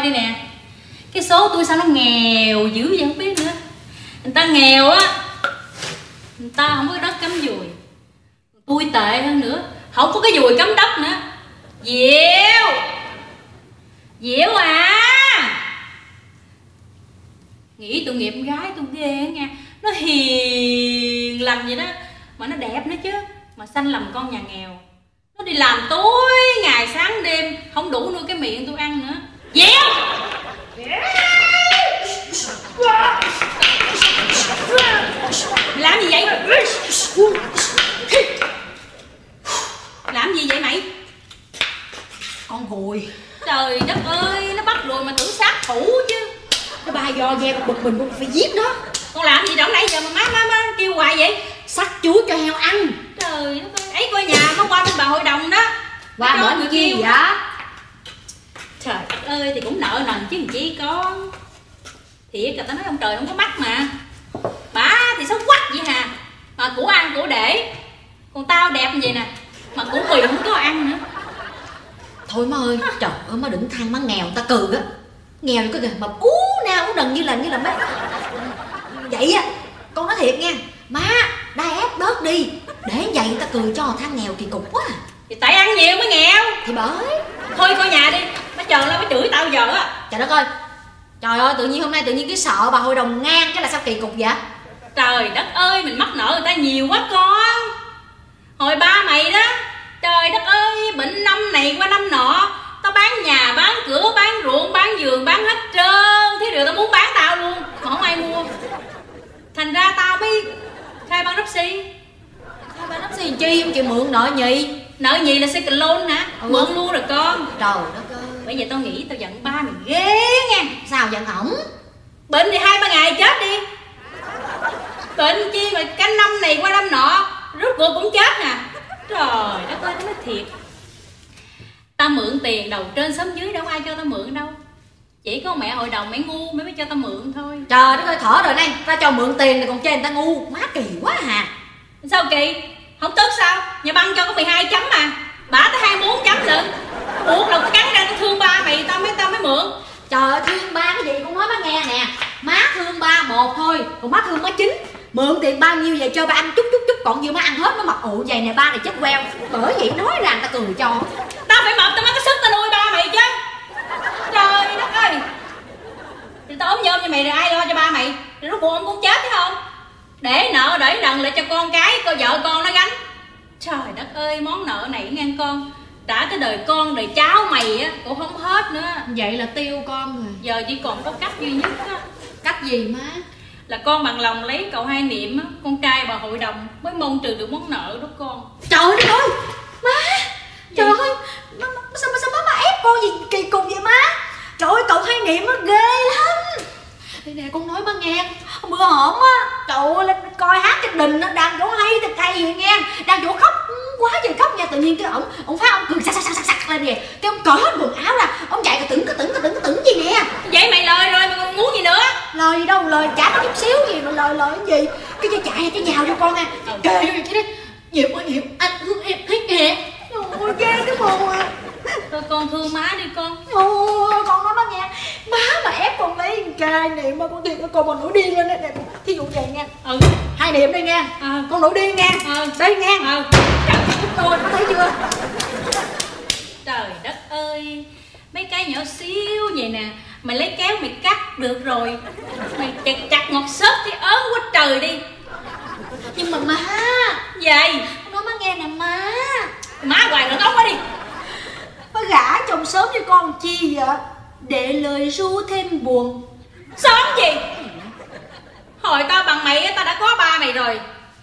đi nè. Cái số tôi sao nó nghèo dữ vậy không biết nữa. Người ta nghèo á, người ta không có đất cắm dùi. Tôi tệ hơn nữa, không có cái dùi cắm đất nữa. Diệu, Diệu à, nghĩ tội nghiệp con gái tôi ghê nha. Nó hiền lành vậy đó, mà nó đẹp nữa chứ. Mà sanh làm con nhà nghèo. Nó đi làm tối ngày sáng đêm, không đủ nuôi cái miệng tôi ăn nữa. Diệu, làm gì vậy? Làm gì vậy mày? Con ruồi. Trời đất ơi, nó bắt ruồi mà tưởng sát thủ chứ. Nó bay do ve con bực mình con phải giết nó. Con làm gì đâu nãy giờ mà má kêu hoài vậy? Sắc chuối cho heo ăn. Trời đất ơi, ấy coi nhà nó qua bên bà hội đồng đó. Qua bển người kia vậy? Trời ơi, thì cũng nợ nần chứ làm chi con. Thiệt là tao nói ông trời không có mắt mà. Bả thì xấu quắc vậy hà. Mà của ăn của để. Còn tao đẹp như vậy nè, mà của mì không có ăn nữa. Thôi má ơi, trời ơi má đừng than má nghèo ta cừ á. Nghèo thì có kìa, mà nào cũng đần như là mấy vậy á. Con nói thiệt nha, má đai ép bớt đi, để vậy người ta cười cho than nghèo kỳ cục quá à. Thì tại ăn nhiều mới nghèo. Thì bởi. Thôi coi nhà đi, má chờ nó mới chửi tao giờ á. Trời đất ơi, trời ơi, tự nhiên hôm nay tự nhiên cái sợ bà hội đồng ngang cái là sao kỳ cục vậy? Trời đất ơi, mình mắc nợ người ta nhiều quá con. Hồi ba mày đó, trời đất ơi, bệnh năm này qua năm nọ. Tao bán nhà, bán cửa, bán ruộng, bán giường, bán hết trơn. Thế rồi tao muốn bán tao luôn, mà không ai mua. Thành ra tao mới khai ban đốc si. Khai ban đốc si chi không chịu mượn nợ nhì. Nợ nhì là second loan hả? Mượn luôn rồi con. Trời đất ơi. Bây giờ tao nghĩ tao giận ba mày ghê nha. Sao giận ổng? Bệnh thì 2-3 ngày chết đi. Bệnh chi mà cái năm này qua năm nọ, rốt cuộc cũng chết nè. Trời đất ơi, nó nói thiệt. Tao mượn tiền đầu trên xóm dưới đâu ai cho tao mượn đâu. Chỉ có mẹ hội đồng mẹ ngu mới cho tao mượn thôi. Trời đất ơi, thở rồi này, ta cho mượn tiền này còn chê người ta ngu. Má kỳ quá hà. Sao kỳ? Không tức sao? Nhà băng cho có 12 chấm mà. Bả tới 24 chấm lận. Ủa đâu có cắn ra tao thương ba mày tao mới mượn. Trời ơi, thương ba cái gì con nói má nghe nè. Má thương ba một thôi, còn má thương má chín. Mượn tiền bao nhiêu về cho ba ăn chút, còn nhiều má ăn hết nó mập ụ vậy nè, ba này chết queo. Bởi vậy nói ra người ta cười cho. Tao phải mập tao mới có sức tao nuôi ba mày chứ. Trời đất ơi. Thì tao ốm nhôm như mày rồi ai lo cho ba mày. Rồi rốt cuộc ông cũng chết thấy không? Để nợ để nần lại cho con cái, coi vợ con nó gánh. Trời đất ơi, món nợ này ngang con. Đã cái đời con, đời cháu mày á, cũng không hết nữa. Vậy là tiêu con rồi. Giờ chỉ còn có cách duy nhất á. Cách gì má? Là con bằng lòng lấy cậu Hai Niệm á, con trai bà hội đồng mới mong trừ được món nợ đó con. Trời đất ơi, má. Trời ơi, sao má ép con gì kỳ cục vậy má? Trời ơi, cậu Hai Niệm á ghê lắm. Đây nè con nói má nghe, bữa hổm á, trời ơi lên coi hát cái đình nó đang chỗ hay thật hay vậy nghe, đang chỗ khóc quá trời khóc nha, tự nhiên cái ổng phát ông cười sặc lên nè, cái ông cởi hết quần áo ra, ông chạy cái tưởng gì nè. Vậy mày lời rồi mà còn muốn gì nữa? Lời gì đâu, lời chả có chút xíu gì mà lời cái gì, cái chạy cái nhào vô con nè, kề vô vậy đó, Diệu ơi Diệu, anh thương em thấy nè. Ôi ghê cái mồm à. Thôi con thương má đi con. Ôi con nói má nghe, má mà ép con lấy cai Niệm mà con thiệt con mà nổi điên lên nè. Thí dụ vậy nha. Hai Niệm đây nha. Con nổi điên nha. Đây nha. Rồi có thấy chưa? Trời đất ơi, mấy cái nhỏ xíu vậy nè, mày lấy kéo mày cắt được rồi. Mày chặt ngọt xớp thì ớn quá trời đi. Nhưng mà má. Vậy con nói má nghe nè má. Má hoài nữa ngốc quá đi. Má gả chồng sớm cho con chi vậy? Để lời ru thêm buồn. Sớm gì? Hồi tao bằng mày tao đã có ba mày rồi.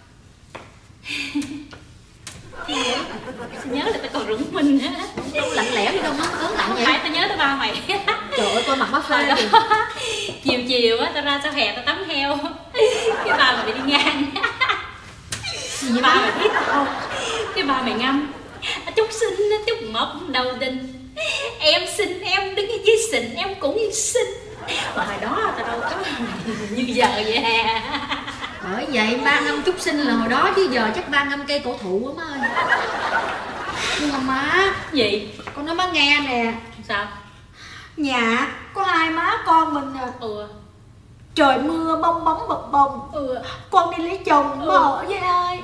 Nhớ là tao còn rủng mình á. Đâu lạnh lẽo đi đâu má ớn lạnh vậy? Phải tao nhớ tới ba mày. Trời ơi coi mặt má phơi đó. Chiều á tao ra sau hè tao tắm heo. Cái ba mày đi ngang. Ba mày biết không? Cái ba mày ngâm chúc xinh, chúc mộc đầu đình. Em xinh, em đứng ở dưới xình, em cũng xinh. Mà hồi đó tao đâu có như giờ vậy nè. Bởi vậy ba ngâm chúc xinh là hồi đó chứ giờ chắc ba ngâm cây cổ thụ quá má ơi. Nhưng mà má. Gì? Con nói má nghe nè. Sao? Nhà có hai má con mình à. Trời mưa bong bóng bập bồng. Con đi lấy chồng mà ở với ai?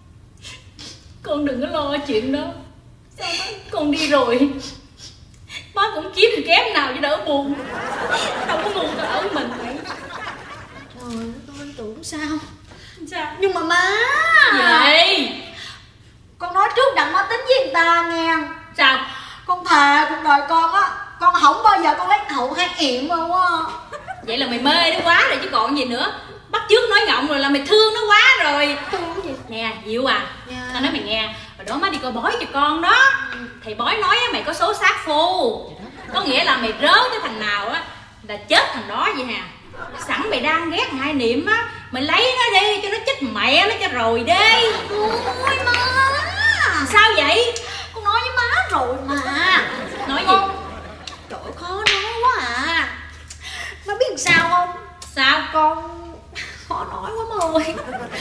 Con đừng có lo chuyện đó. Sao đó? Con đi rồi má cũng kiếm kém nào cho đỡ buồn. Đâu có ngu tao ở mình vậy. Trời ơi, tôi tưởng sao. Nhưng mà má vậy con nói trước đặng má tính với người ta nghe. Sao? Con thề cuộc đời con á, con không bao giờ con lấy hậu hai yểm đâu á. Vậy là mày mê nó quá rồi chứ còn gì nữa. Bắt chước nói ngọng rồi là mày thương nó quá rồi. Thương gì? Nè Diệu à, tao nói mày nghe. Hồi đó má đi coi bói cho con đó. Thầy bói nói mày có số sát phu. Có nghĩa là mày rớt cái thằng nào á là chết thằng đó vậy hà. Sẵn mày đang ghét hai niệm á, mày lấy nó đi cho nó chết mẹ nó cho rồi đi. Ôi má. Sao vậy? Con nói với má rồi mà. Nói gì? Trời ơi, khó nói quá à. Má biết làm sao không? Sao? Con khó nói quá má ơi.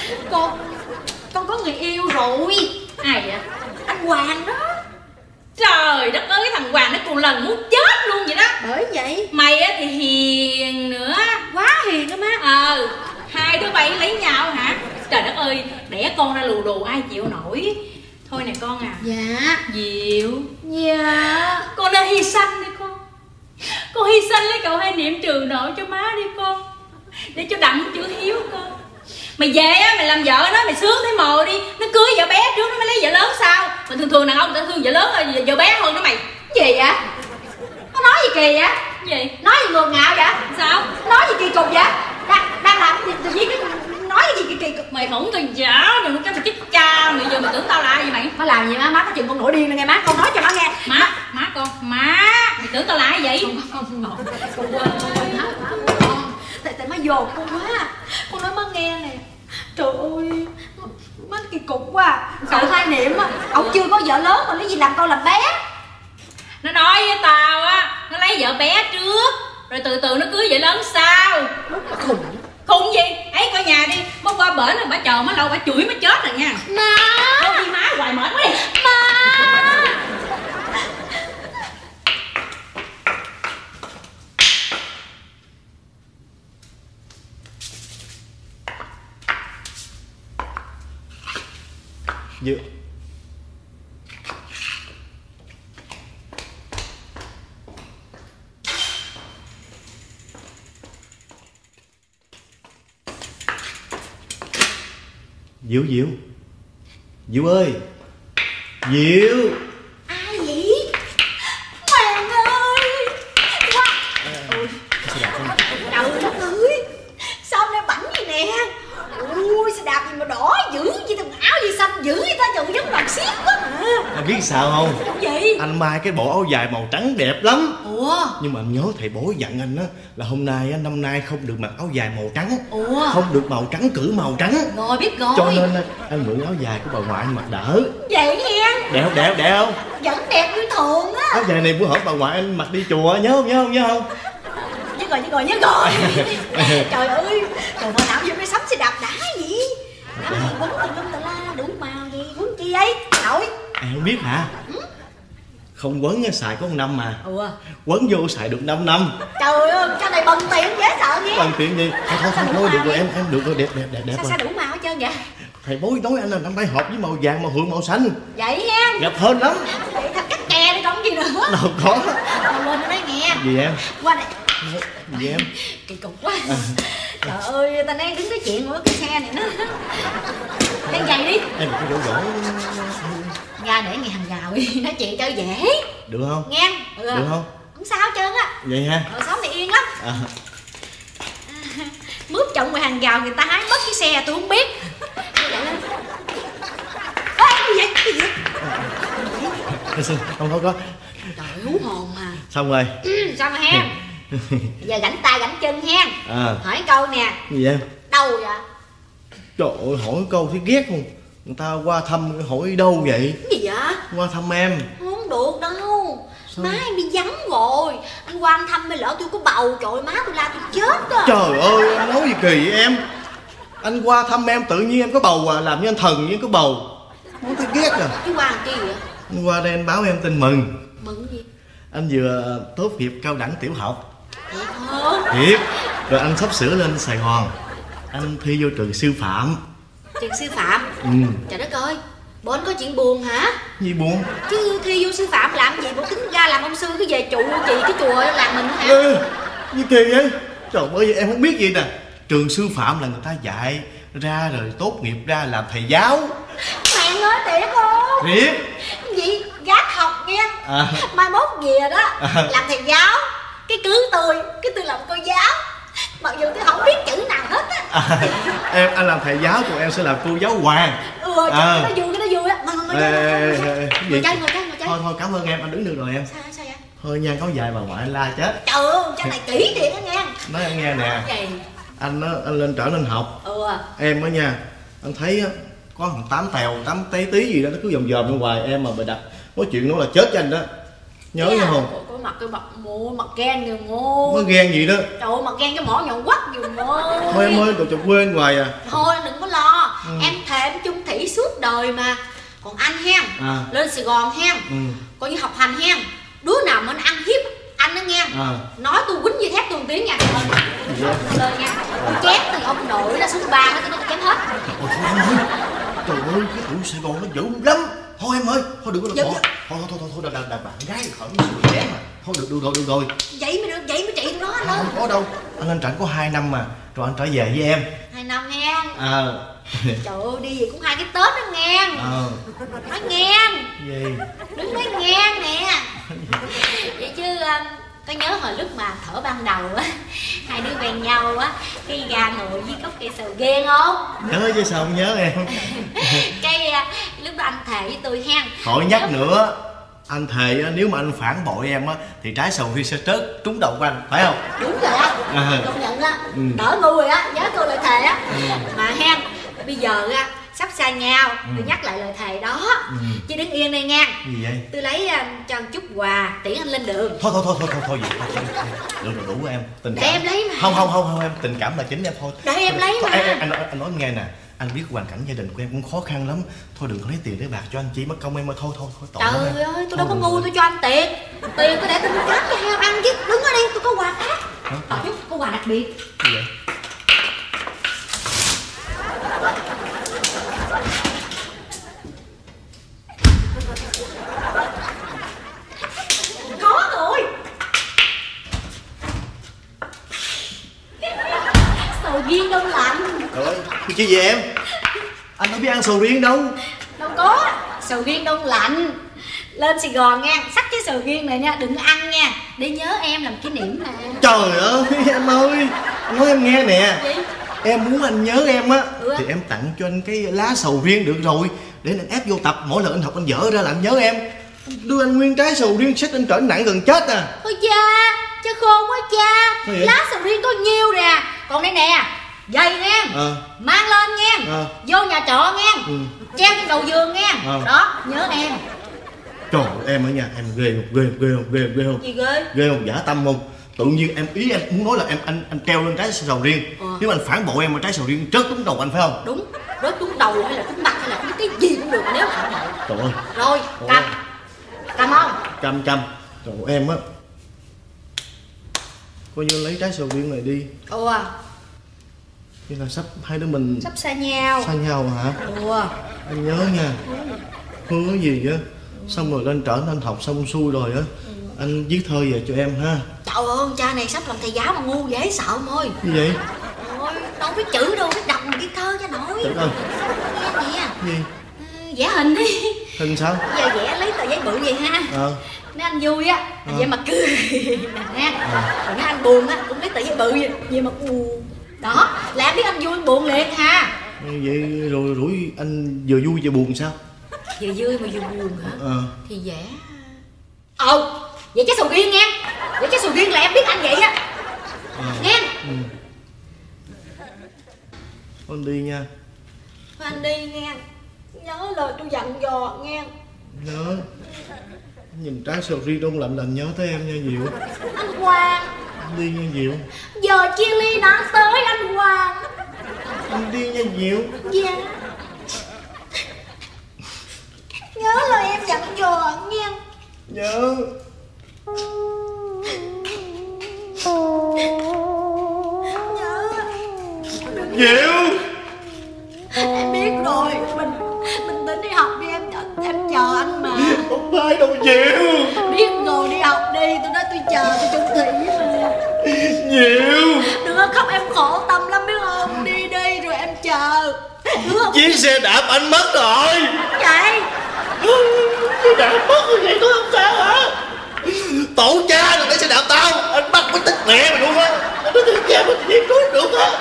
Con có người yêu rồi. Ai vậy? Anh Hoàng đó. Trời đất ơi, cái thằng Hoàng nó còn lần muốn chết luôn vậy đó. Bởi vậy mày á thì hiền nữa. quá hiền đó má. Hai đứa bay lấy nhau hả? Trời đất ơi, đẻ con ra lù đù ai chịu nổi. Thôi nè con à. Dạ. Diệu. Dạ. Con nên hy sanh đi con. Con hy sanh lấy cậu hai niệm trừ nợ cho má đi con. Để cho đặng chữ hiếu con. Mày về á, mày làm vợ nó, mày sướng thấy mồ đi. Nó cưới vợ bé trước nó mới lấy vợ lớn sao? Mà thường đàn ông người ta thương vợ lớn vợ bé hơn đó mày. Gì vậy? Nó nói gì kỳ vậy? Gì? Nói gì ngược ngạo vậy? Sao? Nói gì kỳ cục vậy? Đang làm gì tự nhiên nói gì kỳ cục? Mày hổng tao giả rồi cái mày chết cha mày giờ mày tưởng tao là ai vậy mày? Má làm gì má có chuyện con nổi điên rồi nghe má, con nói cho má nghe. Má con, mày tưởng tao là ai vậy? Con quên tại má dồn con quá. Con nói má nghe nè. Trời ơi, má kỳ cục quá. Cậu hai niệm á, ổng chưa có vợ lớn mà lấy gì làm con làm bé. Nó nói với tao á, nó lấy vợ bé trước rồi từ từ nó cưới vợ lớn sau. Khùng. Khùng gì? Ấy coi nhà đi, mới qua bển rồi bà chờ má lâu bà chửi mới chết rồi nha. Má. Thôi đi má hoài mệt quá đi. Má. Diệu. Diệu Diệu. Diệu ơi. Diệu. Ai vậy? Hoàng ơi. Wow. Trời đất ơi. Sao hôm nay bảnh vậy nè? Ui xe đạp gì mà đỏ dữ vậy, thằng áo gì xanh dữ vậy ta, trời giống đoàn xiếc quá mà. Anh biết sao không? Gì? Anh may cái bộ áo dài màu trắng đẹp lắm. Ủa? Nhưng mà anh nhớ thầy bói dặn anh á là hôm nay năm nay không được mặc áo dài màu trắng. Ủa? Không được màu trắng, cử màu trắng. Rồi biết rồi. Cho nên anh mượn áo dài của bà ngoại anh mặc đỡ. Vậy nha. Đẹp không? Vẫn đẹp như thường á. Áo dài này bữa hổm bà ngoại anh mặc đi chùa, nhớ không? Nhớ rồi. Trời ơi, trời ơi, nào vô cái sắm xe đạp đã gì? Áo gì quấn tùm lum tà la, đủ màu gì, quấn chi ấy, nội. Em không biết hả? Không quấn xài có 1 năm mà. Ủa? Quấn vô xài được 5 năm. Trời ơi, cái này bần tiền dễ sợ nha. Bằng tiền gì? Thôi được rồi em được rồi, đẹp Sao rồi. đủ màu hết trơn vậy? Thầy bói nói anh là năm nay hợp với màu vàng, màu hường, màu xanh. Vậy nha. Đẹp hơn lắm. Vậy thật cắt kè đi còn gì nữa. Đâu có. Đâu lên đây nghe. Gì em? Qua đây. Gì em? Kỳ cục quá. Trời ơi, ta đang đứng cái chuyện của cái xe này nó. Đang giày đi. Em đừng có dỗ. Ra để ngày hàng gào đi, nói chuyện cho dễ. Được không? Nghe. Được không? Không sao hết trơn á. Vậy ha. Sống này yên lắm. Mướp chồng ngoài hàng rào người ta hái mất cái xe tôi không biết. Chạy lên. Ê, cái gì? Không có. Trời ơi, hú hồn mà. Xong rồi. Xong rồi ha. Giờ gảnh tay gảnh chân ha. Hỏi câu nè. Gì em? Đâu vậy? Trời ơi, hỏi câu thấy ghét không? Người ta qua thăm hỏi đâu vậy? Cái gì vậy? Qua thăm em. Không được đâu. Sao? Má em đi vắng rồi. Anh qua anh thăm lỡ tôi có bầu. Trời ơi, má tôi la tôi chết á. Trời ơi, anh nói gì kỳ vậy em? Anh qua thăm em tự nhiên em có bầu à? Làm như anh thần như có bầu. Nói thấy ghét à. Chứ qua làm chi vậy? Anh qua đây anh báo em tin mừng. Mừng gì? Anh vừa tốt nghiệp cao đẳng tiểu học. Thiệt không? Thiệt. Rồi anh sắp sửa lên Sài Gòn. Anh thi vô trường sư phạm. Trường sư phạm? Trời đất ơi, bộ anh có chuyện buồn hả? Gì buồn? Chứ thi vô sư phạm làm gì, bộ tính ra làm ông sư cứ về trụ trì cái chùa làng mình hả? Như kỳ vậy? Trời ơi, em không biết gì nè. Trường sư phạm là người ta dạy ra rồi tốt nghiệp ra làm thầy giáo. Mẹ nói thiệt không? Thiệt. Vậy gác học nghe. Mai mốt về đó làm thầy giáo, cái tôi làm cô giáo, mặc dù tôi không biết chữ nào hết á. Anh làm thầy giáo, còn em sẽ làm cô giáo hoàng. Cái đó vui á. Ngồi chơi. Thôi cảm ơn em, anh đứng được rồi em. Sao vậy? Thôi nha, có vài bà ngoại la chết. Trời ơi, cha này kỹ thiệt á nghe. Nói em nghe nè. Gì? Anh lên trển anh học. Em á nha, anh thấy có thằng tám tí gì đó nó cứ vòng vòng hoài, em mà bị đặt nói chuyện nó là chết cho anh đó. Nhớ nha không? Có mặt cái mặt ghen kìa ngu. Nó ghen gì đó? Trời ơi, mặt ghen cái mỏ nhọn quắt dùm ơi. Thôi em ơi, chọc quên hoài à. Thôi đừng có lo, em thề em chung thủy suốt đời mà. Còn anh hen, lên Sài Gòn hen, coi như học hành hen. Đứa nào mà nó ăn hiếp anh đó nghe, nói tôi quýnh dây thép tôi một tiếng nha. Lên nha, chém từ ông nội ra xuống ba nó chém hết. Trời ơi, cái tụi Sài Gòn nó dữ lắm. Thôi em ơi, thôi đừng có đập bỏ. Thôi đàn bạn gái khỏi nó bị chém mà. Thôi được rồi. Vậy mới trị tụi nó anh ơi. Không có đâu. Anh lên trển có 2 năm mà, rồi anh trở về với em. 2 năm nghe. Trời ơi, đi về cũng 2 cái Tết đó nghe. Nói nghe. Gì? Đứng nói nghe nè. Vậy chứ có nhớ hồi lúc mà thở ban đầu á, hai đứa quen nhau á, cái gà ngồi với cốc cây sầu riêng không? Nhớ chứ sao không nhớ em. Cái lúc đó anh thề với tôi hen. Khỏi nhắc nữa. Anh thề nếu mà anh phản bội em á thì trái sầu riêng sẽ trớt trúng đầu của anh, phải không? Đúng rồi á, công nhận á. Đỡ ngu rồi á, nhớ tôi lời thề á. Mà hen, bây giờ á sắp xa nhau, tôi nhắc lại lời thề đó. Chứ đứng yên đây nha. Gì vậy? Tôi lấy cho một chút quà tiễn anh lên đường. Thôi vậy. Đủ em. Tình cảm. Để em lấy mà. Không em, tình cảm là chính em thôi. Để em lấy mà. Anh nói nghe nè. Anh biết hoàn cảnh gia đình của em cũng khó khăn lắm. Thôi đừng có lấy tiền lấy bạc cho anh chị mất công em ơi. Thôi tội lắm em. Trời ơi, tôi đâu có ngu tôi cho anh tiền. Tiền tôi để tôi mua cám cho heo ăn chứ. Đứng ở đây tôi có quà khác. Có quà đặc biệt. Gì vậy? Có rồi. Sầu riêng đông lạnh. Trời ơi, cái chi vậy em? Anh đâu biết ăn sầu riêng đâu. Đâu có, sầu riêng đông lạnh. Lên Sài Gòn nha, xách cái sầu riêng này nha, đừng ăn nha, để nhớ em làm kỷ niệm nè. Trời ơi em ơi, anh nói em nghe nè. Gì? Em muốn anh nhớ em á thì em tặng cho anh cái lá sầu riêng được rồi, để anh ép vô tập, mỗi lần anh học anh dở ra là anh nhớ em. Đưa anh nguyên trái sầu riêng xách anh trở nặng gần chết à. Ôi cha khôn quá cha. Lá sầu riêng có nhiêu nè. Còn đây nè, dây nghe, mang lên nghe, vô nhà trọ nghe, treo trên đầu giường nghe. Đó, nhớ em. Trời ơi, em ở nhà em ghê không? Gì ghê? Ghê không? Dã tâm không? Tự nhiên em ý em muốn nói là anh treo lên trái sầu riêng. Nếu anh phản bội em mà trái sầu riêng rớt trúng đầu anh phải không? Đúng, rớt trúng đầu hay là trúng mặt hay là cái gì cũng được nếu phản bội. Trời ơi. Rồi, cầm không? Cầm. Trời ơi, em á coi như lấy trái sầu riêng này đi. Như là sắp hai đứa mình sắp xa nhau hả? Anh nhớ nha. Hứa gì á, xong rồi lên trển anh học xong xuôi rồi á, anh viết thơ về cho em ha. Trời ơi, cha này sắp làm thầy giáo mà ngu dễ sợ thôi. Gì vậy? Ôi, đâu biết chữ đâu biết đọc mà viết thơ cho nổi. Trời ơi. Nghe nè. Gì? Vẽ hình đi. Hình sao? Giờ vẽ lấy tờ giấy bự vậy ha. Nếu anh vui á, anh vẽ mặt cười nè. Còn nếu anh buồn á, cũng lấy tờ giấy bự vậy mà đó, là em biết anh vui anh buồn liền ha. Vậy rồi rủi anh vừa vui vừa buồn sao? Vừa vui mà vừa buồn hả? Thì vẽ. Vậy trái sầu riêng nghe. Vậy trái sầu riêng là em biết anh vậy á. Nghe. Anh đi nha. Anh đi nghe. Nhớ lời tôi dặn dò nghe. Nhớ. Nhìn trái sầu riêng đông lạnh là nhớ tới em nha Diệu. Anh Hoàng. Anh đi nha Diệu. Giờ chia ly đã tới anh Hoàng. Anh đi nha Diệu. Dạ. Nhớ lời em dặn dò nghe. Nhớ. ai đâu Diệu. Biết rồi, đi học đi, tôi nói tôi chờ tôi chung thủy mà. Diệu, Đừng có khóc, em khổ tâm lắm biết không. Đi đi rồi em chờ. chiếc xe đạp anh mất rồi. Vậy Xe đạp mất rồi vậy tôi không sao hả? Tổ cha là để xe đạp tao, anh bắt mới tức mẹ mày luôn á. Anh nói tôi cha mình gì cứu được á.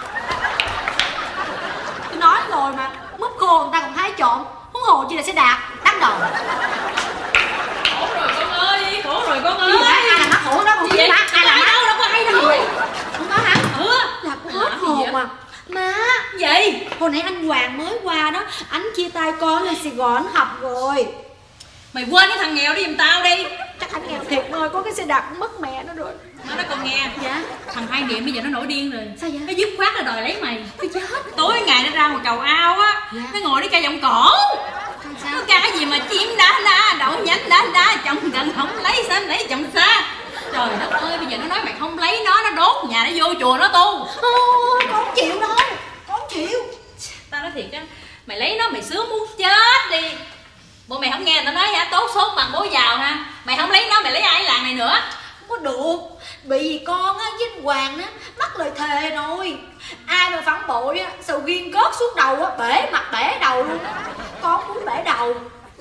tôi nói rồi mà, múp khô người ta còn hái trộm, huống hồ chỉ là xe đạp đắt đầu. Khổ rồi con ơi, khổ rồi con ơi. Ai làm mắt khổ đó còn gì mà? Ai làm mắt đâu có hay đâu. Không có hả? Là con hết hồn mà. Má Gì? hồi nãy anh Hoàng mới qua đó, anh chia tay con lên Sài Gòn học rồi. Mày quên cái thằng nghèo đi giùm tao đi. Chắc anh nghèo thiệt rồi, có cái xe đạp mất mẹ nó rồi. Nói đó con nghe. Dạ. Thằng Hai Niệm bây giờ nó nổi điên rồi. Sao vậy? Nó dứt khoát là đòi lấy mày. Tôi chết. Tối ngày nó ra ngoài cầu ao á. Dạ. Nó ngồi đi ca giọng cổ. Sao? Nó ca cái gì mà chim đá đậu nhánh đá chồng gần không lấy sao lấy chồng xa. Trời đất ơi, bây giờ nó nói mày không lấy nó đốt nhà nó vô chùa nó tu. Ôi, con không chịu đâu. Con không chịu. Tao nói thiệt á, mày lấy nó mày sướng muốn chết đi. Bộ mày không nghe người ta nói hả, tốt số bằng bố giàu ha. Mày không lấy nó mày lấy ai ở làng này nữa? Không có được. Bị con á với anh Hoàng á mắc lời thề rồi. Ai mà phản bội á, sầu riêng rớt xuống đầu á, bể mặt bể đầu luôn. Con muốn bể đầu.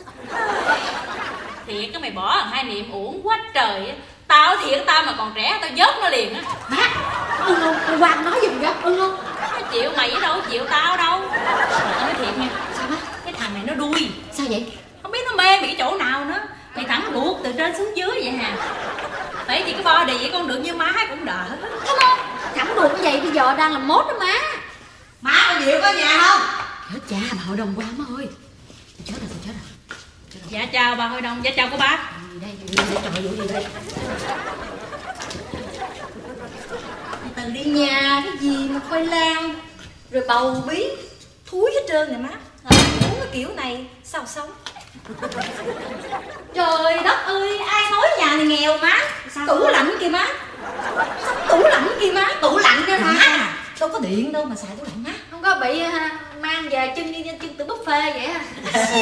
Thiệt cái mày bỏ thằng Hai Niệm uổng quá trời á. Tao thiệt tao mà còn trẻ tao vớt nó liền á. Má, ưng không? Anh Hoàng nói gì vậy? Ưng không? Nó chịu mày với đâu chịu tao đâu. Tao nói thiệt nha. Sao má? Cái thằng này nó đuôi. Sao vậy? Không biết nó mê mày cái chỗ nào nữa. Mày thẳng luộc từ trên xuống dưới vậy hà. Bởi vì cái body vậy con được như má cũng đỡ. Không không? Thẳng đuổi như vậy bây giờ đang làm mốt đó má. Má con Diệu có nhà không? Chết cha, bà hội đồng qua má ơi. Tôi chết rồi. Dạ chào bà hội đồng, dạ chào cô bác. Gì đây? Trời vụ gì đây? Từ đi nhà cái gì mà khoai lang rồi bầu bí thúi hết trơn nè má. Uống cái kiểu này sao sống? Trời đất ơi, ai nói nhà này nghèo má? Sao? Tủ lạnh kìa má. Tủ lạnh kìa má. Tủ lạnh đó hả? Đâu có điện đâu mà xài tủ lạnh má. Không có bị mang về chân như chân từ buffet vậy ha.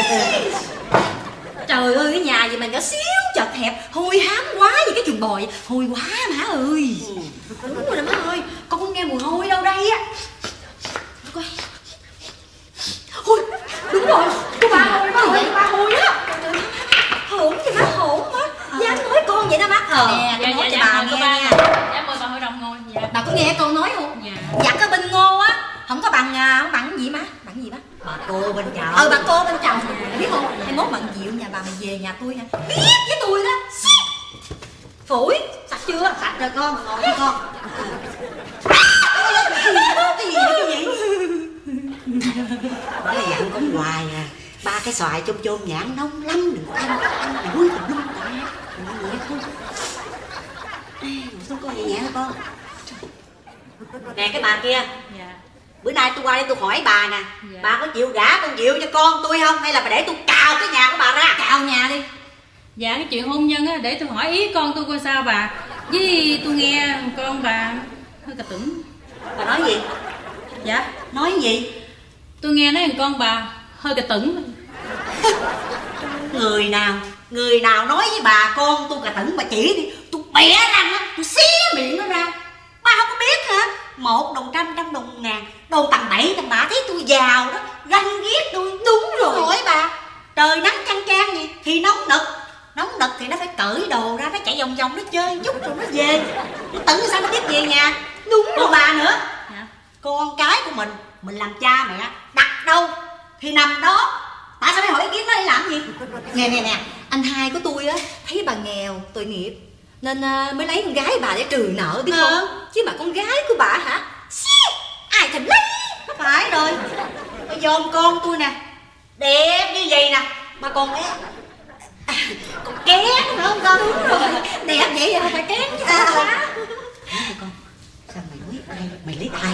Trời ơi, cái nhà gì mà nhỏ xíu chật hẹp, hôi hám quá gì cái chuồng bò vậy. Hôi quá má ơi. Đúng rồi đó má ơi, con không nghe mùi hôi đâu đây á. Coi. Hôi, đúng rồi, cô ba hôi má ơi, cô ba hôi á. Hổn gì má, hổn má. Dám nói con vậy đó má. Nè, con nói cho bà nghe nha. Dạ mời bà hội đồng ngồi. Dạ. Bà có nghe con nói không? Dạ. Dạ cái bên Ngô á, không có bằng không bằng gì má? Bằng gì má? Bà cô bên chợ. Bà cô bên chồng biết không? Hay mốt bạn Diệu nhà bà mày về nhà tôi nha. Biết với tôi đó. Phủi, sạch chưa? Sạch rồi con, ngồi đi con. Cái gì vậy? Đó là dặn con hoài à. Ba cái xoài chôm chôm nhãn nóng lắm, đừng có ăn đuối tùm lum ta. Ngồi nhẹ không? Ngồi xuống con nhẹ nhẹ thôi con. Nè cái bà kia. Dạ. Bữa nay tôi qua đây tôi hỏi bà nè. Dạ. Bà có chịu gả con Diệu cho con tôi không? Hay là bà để tôi cào cái nhà của bà ra? Cào nhà đi. Dạ cái chuyện hôn nhân á, để tôi hỏi ý con tôi coi sao bà. Với tôi nghe con bà hơi cà tưởng. Bà nói gì? Dạ. Nói gì? Tôi nghe nói con bà hơi cà tưởng. Người nào nói với bà con tôi cà tửng bà chỉ đi. Tôi bẻ răng á, tôi xé miệng nó ra. Bà không có biết hả? 1 đồng 100, 100 đồng 1000. Đồ tầm 7 tầm bạ thấy tôi giàu đó. Ganh ghét tôi. Đúng rồi. Hỏi bà, trời nắng chang chang gì thì nóng nực. Nóng nực thì nó phải cởi đồ ra, nó chạy vòng vòng nó chơi một chút rồi nó về. Nó tưởng sao nó biết về nhà. Đúng rồi. Còn bà nữa. Dạ. Con cái của mình làm cha mẹ đặt đâu thì nằm đó. Tại sao phải hỏi ý kiến nó để làm gì? Nè, anh hai của tôi á thấy bà nghèo, tội nghiệp nên mới lấy con gái bà để trừ nợ biết không? Chứ mà con gái của bà hả? Ai thèm lấy. Phải rồi. Bây giờ con tôi nè, đẹp như vậy nè, mà còn bé còn kén nữa không con? Đúng rồi. Đẹp vậy rồi phải kén chứ À, con. con sao mày nói ai? Mày lấy ai?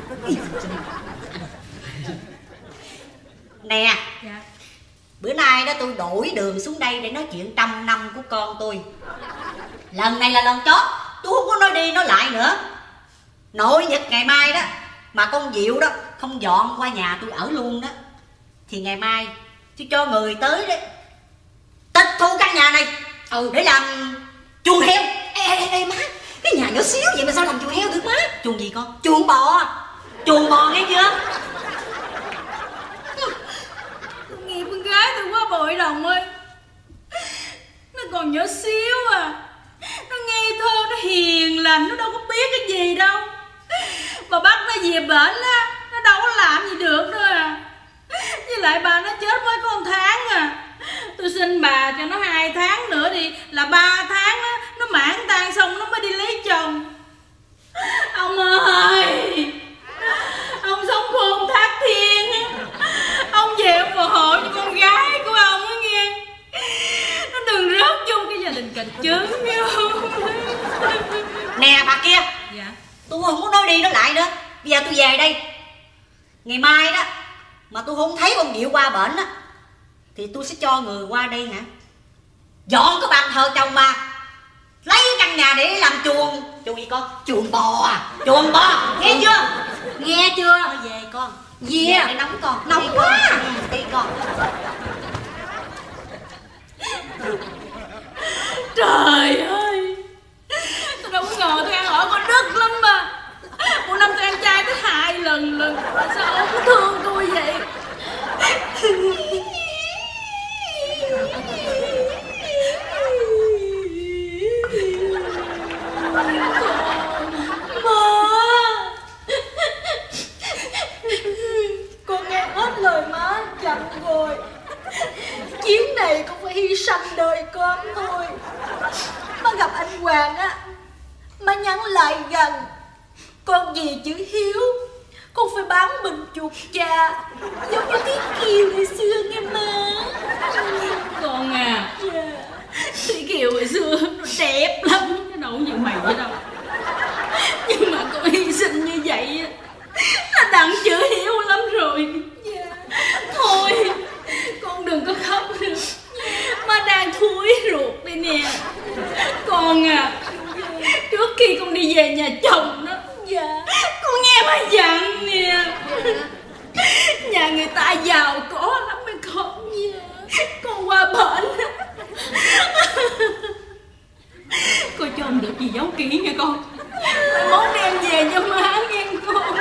Nè. Dạ. Bữa nay đó tôi đổi đường xuống đây để nói chuyện 100 năm của con tôi. Lần này là lần chót, tôi không có nói đi nói lại nữa. Nội nhật ngày mai đó mà con Diệu đó không dọn qua nhà tôi ở luôn đó, thì ngày mai tôi cho người tới đấy tịch thu căn nhà này để làm chuồng heo. Ê má, cái nhà nhỏ xíu vậy mà sao làm chuồng heo được má? Chuồng gì con? Chuồng bò. Chuồng bò nghe chưa? Nghe con gái tôi quá bội đồng ơi. Nó còn nhỏ xíu à, nó ngây thơ, nó hiền lành, nó đâu có biết cái gì đâu. Bà bắt nó về bệnh á, nó đâu có làm gì được nữa à. Với lại bà nó chết mới có 1 tháng à. Tôi xin bà cho nó 2 tháng nữa đi, là 3 tháng á, nó mãn tan xong nó mới đi lấy chồng. Ông ơi, ông sống khôn thác thiên á, ông về ông phù hộ cho con gái của ông á nghe. Nó đừng rớt vô cái gia đình cành trứng nghe không? Nè bà kia. Dạ. Tôi không có nói đi nói lại nữa. Bây giờ tôi về đây. Ngày mai đó mà tôi không thấy con Diệu qua bển á thì tôi sẽ cho người qua đây hả, dọn cái bàn thờ chồng bà, lấy cái căn nhà để làm chuồng. Chuồng gì con? Chuồng bò à? Chuồng bò, nghe chưa? Nghe chưa? Thôi về con. Về để nóng con. Nóng quá. Đi con. Trời ơi, tôi đâu có ngờ tôi ăn ở con Đức lắm mà. Một năm tôi ăn chay tới 2 lần. Sao ông có thương tôi vậy? Con nghe hết lời má dặn rồi. Chuyến này con phải hy sinh đời con thôi. Má gặp anh Hoàng á, má nhắn lại gần con vì chữ hiếu con phải bán mình chuột cha, giống như Tiết Kiều ngày xưa nghe má. Con à, Thủy Kiều hồi xưa nó đẹp lắm, nó đâu như mày vậy đâu. Nhưng mà con hy sinh như vậy là đặng chữ hiếu lắm rồi. Thôi con đừng có khóc nữa, má đang thúi ruột đây nè. Con à, trước khi con đi về nhà chồng đó, con nghe má dặn nè. Nhà người ta giàu có lắm mấy con. Con qua bển cô cho không được gì giấu kỹ nha con. Món đem về cho má nghe con.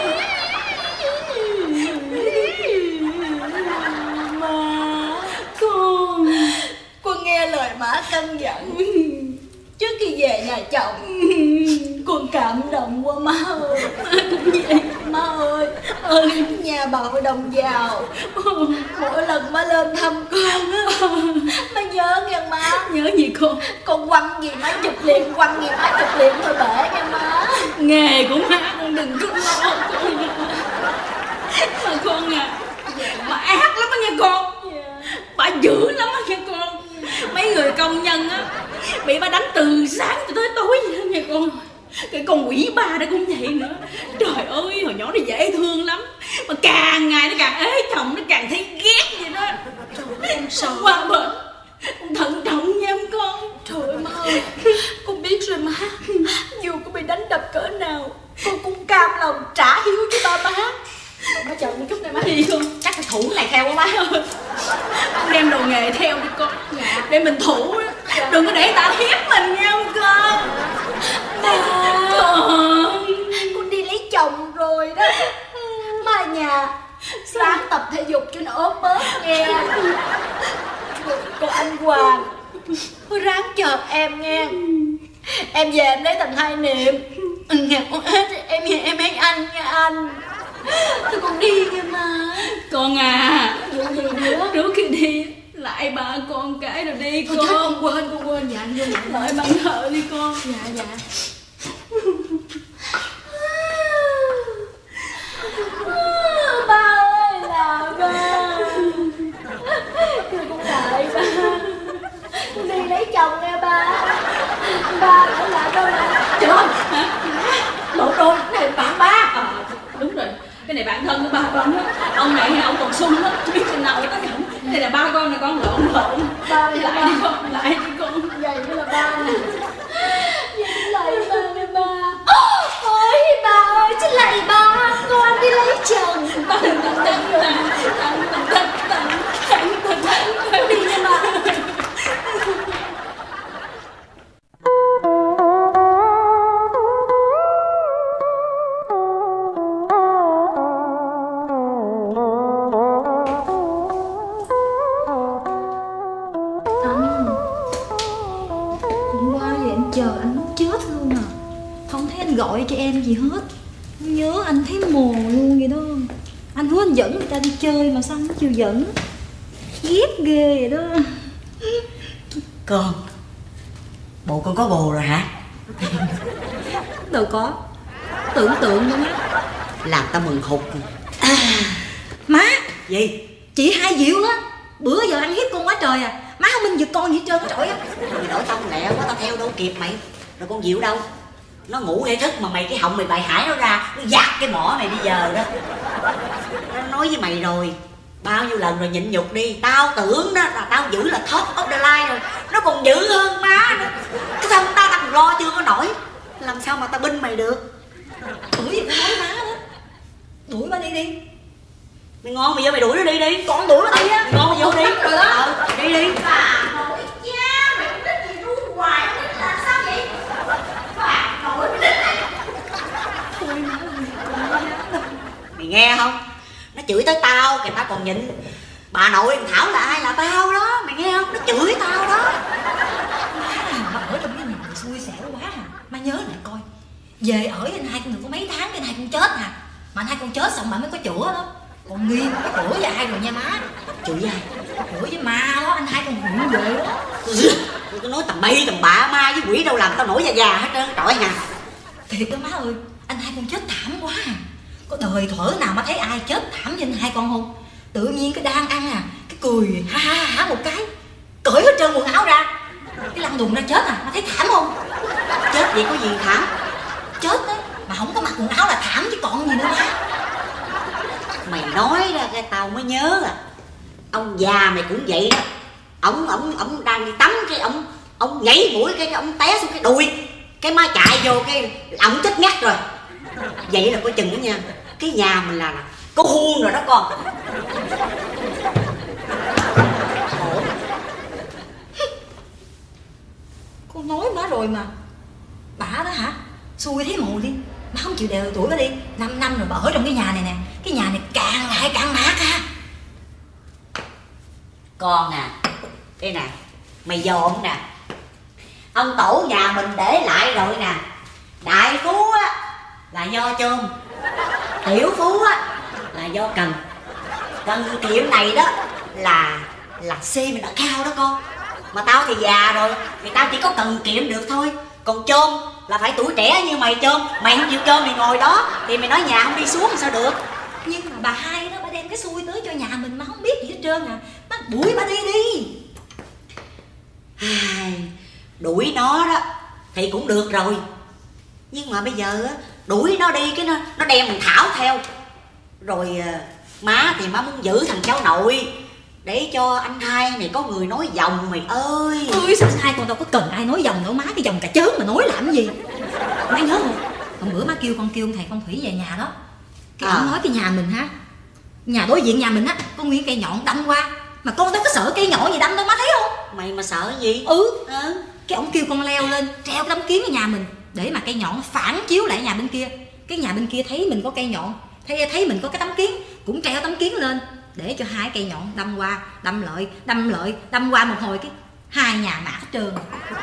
Má, con nghe lời má căn dặn. Trước khi về nhà chồng con cảm động quá má ơi. Má ơi, nhà bà hội đồng giàu, mỗi lần má lên thăm con á, má nhớ nghe má. Nhớ gì con quăng gì má chụp liền, quăng gì má chụp liền thôi bể nha má. Nghề của má con đừng có lo con. Mà con à, bà ác lắm á nha con. Bà dữ lắm á nha con. Mấy người công nhân á bị bà đánh từ sáng cho tới tối vậy đó nha con. Cái con quỷ ba đó cũng vậy nữa. Trời ơi, hồi nhỏ nó dễ thương lắm, mà càng ngày nó càng ế chồng, nó càng thấy ghét vậy đó. Trời ơi, con sợ qua bệnh, con thận trọng nha con. Trời ơi má ơi, con biết rồi má. Dù có bị đánh đập cỡ nào con cũng cam lòng trả hiếu cho ba má. Má chờ một chút này má. Đi không? Chắc phải thủ này theo quá má. Con đem đồ nghề theo đi con. Để mình thủ á. Đừng có để ta hiếp mình nha con. Con đi lấy chồng rồi đó. Má nhà sáng tập thể dục cho nó ốm bớt nghe. Còn anh Hoàng có ráng chờ em nghe. Em về em lấy thành 2 niệm. Em hẹn anh nha anh. Thôi con đi nha má. Con à, Vụ gì nữa? trước khi đi lại ba con cái rồi đi con. Thôi con quên. Dạ anh vô nhận lại bằng thợ đi con. Dạ. Ba ơi là ba. Kêu con lại ba. Con đi lấy chồng nghe ba. Ba ở lại đâu mà. Trời ơi, hả? Lộ rồi, cái này bạn ba. Đúng rồi, cái này bạn thân của ba con á. Ông này ông còn sung lắm, biết chừng nào người ta nhận. Đây là ba con này, con lộn. Ba lại đi con, lại đi con. Vậy mới là ba nè. Vậy lại ba nè ba. Ôi ba ơi, chứ lại ba, con đi lấy chồng. Đi nha ba. chờ anh muốn chết luôn à. Không thấy anh gọi cho em gì hết. Nhớ anh thấy mồ luôn vậy đó. Anh hứa anh dẫn người ta đi chơi mà sao anh không chịu dẫn. Ghét ghê vậy đó. Con, bộ con có bồ rồi hả? Đâu có. Tưởng tượng nữa má. Làm tao mừng hụt. Má. Gì? Chị Hai Diệu á, bữa giờ ăn hiếp con quá trời à. Má không minh giật con gì hết trơn á trời á. Mày đổi tông lẹ quá, tao theo đâu kịp mày. Rồi con Diệu đâu? Nó ngủ để thức mà mày cái họng mày bài hải nó ra, nó giặt cái mỏ mày bây giờ đó. Nó nói với mày rồi, bao nhiêu lần rồi nhịn nhục đi. Tao tưởng đó là tao giữ là top of the line rồi, nó còn dữ hơn má nữa. Cái sao tao còn lo chưa có nổi. Làm sao mà tao binh mày được. Đuổi gì cũng nói má đó. Đuổi ba đi đi. Mày ngon mày vô mày đuổi nó đi đi. Con đuổi nó đi á. Mày ngon mày vô đi. Rồi đó. Đi đi. Bà nội cha, mày không thích gì ru hoài, không thích là sao vậy? Bà nội mày thích này. Thôi má ơi, Mày nghe không? Nó chửi tới tao kìa, tao còn nhịn. Bà nội thằng Thảo là ai? Là tao đó. Mày nghe không? Nó chửi tao đó. Má ở trong cái nhà này xui xẻo quá à. Má nhớ lại coi. Về ở với anh Hai con được có mấy tháng cái anh Hai con chết à. Mà anh Hai con chết xong bà mới có chữa đó. Còn Nghi có chữa với ai rồi nha má. Chửi với ai? Chữa với ma đó, anh Hai con hụi về đó. Tôi nói tầm bậy tầm bạ, ma với quỷ đâu làm tao nổi da gà hết trơn trọi nha. Thiệt đó má ơi, anh Hai con chết thảm quá à. Có đời thuở nào má thấy ai chết thảm như anh Hai con không? Tự nhiên cái đang ăn à, cái cười ha ha ha một cái, cởi hết trơn quần áo ra, cái lăn đùng ra chết à, má thấy thảm không? Chết vậy có gì thảm? Chết đấy, mà không có mặc quần áo là thảm chứ còn gì nữa má. Mày nói ra cái tao mới nhớ à. Ông già mày cũng vậy đó. Ông đang đi tắm cái ông nhảy mũi cái ông té xuống cái đùi, cái má chạy vô cái ổng chết ngắt rồi. Vậy là coi chừng đó nha, cái nhà mình là có huông rồi đó con. Con nói má rồi mà. Bả đó hả? Xui thấy mồ đi. Má không chịu đeo tuổi bà đi. 5 năm rồi bà ở trong cái nhà này nè. Cái nhà này càng ngày càng mát ha. Con à, đây nè, mày dòm nè. Ông tổ nhà mình để lại rồi nè. Đại phú á là do chôm, tiểu phú á là do cần. Cần kiệm này đó là xe mình đã cao đó con. Mà tao thì già rồi thì tao chỉ có cần kiệm được thôi. Còn chôm là phải tuổi trẻ như mày chôm. Mày không chịu chôm mày ngồi đó thì mày nói nhà không đi xuống thì sao được. Nhưng mà bà Hai đó, bà đem cái xui tới cho nhà mình mà không biết gì hết trơn à. Má đuổi bà đi đi. Đuổi nó đó thì cũng được rồi. Nhưng mà bây giờ á, đuổi nó đi cái nó đem thằng Thảo theo. Rồi má thì má muốn giữ thằng cháu nội để cho anh Hai này có người nói dòng mày ơi. Ôi sao Hai con đâu có cần ai nói dòng đâu má. Cái dòng cà chớn mà nói làm cái gì. Má nhớ không? Hôm bữa má kêu ông thầy phong thủy về nhà đó. Cái ông nói cái nhà mình ha, nhà đối diện nhà mình á có nguyên cây nhọn đâm qua. Mà con đâu có sợ cây nhọn gì đâm đâu má thấy không? Mày mà sợ gì? Cái ông kêu con leo lên treo cái tấm kiến ở nhà mình để mà cây nhọn phản chiếu lại nhà bên kia. Cái nhà bên kia thấy mình có cây nhọn, thấy mình có cái tấm kiến cũng treo tấm kiến lên để cho hai cây nhọn đâm qua đâm qua một hồi cái hai nhà mát hết trơn.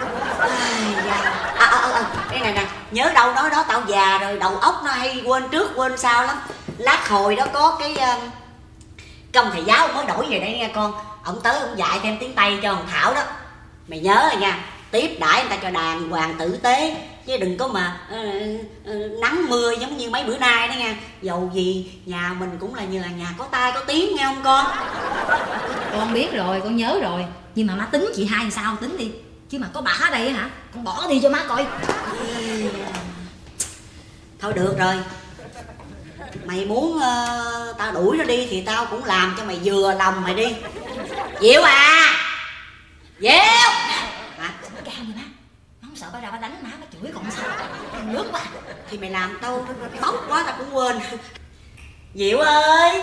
Cái này nè, nhớ đâu nói đó, tao già rồi đầu óc nó hay quên trước quên sau lắm. Lát hồi đó có cái công thầy giáo mới đổi về đây nghe con. Ông tới ông dạy thêm tiếng Tây cho thằng Thảo đó. Mày nhớ rồi nha, tiếp đãi người ta cho đàng hoàng tử tế, chứ đừng có mà nắng mưa giống như mấy bữa nay đó nha. Dầu gì nhà mình cũng là nhà có tai có tiếng nghe không con. Con biết rồi, con nhớ rồi. Nhưng mà má tính chị Hai sao tính đi. Chứ mà có bả ở đây hả, con bỏ đi cho má coi. Thôi được rồi, mày muốn tao đuổi nó đi thì tao cũng làm cho mày vừa lòng mày đi. Diệu à, Diệu hả? Cao gì má, má không sợ bà ra bà đánh má, bà chửi còn sao. Nước quá. Thì mày làm tao bốc quá tao cũng quên. Diệu ơi,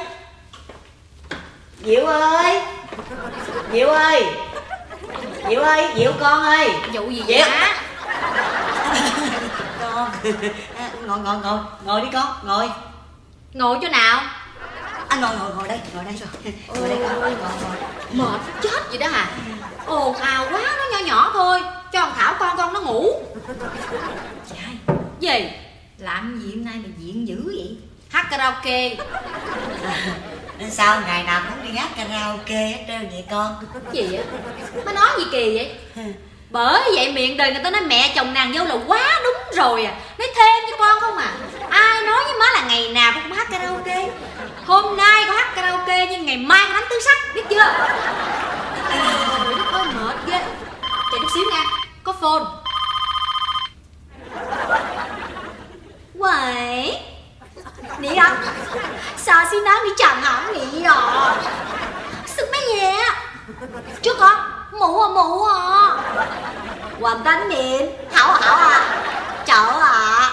Diệu ơi, Diệu ơi, Diệu ơi, Diệu con ơi. Vụ gì vậy má? Con ngồi đi con, ngồi. Ngồi chỗ nào? Ngồi đây rồi. Ngồi đây con, ngồi. Mệt chết vậy đó hả? Ồn ào quá, nó nho nhỏ thôi. Cho thằng Thảo con nó ngủ. Chị hai. Gì? Làm gì hôm nay mà diện dữ vậy? Hát karaoke. Nên sao ngày nào cũng đi hát karaoke hết trơn vậy con? Gì vậy? Má nói gì kỳ vậy? Bởi vậy miệng đời người ta nói mẹ chồng nàng dâu là quá đúng rồi à. Nói thêm với con không à. Ai nói với má là ngày nào cũng hát karaoke. Hôm nay con hát karaoke nhưng ngày mai con đánh tứ sắc, biết chưa? Trời đất ơi mệt ghê. Chạy chút xíu nha, có phone. Vậy你啊 sao xin nói đi chẳng hỏng nghỉ rồi sức mấy gì trước con mụ à hoàn tánh điện hảo à chợ à.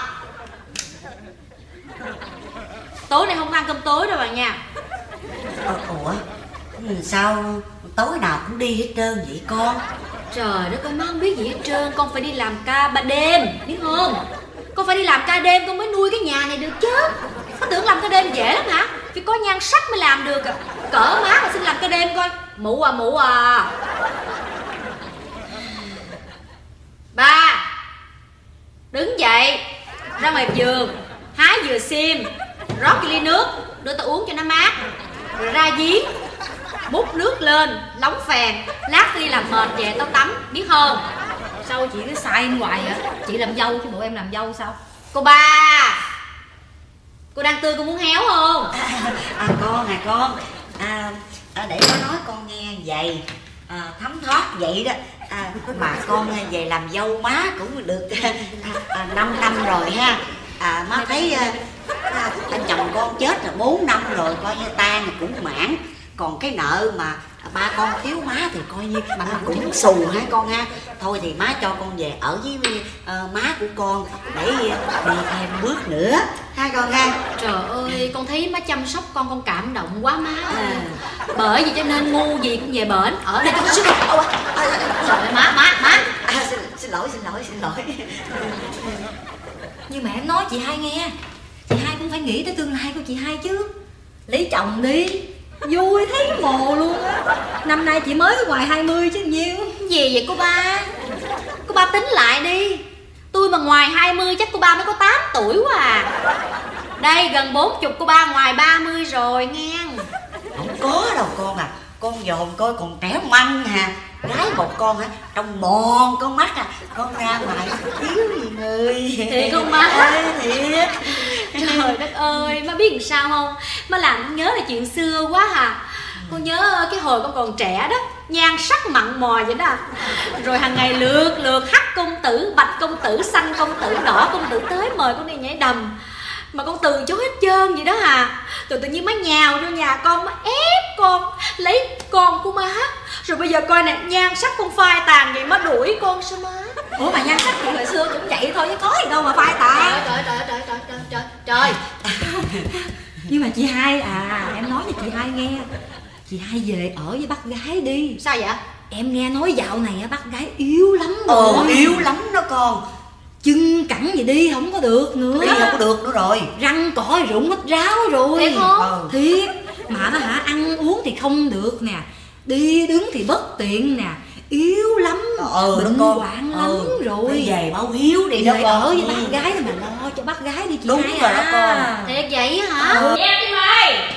Tối nay không ăn cơm tối đâu bà nha. Ủa sao tối nào cũng đi hết trơn vậy con? Trời đất ơi má không biết gì hết trơn. Con phải đi làm ca ban đêm biết không? Con phải đi làm ca đêm con mới nuôi cái nhà này được chứ. Có tưởng làm ca đêm dễ lắm hả? Phải có nhan sắc mới làm được à. Cỡ má mà xin làm ca đêm coi. Mụ à. Ba đứng dậy ra ngoài vườn hái dừa xiêm, rót cái ly nước đưa tao uống cho nó mát, rồi ra giếng múc nước lên nóng phèn, lát đi làm mệt về tao tắm biết không? Sao chị cứ sai em hoài vậy? Chị làm dâu chứ bộ em làm dâu sao? Cô ba, cô đang tươi cô muốn héo không? Con để nó nói con nghe vậy thấm thoát vậy đó. Mà con về làm dâu má cũng được 5 năm rồi ha. Má thấy anh chồng con chết là 4 năm rồi, coi như tang cũng mãn. Còn cái nợ mà ba con thiếu má thì coi như má cũng xù hả con ha. Thôi thì má cho con về ở với má của con để đi thêm bước nữa ha con ha. Trời ơi con thấy má chăm sóc con cảm động quá má. Bởi vì cho nên ngu gì cũng về bển ở đây cho con. Trời má Xin lỗi. Nhưng mà em nói chị hai nghe, chị hai cũng phải nghĩ tới tương lai của chị hai chứ. Lấy chồng đi vui thấy mồ luôn á. Năm nay chị mới ngoài 20 chứ nhiêu. Gì vậy cô ba? Cô ba tính lại đi. Tôi mà ngoài 20 chắc cô ba mới có 8 tuổi quá à. Đây gần 40 cô ba ngoài 30 rồi nghe. Không có đâu con à. Con dòm coi còn trẻ măng hà. Gái một con hả? Trong mòn con mắt à. Con ra ngoài thiếu gì người. Thiệt không má? Thiệt. Trời đất ơi, má biết làm sao không? Má làm con nhớ là chuyện xưa quá à. Con nhớ cái hồi con còn trẻ đó, nhan sắc mặn mò vậy đó. Rồi hàng ngày lượt hắc công tử, bạch công tử, xanh công tử, đỏ công tử tới mời con đi nhảy đầm. Mà con từ chối hết trơn vậy đó à. Rồi tự nhiên má nhào vô nhà con, má ép con lấy con của má. Rồi bây giờ coi nè, nhan sắc con phai tàn vậy má đuổi con sao má? Ủa mà nhan sắc thì hồi xưa cũng vậy thôi chứ có gì đâu mà phai tàn. Trời. Nhưng mà chị hai à, em nói cho chị hai nghe. Chị hai về ở với bác gái đi. Sao vậy? Em nghe nói dạo này bác gái yếu lắm rồi. Yếu lắm đó con. Chân cẳng gì đi không có được nữa. Đi không có được nữa rồi. Răng cỏ rụng hết ráo rồi. Thiệt không? Thiệt. Mà nó ăn uống thì không được nè, đi đứng thì bất tiện nè, yếu lắm, bệnh hoạn lắm rồi. Đi về báo hiếu đi đó con. Ở với bác gái mà lo cho bác gái đi chị. Đúng hai rồi đó con. Thiệt vậy hả? Em đi mày.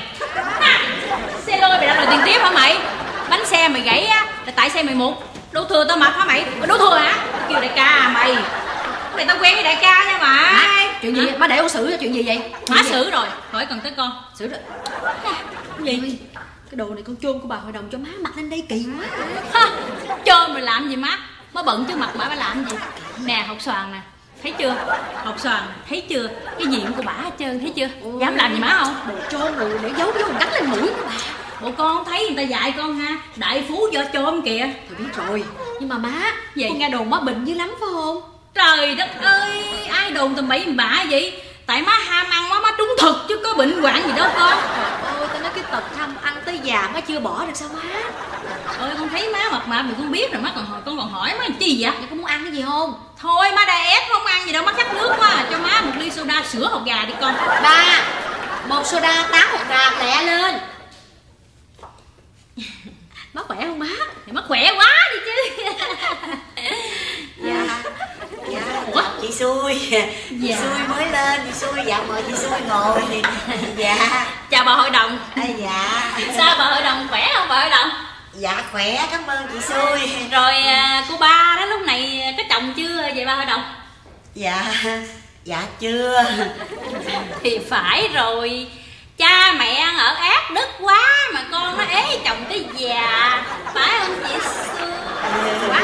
Xe lôi mày đã đòi tiền tiếp hả mày? Bánh xe mày gãy á là tại xe mày mụt. Đổ thừa tao mập hả mày? Đổ thừa hả? Kêu đại ca à mày. Mày tao quen với đại ca nha mà. Chuyện gì vậy? Má để con xử cho chuyện gì vậy? Má xử rồi, khỏi cần tới con. Xử rồi. Gì? Cái đồ này con chôn của bà hội đồng cho má mặc lên đây kỳ quá. Chôn rồi làm gì má? Má bận chứ mặt bà làm gì? Nè học xoàn nè, thấy chưa? Học xoàn thấy chưa? Cái diện của bả hết trơn thấy chưa? Dám làm gì má không? Đồ chôn rồi để giấu cái gắn lên mũi của bà. Bộ con không thấy người ta dạy con ha, đại phú do chôm kìa. Tôi biết rồi. Nhưng mà má, gì? Con nghe đồn má bệnh dữ lắm phải không? Trời đất ơi, ai đồn tầm bậy tầm bạ vậy? Tại má ham ăn má trúng thực chứ có bệnh hoạn gì đâu con. Trời ơi, tao nói cái tật tham ăn tới già má chưa bỏ được sao má? Ơi con thấy má mập mạp thì con biết rồi, má con còn hỏi má chi vậy? Vậy con muốn ăn cái gì không? Thôi má đai ép không ăn gì đâu, má khát nước quá. Cho má một ly soda sữa hột gà đi con. Ba, một soda 8 hột gà lẹ lên. Má khỏe không má? Thì má khỏe quá đi chứ. Dạ xui. Chị xui mới lên, chị xui dạ mời chị xui ngồi. Dạ. Chào bà hội đồng. Dạ. Sao bà hội đồng khỏe không bà hội đồng? Dạ khỏe, cảm ơn chị xui. Rồi cô ba đó lúc này có chồng chưa vậy bà hội đồng? Dạ chưa. Thì phải rồi, cha mẹ ăn ở ác đức quá mà con nó ế chồng cái già, phải không chị xui? Quá.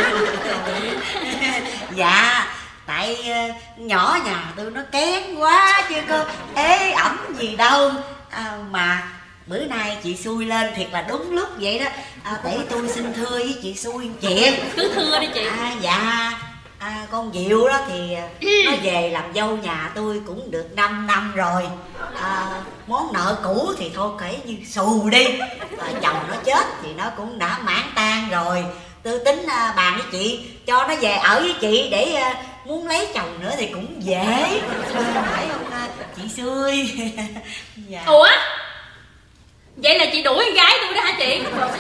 Dạ, tại nhỏ nhà tôi nó kén quá chứ có ế ẩm gì đâu. Mà bữa nay chị xui lên thiệt là đúng lúc vậy đó. Để tôi xin thưa với chị xui chuyện. Cứ thưa đi chị. Dạ, con Diệu đó thì nó về làm dâu nhà tôi cũng được 5 năm rồi. Món nợ cũ thì thôi kể như xù đi. Chồng nó chết thì nó cũng đã mãn tan rồi. Tôi tính bàn với chị cho nó về ở với chị để muốn lấy chồng nữa thì cũng dễ. Phải không chị xui? Dạ. Ủa? Vậy là chị đuổi con gái tôi đó hả chị?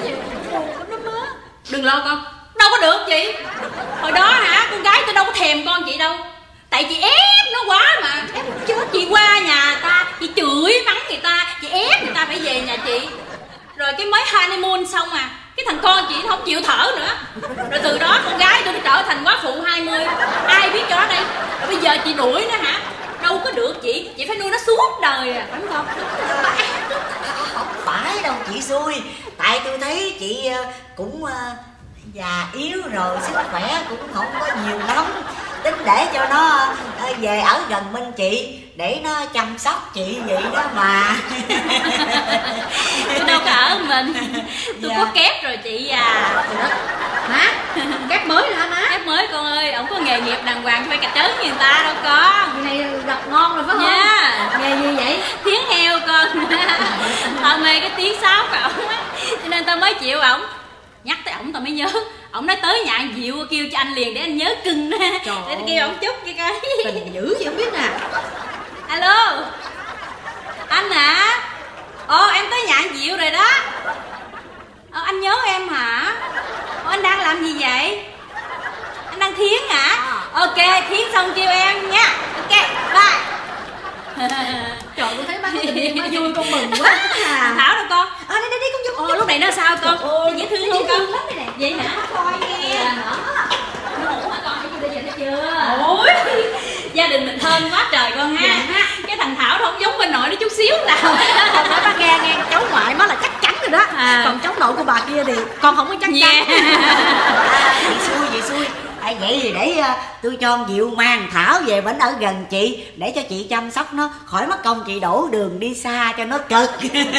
Đừng lo con. Đâu có được chị. Hồi đó hả, con gái tôi đâu có thèm con chị đâu. Tại chị ép nó quá mà. Chết, chị qua nhà ta, chị chửi mắng người ta, chị ép người ta phải về nhà chị. Rồi cái mới honeymoon xong cái thằng con chị nó không chịu thở nữa. Rồi từ đó con gái tôi trở thành quá phụ 20. Ai biết cho nó đây. Rồi bây giờ chị đuổi nó hả? Đâu có được chị phải nuôi nó suốt đời phải không? Không phải đâu chị xui. Tại tôi thấy chị cũng già yếu rồi, sức khỏe cũng không có nhiều lắm. Tính để cho nó về ở gần bên chị để nó chăm sóc chị vậy đó mà. Tôi đâu có ở mình. Tôi có kép rồi chị à. Má, kép mới hả má? Kép mới con ơi, ổng có nghề nghiệp đàng hoàng, phải cà trớn như người ta đâu con. Người này gặp ngon rồi phải không? Nha. Nghề gì vậy? Thiến heo con. Tao mê cái tiếng sáo của ổng á, cho nên tao mới chịu ổng. Nhắc tới ổng tao mới nhớ. Ổng nói tới nhà anh Diệu kêu cho anh liền để anh nhớ cưng. Để tao kêu ổng chút cho coi. Tình dữ gì không biết nè. Alo anh hả? Em tới nhà anh Diệu rồi đó. Anh nhớ em hả? Anh đang làm gì vậy? Anh đang thiến hả? Ok, thiến xong kêu em nha. Ok, bye. Trời, tôi thấy má có tình yêu má vui con mừng quá à. Thảo đâu con? Đi con giúp. Lúc này nó sao con? Dễ thương không con? Lắm đây nè. Vậy hả? Coi nghe. Nó ngủ hả con? Bây giờ thấy chưa? Ôi, gia đình mình thơm quá trời con ha. Cái thằng Thảo nó không giống bên nội nó chút xíu nào. Con nói má nghe cháu ngoại má là chắc chắn rồi đó. Còn cháu nội của bà kia thì con không có chắc chắn. Chị xui. Vậy thì để tôi cho ông Diệu mang Thảo về bển ở gần chị để cho chị chăm sóc nó, khỏi mất công chị đổ đường đi xa cho nó cực.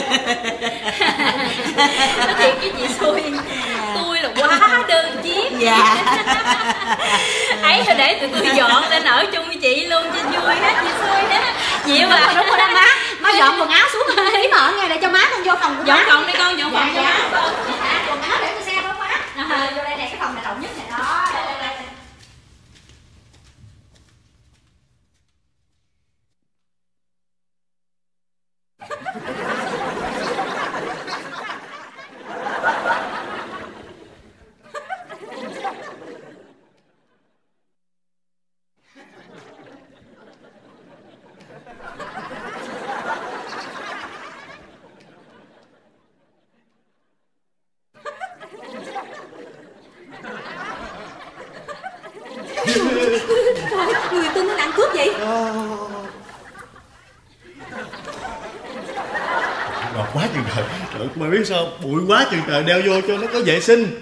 Nói thiệt với chị xui, tôi là quá đơn chiếc. Dạ. Ấy thôi để tụi tôi dọn lên ở chung với chị luôn cho vui hết chị xui đó. Diệu à. Đúng rồi đó má. Má dọn quần áo xuống tí mà ở nghe để cho má con vô phòng của má. Dọn phòng đi con, dọn phòng cho má. Quần áo để tôi xe đó má. Vô đây nè, cái phòng này rộng nhất này đó. Đây. Người tin nó làm cướp vậy? Ngọt quá chừng trời. Trời, mày biết sao bụi quá chừng trời, đeo vô cho nó có vệ sinh.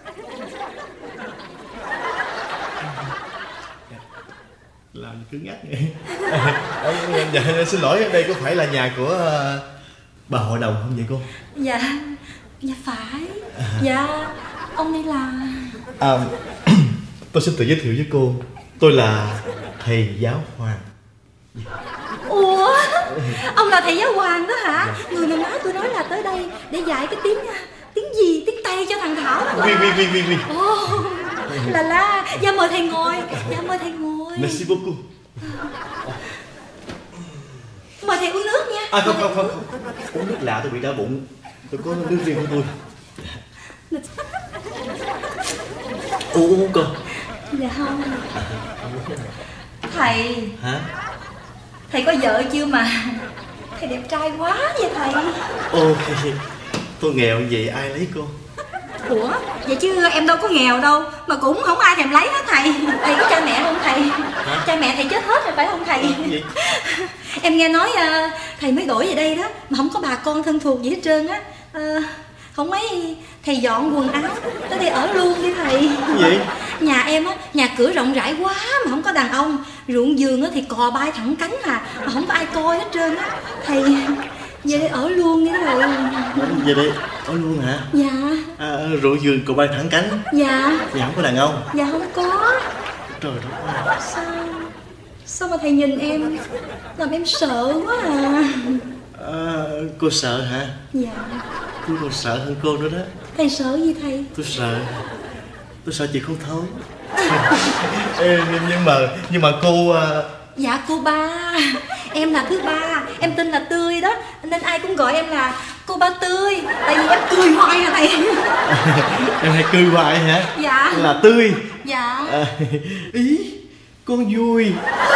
Làm cứ ngắt vậy. Dạ, xin lỗi, đây có phải là nhà của bà hội đồng không vậy cô? Dạ phải. Dạ, ông đây là... Tôi xin tự giới thiệu với cô. Tôi là thầy giáo Hoàng. Ủa, ông là thầy giáo Hoàng đó hả? Người này nói tôi nói là tới đây để dạy cái tiếng gì, tiếng Tây cho thằng Thảo. Oui. Là dạ mời thầy ngồi. Merci beaucoup. Mời thầy uống nước nha. Không. Uống nước lạ tôi bị đau bụng. Tôi có nước riêng của tôi. Uống con. Dạ không. Thầy. Hả? Thầy có vợ chưa mà thầy đẹp trai quá vậy thầy? Ôi, tôi nghèo vậy ai lấy cô? Ủa, vậy chứ em đâu có nghèo đâu, mà cũng không ai thèm lấy hết thầy. Thầy có cha mẹ không thầy? Hả? Cha mẹ thầy chết hết rồi phải không thầy? Gì? Em nghe nói thầy mới đổi về đây đó, mà không có bà con thân thuộc gì hết trơn á. Không mấy thầy dọn quần áo tới đây ở luôn đi thầy. Gì? Nhà em á, nhà cửa rộng rãi quá mà không có đàn ông. Ruộng vườn á thì cò bay thẳng cánh mà không có ai coi hết trơn á. Thầy về đây ở luôn đi thầy. Về đây ở luôn hả? Dạ. Ruộng vườn cò bay thẳng cánh. Dạ. Dạ không có đàn ông. Dạ không có. Trời đất ơi. Sao mà thầy nhìn em làm em sợ quá à. Cô sợ hả? Dạ. Tôi còn sợ hơn cô nữa đó. Thầy sợ gì thầy? Tôi sợ chị không thấu. nhưng mà cô... Dạ cô Ba. Em là thứ ba. Em tên là Tươi đó, nên ai cũng gọi em là cô Ba Tươi. Tại vì em cười hoài hả thầy? Em hay cười hoài hả? Dạ. Là Tươi. Dạ. Ý con vui.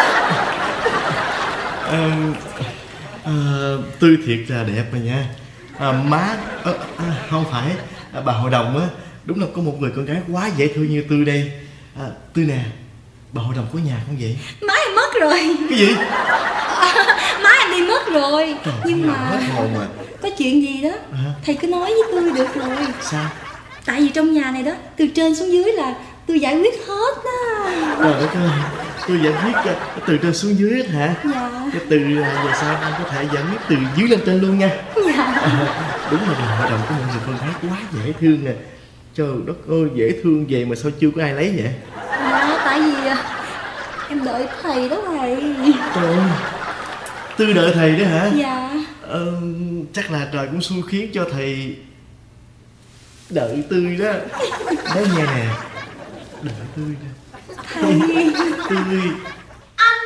Tươi thiệt là đẹp mà nha. Má không phải bà hội đồng á, đúng là có một người con gái quá dễ thương như Tươi đây. Tươi nè, bà hội đồng có nhà không vậy? Má em mất rồi. Cái gì? Má em đi mất rồi. Trời, nhưng mà hết hồn à. Có chuyện gì đó thầy cứ nói với Tươi được rồi. Sao? Tại vì trong nhà này đó, từ trên xuống dưới là Tươi giải quyết hết á. Trời đất ơi, tôi giải quyết từ trên xuống dưới hết hả? Dạ. Cái từ giờ sao anh có thể giải quyết từ dưới lên trên luôn nha. Dạ. Đúng là bà hội đồng có một người con gái quá dễ thương nè. Trời đất ơi, dễ thương vậy mà sao chưa có ai lấy vậy? Tại vì em đợi thầy đó thầy. Trời ơi, Tư đợi thầy đó hả? Dạ. Chắc là trời cũng xui khiến cho thầy đợi Tươi đó. Nói nghe nè, đợi Tươi nè. Tươi. Anh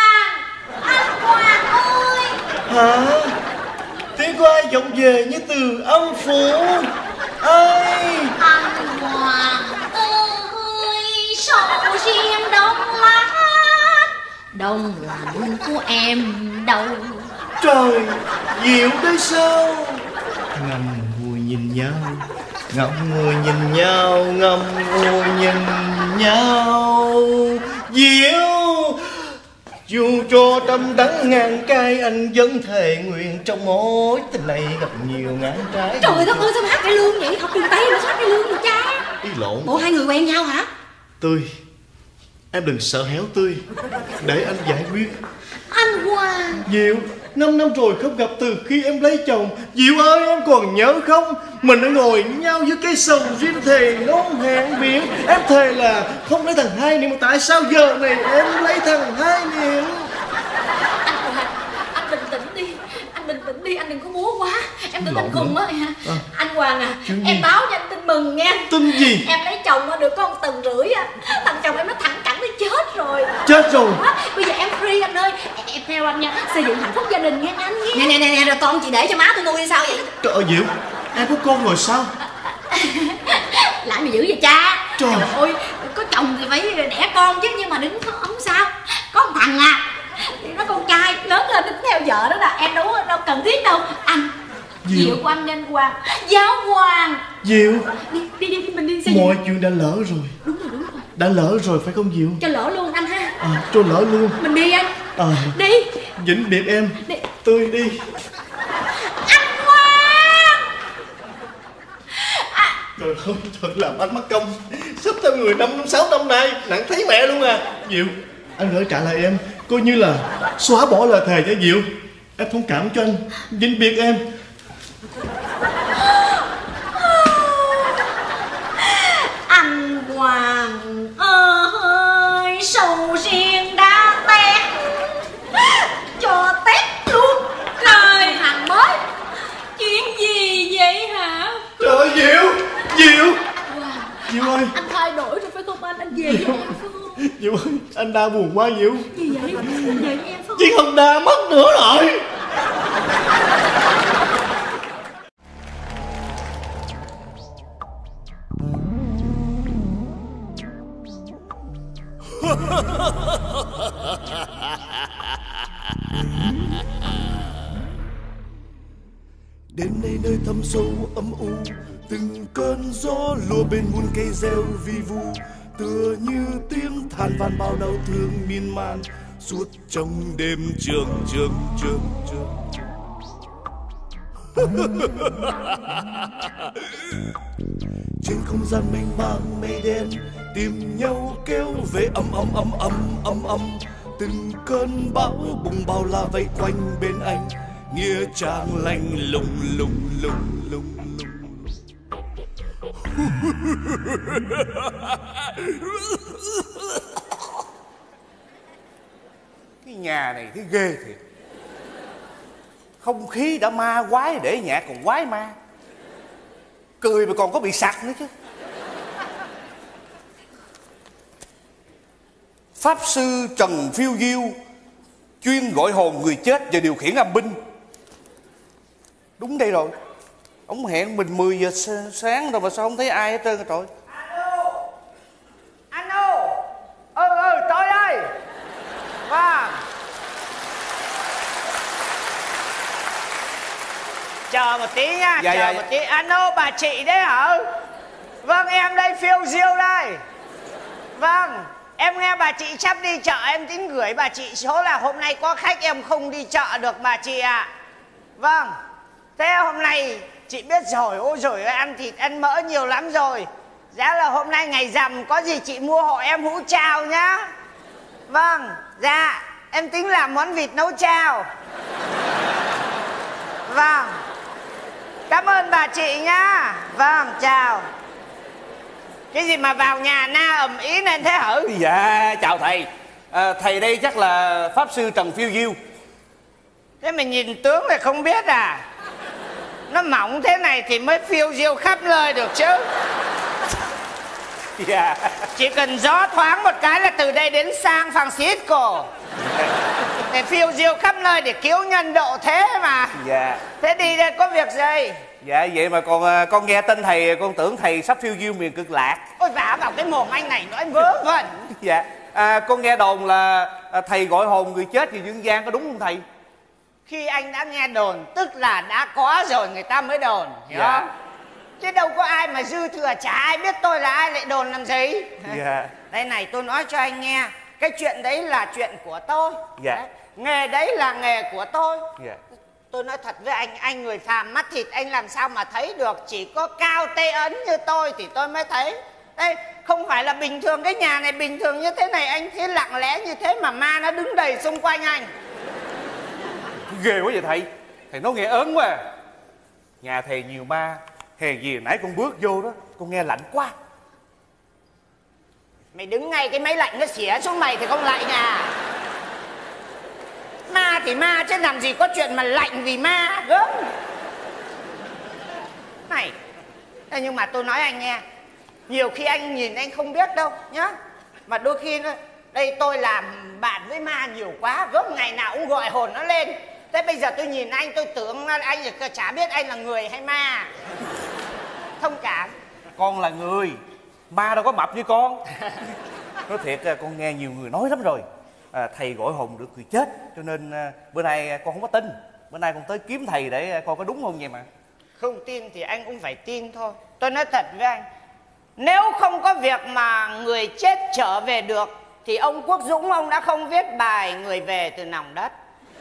Quang ơi. Hả? Tiếng của ai vọng về như từ âm phủ? Ai? Anh Quang ơi, sầu riêng đông lá, đông lạnh của em đâu? Trời, dịu đấy sao? Ngậm ngùi nhìn nhau, ngậm ngùi nhìn nhau, ngậm ngùi nhìn nhau. Dịu, dù cho trăm đắng ngàn cay, anh vẫn thề nguyện trong mối tình này gặp nhiều ngàn trái. Trời đất ơi, sao mà hát cải lương vậy? Học trường Tây mà hát cải lương vậy cha? Ý lộn. Bộ hai người quen nhau hả? Tươi, em đừng sợ héo Tươi, để anh giải quyết. Anh Quang. Diệu, 5 năm rồi không gặp từ khi em lấy chồng. Diệu ơi, em còn nhớ không? Mình đã ngồi nhau dưới cây sầu riêng thề non hẹn biển. Em thề là không lấy thằng Hai Niệm, mà tại sao giờ này em lấy thằng Hai Niệm? Anh bình tĩnh đi. Anh bình tĩnh đi, anh đừng có múa quá. Em tin anh cùng á. Anh Hoàng à, em báo cho anh tin mừng nha. Tin gì? Em lấy chồng được có 1 tuần rưỡi á. Thằng chồng em nó thẳng cẳng nó chết rồi. Chết rồi? Bây giờ em free anh ơi. Em theo anh nha, xây dựng hạnh phúc gia đình nghe anh nghe. Nè, rồi con chị để cho má tôi nuôi sao vậy? Trời ơi Diệu, em có con rồi sao? Lại mà dữ vậy cha? Trời ơi, có chồng thì phải đẻ con chứ, nhưng mà đừng không sao. Có một thằng à, nó con trai lớn lên nó theo vợ đó là em đâu cần thiết đâu. Anh Diệu của anh nên Hoàng, giáo Hoàng. Diệu, đi mình đi xây dựng. mọi chuyện đã lỡ rồi. Đúng rồi. Đã lỡ rồi phải không Diệu? Cho lỡ luôn anh ha. Cho lỡ luôn. Mình đi anh. Đi. Vĩnh biệt em. Đi. Tươi đi. Anh Hoàng. Trời ơi, thật làm anh mất công. Sắp theo người 6 năm nay, nặng thấy mẹ luôn à. Diệu, anh gửi trả lời em, coi như là xóa bỏ lời thề cho Diệu. Em thông cảm cho anh. Vĩnh biệt em. Anh Hoàng ơi, sầu riêng đã tét, cho tét luôn. Trời, thằng mới. Chuyện gì vậy hả? Trời ơi, Diệu ơi. Anh thay đổi rồi phải không anh? Anh về với em phải không? Diệu ơi, anh đa buồn quá Diệu. Gì vậy? Về với em phải không? Chứ không đa mất nữa rồi. nơi thâm sâu âm u, từng cơn gió lùa bên muôn cây reo vi vu, tựa như tiếng than van bao đau thương miên man suốt trong đêm trường. Trên không gian mênh mang mây đen tìm nhau kéo về âm. Từng cơn bão bùng bao la vây quanh bên anh, nghĩa trang lạnh lùng. Cái nhà này thấy ghê thiệt. Không khí đã ma quái, để nhạc còn quái ma. Cười mà còn có bị sặc nữa chứ. Pháp sư Trần Phiêu Diêu chuyên gọi hồn người chết và điều khiển âm binh. Đúng đây rồi. Ông hẹn mình 10 giờ sáng rồi mà sao không thấy ai hết trơn rồi trời. Alo. Tôi đây. Vâng. Chờ một tí nha. Chờ một tí. Alo, bà chị đấy hả? Vâng, em đây, Phiêu Diêu đây. Vâng, em nghe bà chị sắp đi chợ, em tính gửi bà chị số là hôm nay có khách em không đi chợ được bà chị ạ. Vâng, thế hôm nay chị biết rồi, ôi rồi ăn thịt ăn mỡ nhiều lắm rồi. Giá là hôm nay ngày rằm, có gì chị mua hộ em hũ chao nhá. Vâng, dạ, em tính làm món vịt nấu chao. Vâng, cảm ơn bà chị nhá. Vâng, chào. Cái gì mà vào nhà na ầm ý nên thế hử? Dạ, chào thầy. Thầy đây chắc là Pháp sư Trần Phiêu Diêu. Thế mà nhìn tướng thì không biết à? Nó mỏng thế này thì mới phiêu diêu khắp nơi được chứ. Dạ. Chỉ cần gió thoáng một cái là từ đây đến San Francisco. Để phiêu diêu khắp nơi để cứu nhân độ thế mà. Dạ. Thế đi đây có việc gì? Dạ vậy mà con nghe tên thầy con tưởng thầy sắp phiêu diêu miền Cực Lạc. Ôi vả vào cái mồm anh này nói vớ vẩn. Dạ. Con nghe đồn là thầy gọi hồn người chết về dương gian, có đúng không thầy? Khi anh đã nghe đồn tức là đã có rồi người ta mới đồn, hiểu dạ. không? Chứ đâu có ai mà dư thừa, chả ai biết tôi là ai lại đồn làm gì. Dạ. Đây này, tôi nói cho anh nghe, cái chuyện đấy là chuyện của tôi. Dạ. Đấy. Nghề đấy là nghề của tôi. Dạ. Tôi nói thật với anh người phàm mắt thịt anh làm sao mà thấy được. Chỉ có Cao Tê Ấn như tôi thì tôi mới thấy. Đây, không phải là bình thường, cái nhà này bình thường như thế này anh thấy lặng lẽ như thế mà ma nó đứng đầy xung quanh anh. Ghê quá vậy thầy. Thầy nói nghe ớn quá à. Nhà thầy nhiều ma, hèn gì nãy con bước vô đó con nghe lạnh quá. Mày đứng ngay cái máy lạnh nó xỉa xuống mày thì không lạnh à? Ma thì ma chứ làm gì có chuyện mà lạnh vì ma gớm. Này, nhưng mà tôi nói anh nghe, nhiều khi anh nhìn anh không biết đâu nhá. Mà đôi khi nó, đây tôi làm bạn với ma nhiều quá, gớm ngày nào cũng gọi hồn nó lên. Thế bây giờ tôi nhìn anh tôi tưởng anh chả biết anh là người hay ma. Thông cảm. Con là người, ma đâu có mập như con. Nói thiệt con nghe nhiều người nói lắm rồi. Thầy gọi hồn được người chết, cho nên bữa nay con không có tin. Bữa nay con tới kiếm thầy để coi có đúng không vậy mà. Không tin thì anh cũng phải tin thôi. Tôi nói thật với anh, nếu không có việc mà người chết trở về được thì ông Quốc Dũng ông đã không viết bài Người về từ nòng đất.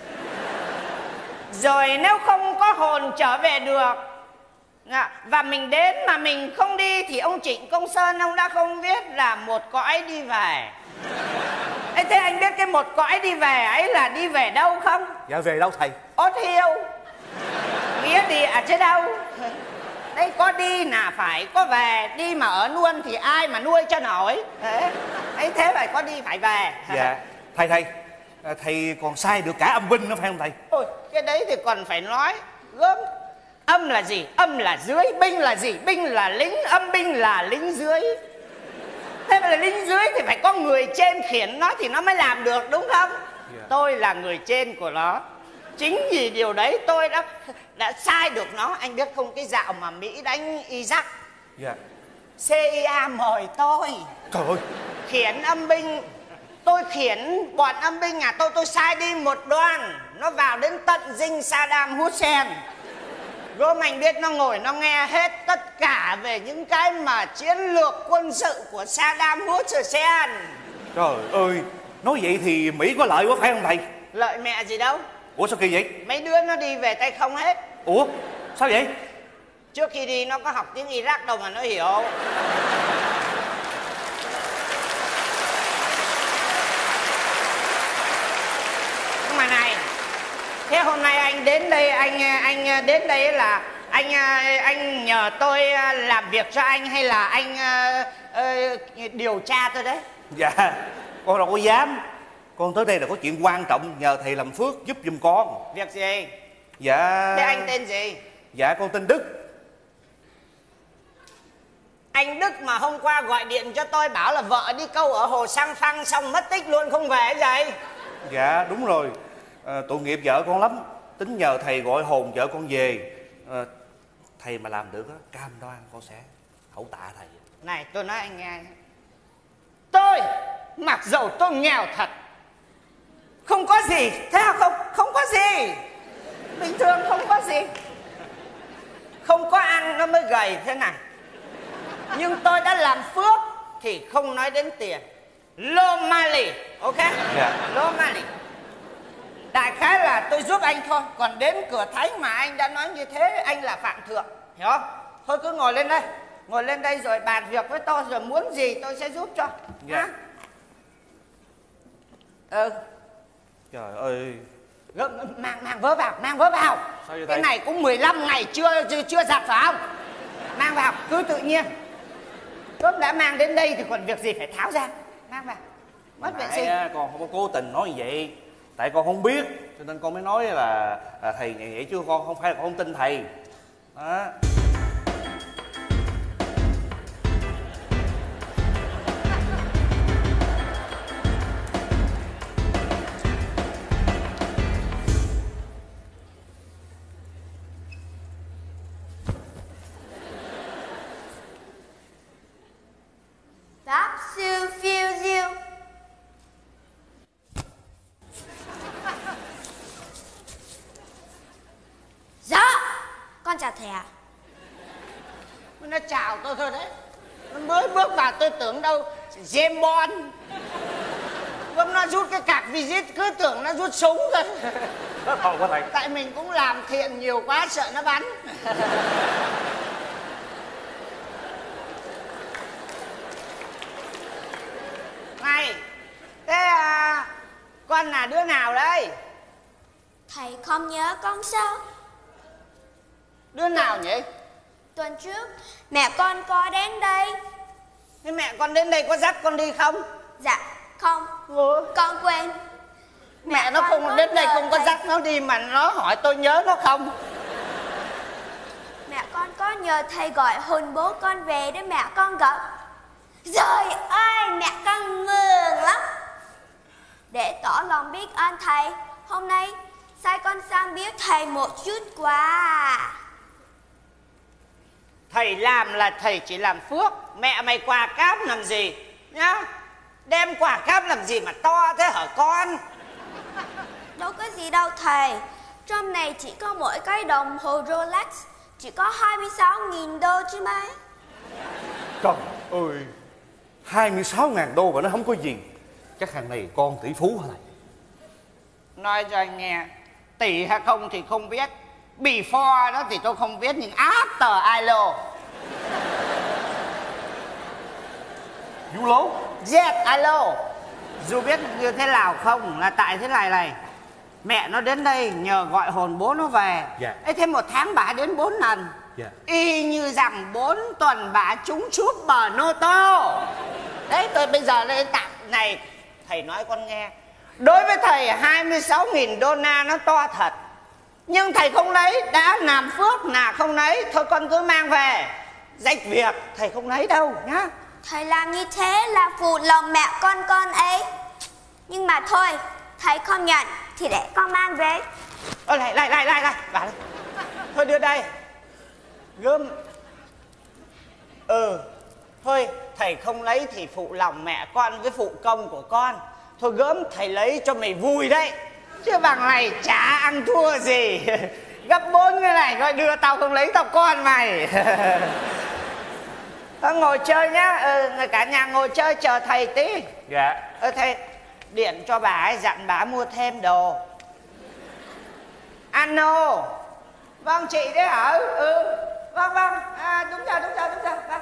Rồi nếu không có hồn trở về được và mình đến mà mình không đi thì ông Trịnh Công Sơn ông đã không viết là Một cõi đi về. Ê, thế anh biết cái một cõi đi về ấy là đi về đâu không? Dạ về đâu thầy? Ốt hiu. Nghĩa đi à chứ đâu. Đây có đi là phải có về. Đi mà ở luôn thì ai mà nuôi cho nổi. Ấy thế phải có đi phải về. Dạ thầy thầy còn sai được cả âm binh nữa phải không thầy? Ôi cái đấy thì còn phải nói gớm. Âm là gì? Âm là dưới. Binh là gì? Binh là lính. Âm binh là lính dưới. Thế mà là lính dưới thì phải có người trên khiển nó thì nó mới làm được đúng không? Yeah. Tôi là người trên của nó. Chính vì điều đấy tôi đã sai được nó. Anh biết không, cái dạo mà Mỹ đánh Iraq, yeah, CIA mời tôi. Trời ơi. Khiển âm binh. Tôi khiển bọn âm binh tôi sai đi một đoàn. Nó vào đến tận dinh Saddam Hussein. Gớm anh biết nó ngồi nó nghe hết tất cả về những cái mà chiến lược quân sự của Saddam Hussein. Trời ơi, nói vậy thì Mỹ có lợi quá phải không thầy? Lợi mẹ gì đâu. Ủa sao kỳ vậy? Mấy đứa nó đi về tay không hết. Ủa sao vậy? Trước khi đi nó có học tiếng Iraq đâu mà nó hiểu. Nhưng mà này, thế hôm nay anh đến đây, anh đến đây là anh nhờ tôi làm việc cho anh hay là anh điều tra tôi đấy? Dạ, con đâu có dám. Con tới đây là có chuyện quan trọng nhờ thầy làm phước giúp giùm con. Việc gì? Dạ. Thế anh tên gì? Dạ con tên Đức. Anh Đức mà hôm qua gọi điện cho tôi bảo là vợ đi câu ở hồ Sang Phăng xong mất tích luôn không về vậy? Dạ đúng rồi, tội nghiệp vợ con lắm. Tính nhờ thầy gọi hồn vợ con về. Thầy mà làm được á, cam đoan con sẽ hậu tạ thầy. Này tôi nói anh nghe, tôi mặc dầu tôi nghèo thật, không có gì, thế không? Không có gì, bình thường không có gì, không có ăn nó mới gầy thế này. Nhưng tôi đã làm phước thì không nói đến tiền. Lô Mali, ok? Dạ. Lô Mali. Đại khái là tôi giúp anh thôi. Còn đến cửa thánh mà anh đã nói như thế, anh là phạm thượng, hiểu không? Thôi cứ ngồi lên đây, ngồi lên đây rồi bàn việc với tôi, rồi muốn gì tôi sẽ giúp cho. Dạ. Trời ơi. Mang vớ vào, mang vớ vào. Sao vậy cái thầy? này cũng 15 ngày chưa giặt phải không? Mang vào, cứ tự nhiên. Cớm đã mang đến đây thì còn việc gì phải tháo ra. Mang vào, mất vệ sinh. Con không có cố tình nói như vậy. Tại con không biết, cho nên con mới nói là thầy như vậy chứ con không phải là con không tin thầy. Đó. Pháp sư phiêu diêu. Dạ, con chào thầy ạ. Nó chào tôi thôi đấy. Nó mới bước vào tôi tưởng đâu James Bond. Gớm nó rút cái cạc visit cứ tưởng nó rút súng thôi. Đó thôi quá thầy. Tại mình cũng làm thiện nhiều quá sợ nó bắn. Này, thế con là đứa nào đây? Thầy không nhớ con sao? Đứa nào nhỉ? Tuần trước mẹ con có đến đây. Thế mẹ con đến đây có dắt con đi không? Dạ không. Con quên. Mẹ nó con không có đến đây nhờ không có thầy. dắt nó đi mà nó hỏi tôi nhớ nó không? Mẹ con có nhờ thầy gọi hồn bố con về để mẹ con gặp. Trời ơi, mẹ con mừng lắm. Để tỏ lòng biết ơn thầy, hôm nay sai con sang biếu thầy một chút quà. Thầy làm là thầy chỉ làm phước. Mẹ mày quà cáp làm gì nhá? Đem quà cáp làm gì mà to thế hả con? Đâu có gì đâu thầy. Trong này chỉ có mỗi cái đồng hồ Rolex, chỉ có 26.000 đô chứ mấy. Trời ơi, 26.000 đô mà nó không có gì. Chắc hàng này con tỷ phú hả thầy? Nói cho anh nghe, tỷ hay không thì không biết. Before đó thì tôi không biết, nhưng after I know. Vú lố. Yes, I know. Dù biết như thế nào không là tại thế này. Mẹ nó đến đây nhờ gọi hồn bố nó về. Dạ. Ấy thế một tháng bà đến 4 lần. Dạ. Y như rằng 4 tuần bà trúng súp bờ nô tô. Đấy tôi bây giờ lên tặng này. Thầy nói con nghe, đối với thầy 26.000 đô la nó to thật. Nhưng thầy không lấy, đã làm phước là không lấy. Thôi con cứ mang về, rách việc thầy không lấy đâu nhá. Thầy làm như thế là phụ lòng mẹ con ấy. Nhưng mà thôi, thầy không nhận thì để con mang về. Lại bà đây. Thôi đưa đây. Gớm. Thôi thầy không lấy thì phụ lòng mẹ con với phụ công của con. Thôi gớm thầy lấy cho mày vui đấy, chứ bằng này chả ăn thua gì. Gấp 4 cái này coi đưa tao không lấy tao con mày. Tao ngồi chơi nhá. Cả nhà ngồi chơi chờ thầy tí. Dạ. Thầy điện cho bà ấy dặn bà mua thêm đồ. Ano. Vâng chị đấy hả? Vâng vâng. Đúng rồi. Vâng.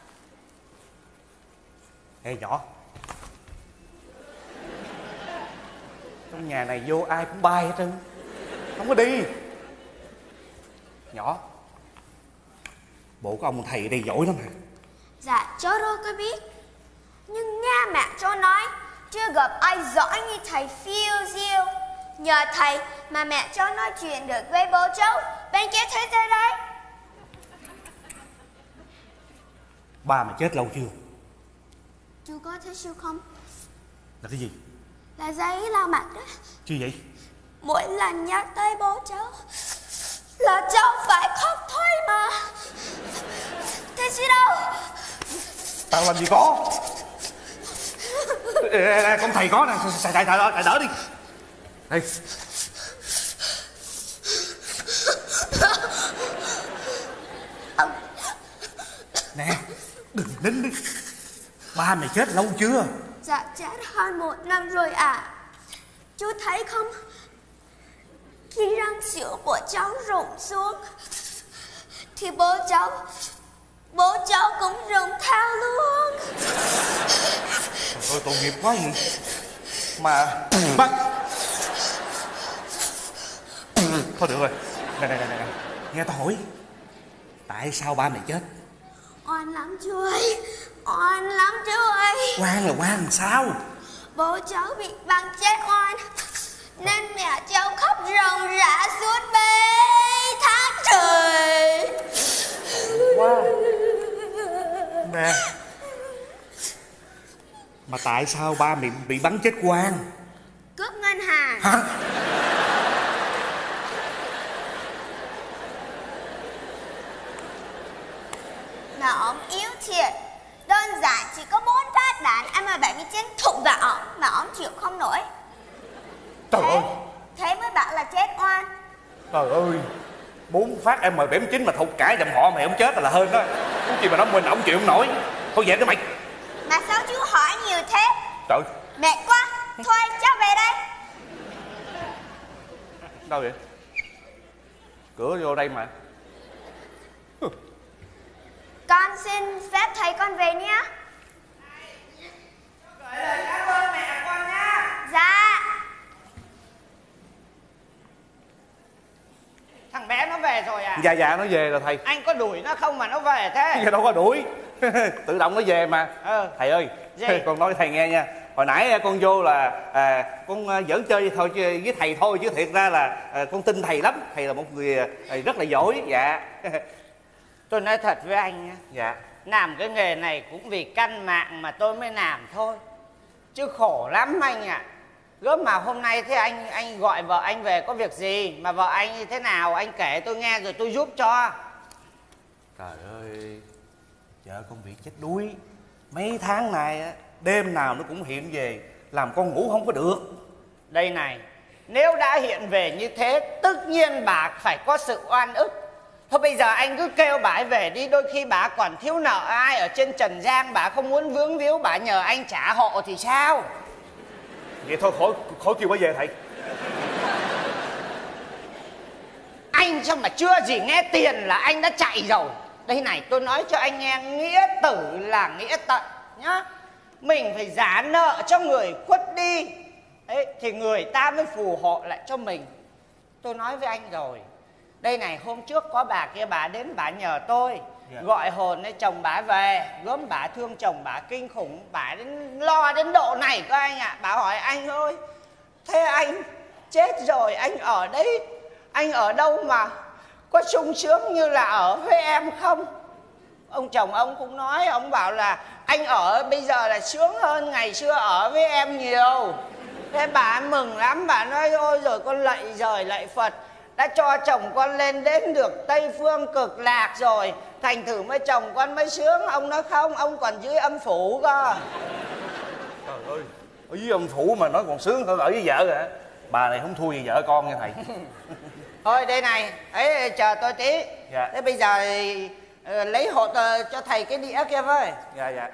Ê nhỏ, trong nhà này vô ai cũng bay hết trơn, không có đi. Nhỏ, bộ của ông thầy ở đây giỏi lắm hả? Dạ cháu đâu có biết. Nhưng nghe mẹ cháu nói chưa gặp ai giỏi như thầy phiêu diêu. Nhờ thầy mà mẹ cháu nói chuyện được với bố cháu bên kia thế giới đấy. Ba mày chết lâu chưa? Chú có thấy siêu không? Là cái gì? Là giấy lau mặt đó. Chi vậy? Mỗi lần nhắc tới bố cháu là cháu phải khóc thôi mà. Thế chứ đâu. Tao làm gì có. Con thầy có nè, thầy đỡ đi. Đây. Nè, đừng nín đi. Ba mày chết lâu chưa? Dạ chết hơn 1 năm rồi ạ. Chú thấy không? Khi răng sữa của cháu rụng xuống thì bố cháu cũng rụng theo luôn. Ôi tội nghiệp quá vậy. Mà bắt. Thôi được rồi. Này. Nghe tao hỏi, tại sao ba mày chết? Oan lắm chú ơi. Oan lắm chú ơi. Oan là oan làm sao? Bố cháu bị bắn chết oan nên mẹ cháu khóc ròng rã suốt mấy tháng trời. Wow. Nè, mà tại sao ba mày bị bắn chết oan? Cướp ngân hàng. Hả? Mà ông yếu thiệt. Đơn giản chỉ có 4 phát đạn M79 thủng vào ổng mà ổng chịu không nổi. Trời ơi. Thế mới bảo là chết oan. Trời ơi, 4 phát M79 mà thục cả dòng họ mày không chết là hơn đó. Cái gì mà nó mình ổng chịu không nổi. Thôi về đi mày. Mà sao chú hỏi nhiều thế? Trời. Mệt quá. Thôi cháu về đây. Đâu vậy? Cửa vô đây mà. Con xin phép thầy con về nhé. Gửi lời cảm ơn mẹ con nha. Dạ. Thằng bé nó về rồi à? Dạ nó về rồi thầy. Anh có đuổi nó không mà nó về thế? Dạ đâu có đuổi. Tự động nó về mà. Thầy ơi, gì? Con nói thầy nghe nha. Hồi nãy con vô là con giỡn chơi thôi với thầy thôi, chứ thiệt ra là con tin thầy lắm. Thầy là một người rất là giỏi. Dạ. Tôi nói thật với anh nhé. Dạ. Làm cái nghề này cũng vì căn mạng mà tôi mới làm thôi. Chứ khổ lắm anh ạ. Gớm mà hôm nay thế anh gọi vợ anh về có việc gì? Mà vợ anh như thế nào anh kể tôi nghe rồi tôi giúp cho. Trời ơi, vợ con bị chết đuối. Mấy tháng này đêm nào nó cũng hiện về, làm con ngủ không có được. Đây này, nếu đã hiện về như thế tất nhiên bà phải có sự oan ức. Thôi bây giờ anh cứ kêu bà ấy về đi. Đôi khi bà còn thiếu nợ ai ở trên trần gian, bà không muốn vướng víu, bà nhờ anh trả hộ thì sao? Vậy thôi khỏi kêu bà về thầy. Anh sao mà chưa gì nghe tiền là anh đã chạy rồi. Đây này, tôi nói cho anh nghe, nghĩa tử là nghĩa tận nhá. Mình phải trả nợ cho người khuất đi đấy, thì người ta mới phù hộ lại cho mình. Tôi nói với anh rồi. Đây này, hôm trước có bà kia bà đến bà nhờ tôi gọi hồn ấy chồng bà về. Gớm bà thương chồng bà kinh khủng. Bà đến lo đến độ này cơ anh ạ. Bà hỏi anh ơi, thế anh chết rồi anh ở đấy, anh ở đâu mà có sung sướng như là ở với em không? Ông chồng ông cũng nói, ông bảo là anh ở bây giờ là sướng hơn ngày xưa ở với em nhiều. Thế bà mừng lắm, bà nói ôi rồi con lạy giời lạy Phật, đã cho chồng con lên đến được Tây Phương Cực Lạc rồi, thành thử mới chồng con mới sướng. Ông nói không, ông còn dưới âm phủ cơ. Trời ơi, ở dưới âm phủ mà nói còn sướng hơn ở với vợ hả? Bà này không thua gì vợ con nha thầy. Thôi đây này, ấy chờ tôi tí. Dạ. Thế bây giờ lấy hột cho thầy cái đĩa kia với. Dạ dạ.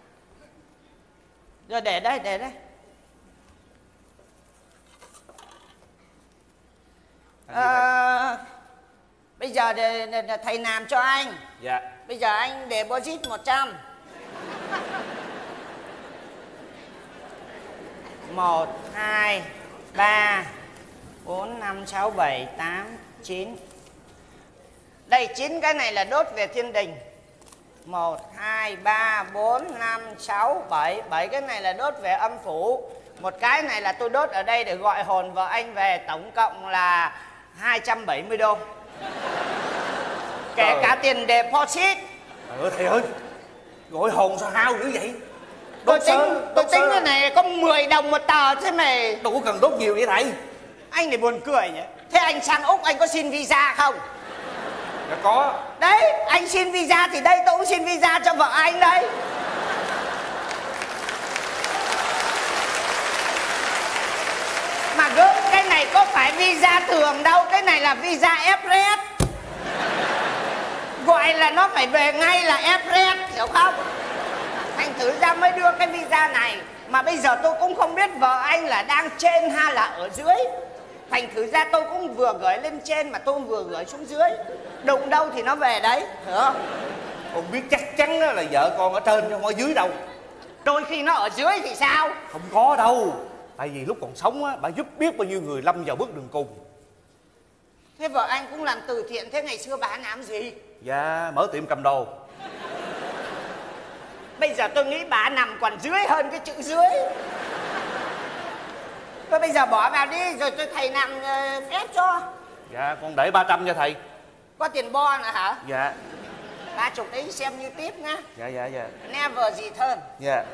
Rồi để đây, để đây. Bây giờ thầy làm cho anh. Dạ. Bây giờ anh deposit 100. 1, 2, 3, 4, 5, 6, 7, 8, 9. Đây 9 cái này là đốt về thiên đình. 1, 2, 3, 4, 5, 6, 7. 7 cái này là đốt về âm phủ. Một cái này là tôi đốt ở đây để gọi hồn vợ anh về. Tổng cộng là 270 đô. Kể cả tiền deposit. Thầy ơi, gọi hồn sao hao dữ vậy? Tôi tính cái này có 10 đồng một tờ thế mày. Đâu có cần đốt nhiều vậy thầy. Anh này buồn cười nhỉ. Thế anh sang Úc anh có xin visa không? Dạ có. Đấy, anh xin visa thì đây tôi cũng xin visa cho vợ anh đây. Mà gớm cái này có phải visa thường đâu. Cái này là visa Express. Gọi là nó phải về ngay là Express, hiểu không? Thành thử ra mới đưa cái visa này. Mà bây giờ tôi cũng không biết vợ anh là đang trên hay là ở dưới. Thành thử ra tôi cũng vừa gửi lên trên mà tôi vừa gửi xuống dưới. Đụng đâu thì nó về đấy, hiểu không? Con biết chắc chắn là vợ con ở trên chứ không ở dưới đâu. Đôi khi nó ở dưới thì sao? Không có đâu. Tại vì lúc còn sống á, bà giúp biết bao nhiêu người lâm vào bước đường cùng. Thế vợ anh cũng làm từ thiện. Thế ngày xưa bà làm gì? Dạ, mở tiệm cầm đồ. Bây giờ tôi nghĩ bà nằm còn dưới hơn cái chữ dưới. Thôi bây giờ bỏ vào đi rồi tôi thầy làm phép cho. Dạ, con để 300 cho thầy. Có tiền bo nữa hả? Dạ. 30 đấy xem như tiếp nhá. Dạ dạ dạ. Never gì hơn. Dạ.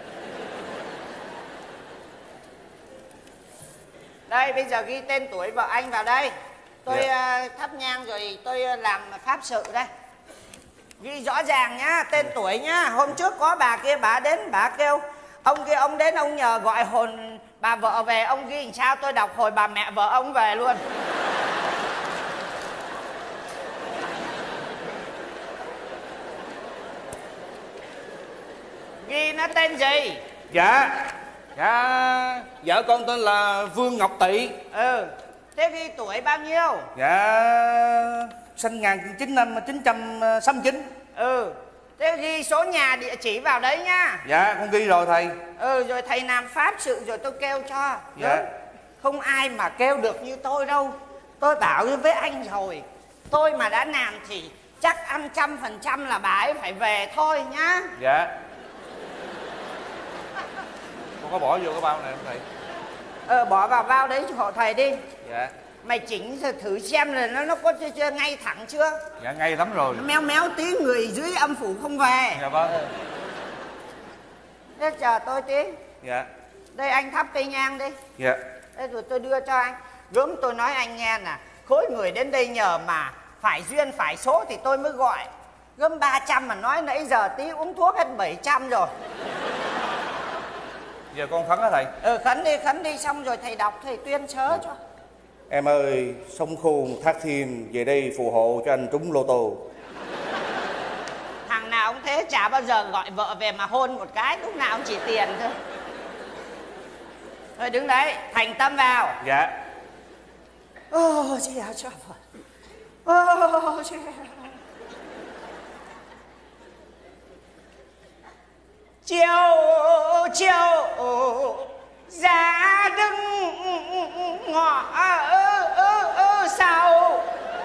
Đây bây giờ ghi tên tuổi vợ anh vào đây. Tôi thắp nhang rồi tôi làm pháp sự đây. Ghi rõ ràng nhá, tên tuổi nhá. Hôm trước có bà kia bà đến bà kêu ông kia ông đến ông nhờ gọi hồn bà vợ về. Ông ghi làm sao tôi đọc hồi bà mẹ vợ ông về luôn. Ghi nó tên gì? Dạ. Dạ, vợ con tên là Vương Ngọc Tỵ. Thế ghi tuổi bao nhiêu? Dạ, sinh 1969. Thế ghi số nhà địa chỉ vào đấy nhá. Dạ, con ghi rồi thầy. Rồi thầy làm pháp sự rồi tôi kêu cho. Dạ. Không ai mà kêu được như tôi đâu. Tôi bảo với anh rồi. Tôi mà đã làm thì chắc ăn 100% là bà ấy phải về thôi nhá. Dạ. Con có bỏ vô cái bao này không thầy? Bỏ vào bao đấy hộ thầy đi. Dạ. Mày chỉnh thử xem là nó có chưa ngay thẳng chưa? Dạ ngay lắm rồi. Nó méo méo tí người dưới âm phủ không về. Dạ vâng. Thế chờ tôi tí. Dạ. Đây anh thắp cây nhang đi. Dạ. Đây rồi tôi đưa cho anh. Gớm tôi nói anh nghe nè, khối người đến đây nhờ mà phải duyên phải số thì tôi mới gọi. Gớm 300 mà nói nãy giờ tí uống thuốc hết 700 rồi. Giờ con khấn hả thầy? Khấn đi xong rồi thầy đọc thầy tuyên sớ cho. Em ơi, sông Khôn Thác Thiên về đây phù hộ cho anh trúng lô tô. Thằng nào cũng thế, chả bao giờ gọi vợ về mà hôn một cái, lúc nào cũng chỉ tiền thôi. Thôi đứng đấy, thành tâm vào. Dạ. Ô chị áo cho Phật. Ô chị. Chiều ra đứng ngõ sau.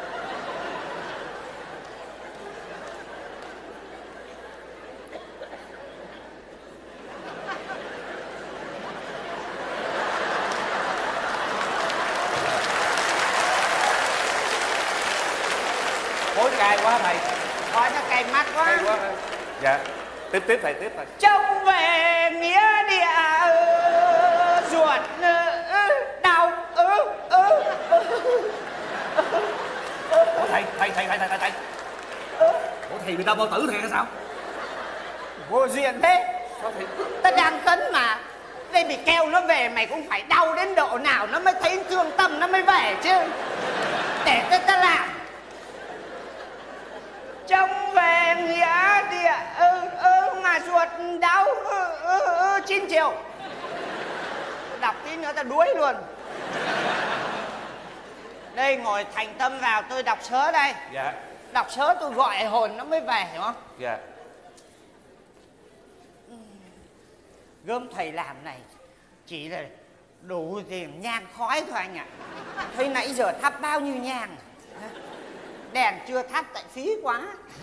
Khối cay quá thầy. Khói nó cay mắt quá. Cay quá thầy. Dạ. Tiếp thầy, tiếp thầy. Trông về nghĩa địa ruột đau. Ủa thầy. Ủa thầy bị đau bao tử thầy hay sao? Vô duyên thế. Sao thầy? Ta đang khấn mà. Đây bị kêu nó về mày cũng phải đau đến độ nào nó mới thấy thương tâm nó mới về chứ. để ta làm. Trông về nghĩa địa mà ruột đau 9 triệu. Đọc tí nữa ta đuối luôn. Đây ngồi thành tâm vào, tôi đọc sớ đây. Dạ. Đọc sớ tôi gọi hồn nó mới về, hiểu không? Dạ. Gớm thầy làm này chỉ là đủ tiền nhang khói thôi anh ạ. Thấy nãy giờ thắp bao nhiêu nhang. Đèn chưa thắp tại phí quá.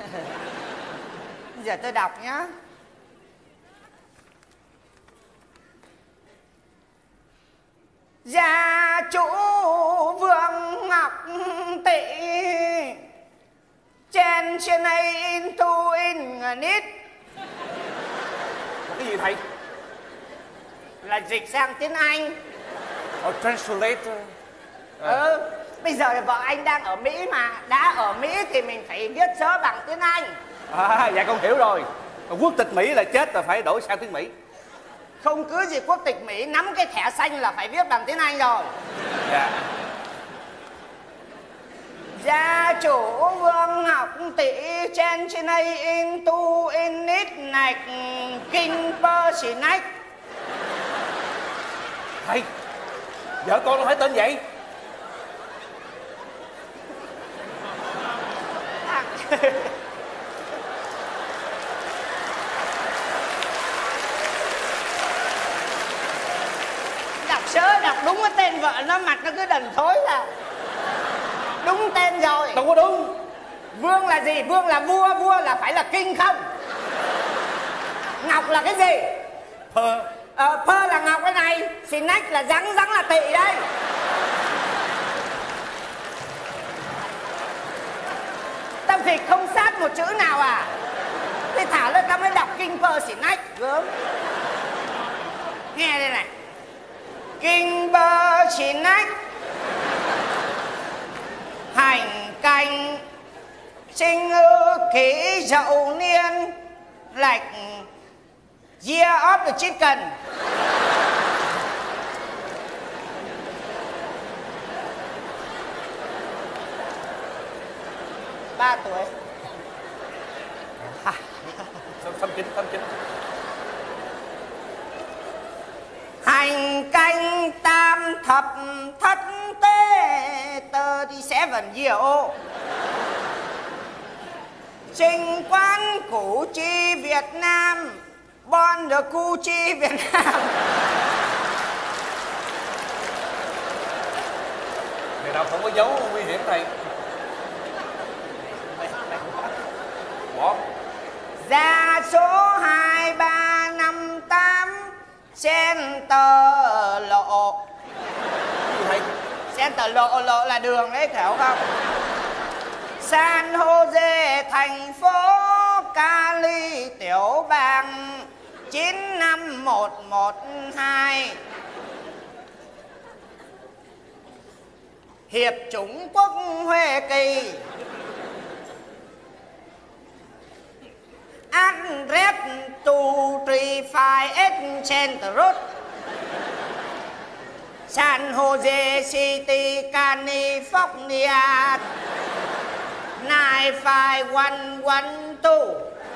Giờ tôi đọc nhá. Gia chủ Vương Ngọc Tị trên đây in tu in nít. Cái gì thầy? Là dịch sang tiếng Anh. Translator. Bây giờ vợ anh đang ở Mỹ mà. Đã ở Mỹ thì mình phải viết sớ bằng tiếng Anh. Dạ con hiểu rồi. Quốc tịch Mỹ là chết là phải đổi sang tiếng Mỹ. Không cứ gì quốc tịch Mỹ, nắm cái thẻ xanh là phải viết bằng tiếng Anh rồi. Dạ. Gia chủ Vương Ngọc Tị trên đây in tu in nít nạch kinh pơ xỉ nách. Thầy, vợ con nó phải tên vậy. Đọc sớ đọc đúng cái tên vợ nó, mặt nó cứ đần thối là đúng tên rồi. Đâu có đúng. Vương là gì? Vương là vua, vua là phải là kinh không? Ngọc là cái gì? Phơ. Phơ là ngọc cái này. Xì nách là rắn, rắn là tị đây. Tâm dịch không sát một chữ nào à? Thì thả lên ta mới đọc kinh phơ xì nách. Gớm. Nghe đây này. Kinh bơ xì nách hành canh sinh ư kỷ dậu niên lạch year of the chicken. Ba tuổi. Thăm chính. Hành canh tam thập thất tế 37 year old. Trình quán Củ Chi Việt Nam, born the Củ Chi Việt Nam. Ngày nào không có dấu nguy hiểm thầy. Bỏ. Ra số 2358 Center Lộ. Thầy. Center Lộ là đường đấy, hiểu không? San Jose thành phố Cali tiểu bang 95112. Hiệp chủng quốc Huế Kỳ. Address 235 Center Road, San Jose City, California 95112.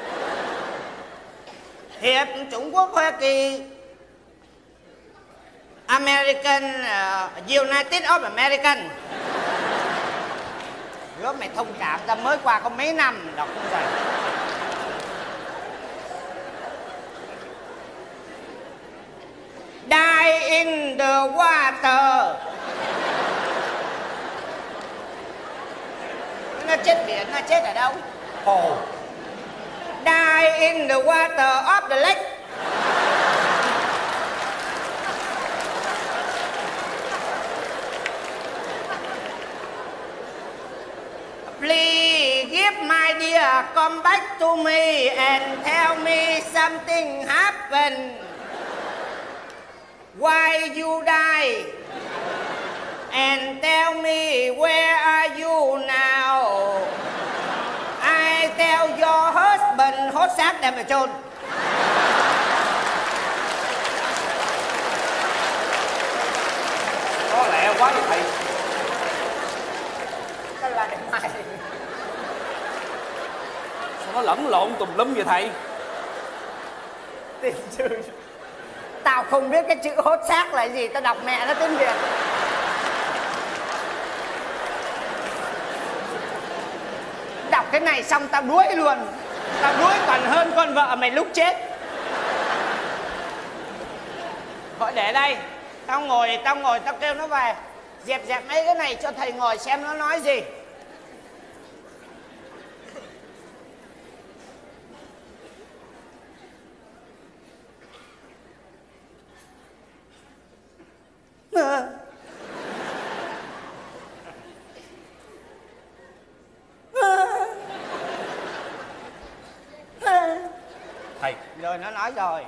Hiệp chủng quốc Hoa Kỳ, United of American. Gớm mày thông cảm, ta mới qua có mấy năm đọc không dạy. Die in the water. Nó chết biển, nó chết ở đâu? Hồ. Die in the water of the lake. Please give my dear come back to me and tell me something happened. Why you die? And tell me where are you now? I tell your husband hốt xác đem về chôn. Có lẹ quá vậy thầy. lẫn lộn tùm lum vậy thầy? Tiền sư, tao không biết cái chữ hốt xác là gì, tao đọc mẹ nó tiếng Việt. Đọc cái này xong tao đuối luôn. Tao đuối còn hơn con vợ mày lúc chết. Gọi để đây. Tao ngồi tao kêu nó về. Dẹp mấy cái này cho thầy ngồi xem nó nói gì. Thầy, rồi nó nói rồi.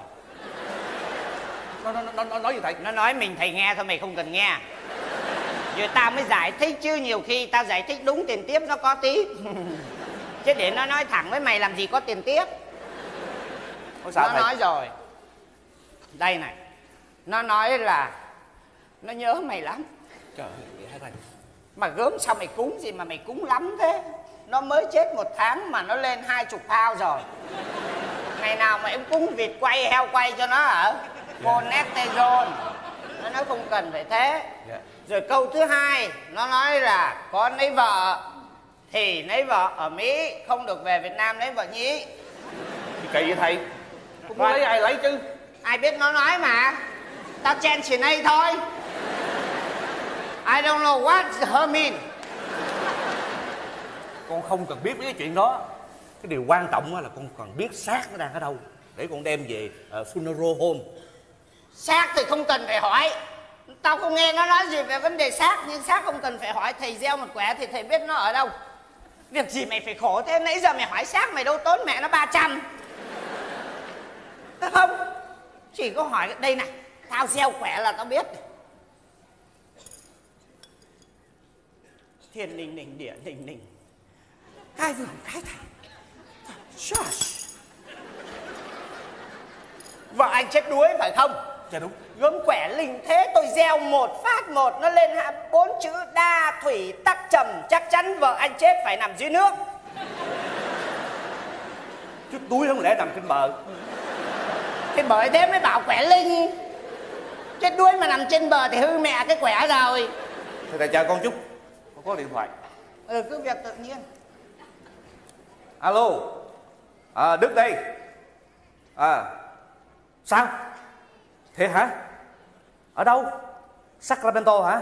Nó nói gì thầy? Nó nói mình thầy nghe thôi, mày không cần nghe. Rồi tao mới giải thích chứ, nhiều khi tao giải thích đúng tiền tiếp nó có tí. Chứ để nó nói thẳng với mày làm gì có tiền tiếp. Sao nó thầy? Nói rồi. Đây này. Nó nói là nó nhớ mày lắm. Trời ơi, hả thầy? Mà gớm sao mày cúng gì mà mày cúng lắm thế? Nó mới chết 1 tháng mà nó lên 20 pound rồi. Ngày nào mà em cúng vịt quay, heo quay cho nó hả? Colesterol. Nó nói không cần phải thế. Rồi câu thứ hai, nó nói là con lấy vợ thì lấy vợ ở Mỹ, không được về Việt Nam lấy vợ nhí. Thì kỳ vậy thầy? Cũng muốn lấy ai lấy chứ. Ai biết nó nói mà. Tao chen chỉ này thôi. I don't know what her mean. Con không cần biết mấy cái chuyện đó. Cái điều quan trọng là con cần biết xác nó đang ở đâu để con đem về funeral home. Xác thì không cần phải hỏi. Tao không nghe nó nói gì về vấn đề xác. Nhưng xác không cần phải hỏi. Thầy gieo một quẻ thì thầy biết nó ở đâu. Việc gì mày phải khổ thế? Nãy giờ mày hỏi xác mày đâu tốn mẹ nó 300. Không. Chỉ có hỏi đây này. Tao gieo quẻ là tao biết. Thiên đình đình, địa đình đình. Cái vườn cái thầy. Josh. Vợ anh chết đuối phải không? Dạ đúng. Gớm quẻ linh thế tôi gieo một phát một nó lên 4 chữ đa thủy tắc trầm, chắc chắn vợ anh chết phải nằm dưới nước. Chứ túi không lẽ nằm trên bờ. Thì bởi thế mới bảo quẻ linh. Chết đuối mà nằm trên bờ thì hư mẹ cái quẻ rồi. Thầy chờ con chút, con có điện thoại. Cứ việc tự nhiên. Alo. Đức đây. Sao? Thế hả? Ở đâu? Sacramento hả?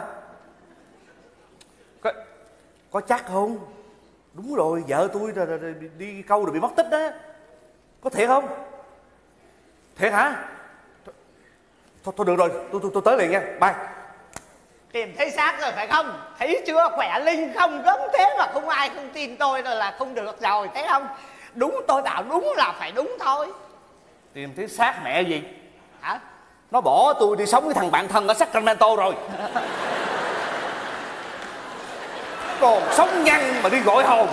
Có chắc không? Đúng rồi, vợ tôi đi câu rồi bị mất tích đó. Có thiệt không? Thiệt hả? Thôi được rồi, tôi tới liền nha, bye. Tìm thấy xác rồi phải không? Thấy chưa, khỏe linh không gớm thế mà không ai không tin tôi rồi là không được rồi, thấy không? Đúng, tôi bảo đúng là phải đúng thôi. Tìm thấy xác mẹ gì? Hả? Nó bỏ tôi đi sống với thằng bạn thân ở Sacramento rồi. Còn sống nhăn mà đi gọi hồn.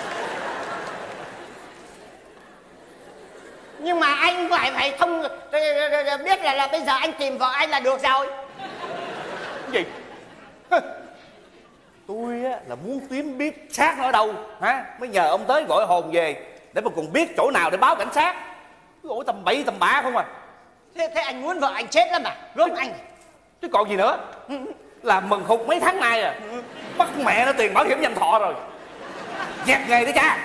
Nhưng mà anh phải không biết là bây giờ anh tìm vợ anh là được rồi. Cái gì? Tôi á là muốn tìm biết xác nó ở đâu hả, mới nhờ ông tới gọi hồn về để mà còn biết chỗ nào để báo cảnh sát. Cứ ủa tầm bậy tầm bạ không à. Thế anh muốn vợ anh chết lắm à? Gớm anh. Chứ còn gì nữa. Làm mừng hụt mấy tháng nay à. Bắt mẹ nó tiền bảo hiểm nhân thọ rồi. Dẹp nghề đi cha.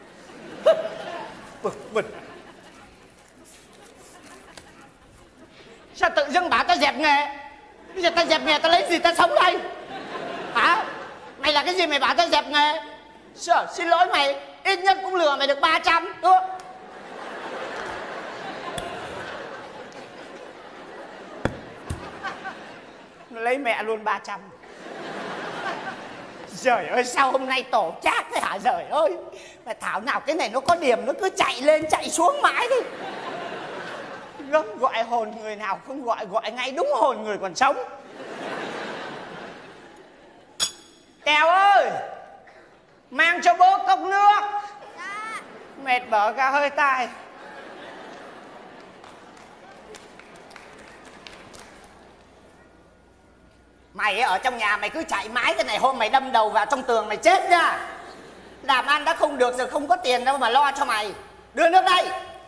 Mình sao tự dưng bảo tao dẹp nghề? Bây giờ tao dẹp nghề tao lấy gì tao sống đây? Hả? Mày là cái gì mày bảo tao dẹp nghề? Sợ, xin lỗi mày, ít nhất cũng lừa mày được 300. Đúng không? Lấy mẹ luôn 300. Trời ơi, sao hôm nay tổ chát thế hả? Trời ơi, mà thảo nào cái này nó có điểm nó cứ chạy lên chạy xuống mãi đi. Gớm gọi hồn người nào không gọi, gọi ngay đúng hồn người còn sống. Tèo ơi, mang cho bố cốc nước. Mệt bở cả hơi tai. Mày ở trong nhà mày cứ chạy mãi thế này, hôm mày đâm đầu vào trong tường mày chết nha. Làm ăn đã không được rồi, không có tiền đâu mà lo cho mày. Đưa nước đây.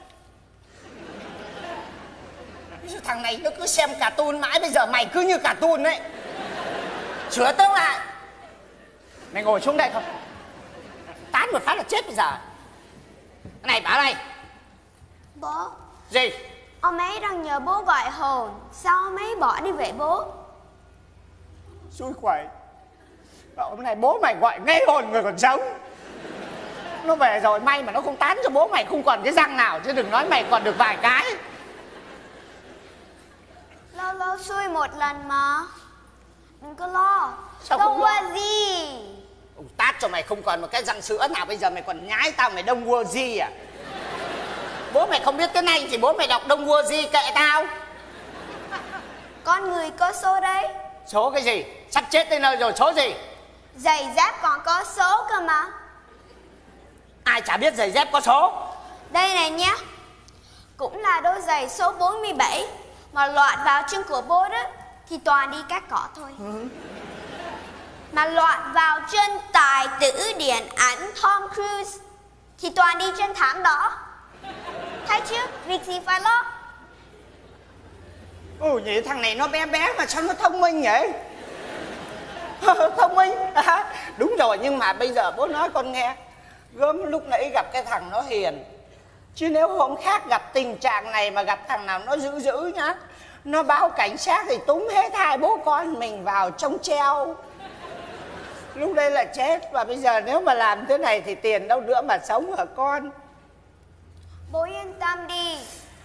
Thằng này nó cứ xem cartoon mãi, bây giờ mày cứ như cartoon đấy. Sửa tướng lại. Mày ngồi xuống đây không? Tán một phát là chết bây giờ. Cái này bảo đây. Bố. Gì? Ông ấy đang nhờ bố gọi hồn. Sao ông ấy bỏ đi vậy bố? Xui quẩy. Hôm nay bố mày gọi ngay hồn người còn sống. Nó về rồi, may mà nó không tán cho bố mày không còn cái răng nào, chứ đừng nói mày còn được vài cái. Lâu lâu xui một lần mà. Đừng có lo. Sao Don't không lo? worry. Tát cho mày không còn một cái răng sữa nào, bây giờ mày còn nhái tao mày Đông World Di à? Bố mày không biết tiếng Anh thì bố mày đọc Đông World Di kệ tao. Con người có số đấy. Số cái gì? Sắp chết tới nơi rồi, số gì? Giày dép còn có số cơ mà. Ai chả biết giày dép có số. Đây này nhé. Cũng là đôi giày số 47 mà lọt vào chân của bố đó thì toàn đi cắt cỏ thôi. Mà lọt vào chân tài tử điện ảnh Tom Cruise thì toàn đi trên thảm đỏ. Thấy chứ, việc gì phải lo. Nhỉ, thằng này nó bé bé mà sao nó thông minh vậy? Thông minh à, đúng rồi, nhưng mà bây giờ bố nói con nghe. Gớm lúc nãy gặp cái thằng nó hiền, chứ nếu hôm khác gặp tình trạng này mà gặp thằng nào nó dữ dữ nhá, nó báo cảnh sát thì túm hết hai bố con mình vào trong treo. Lúc đây là chết. Và bây giờ nếu mà làm thế này thì tiền đâu nữa mà sống hả con? Bố yên tâm đi.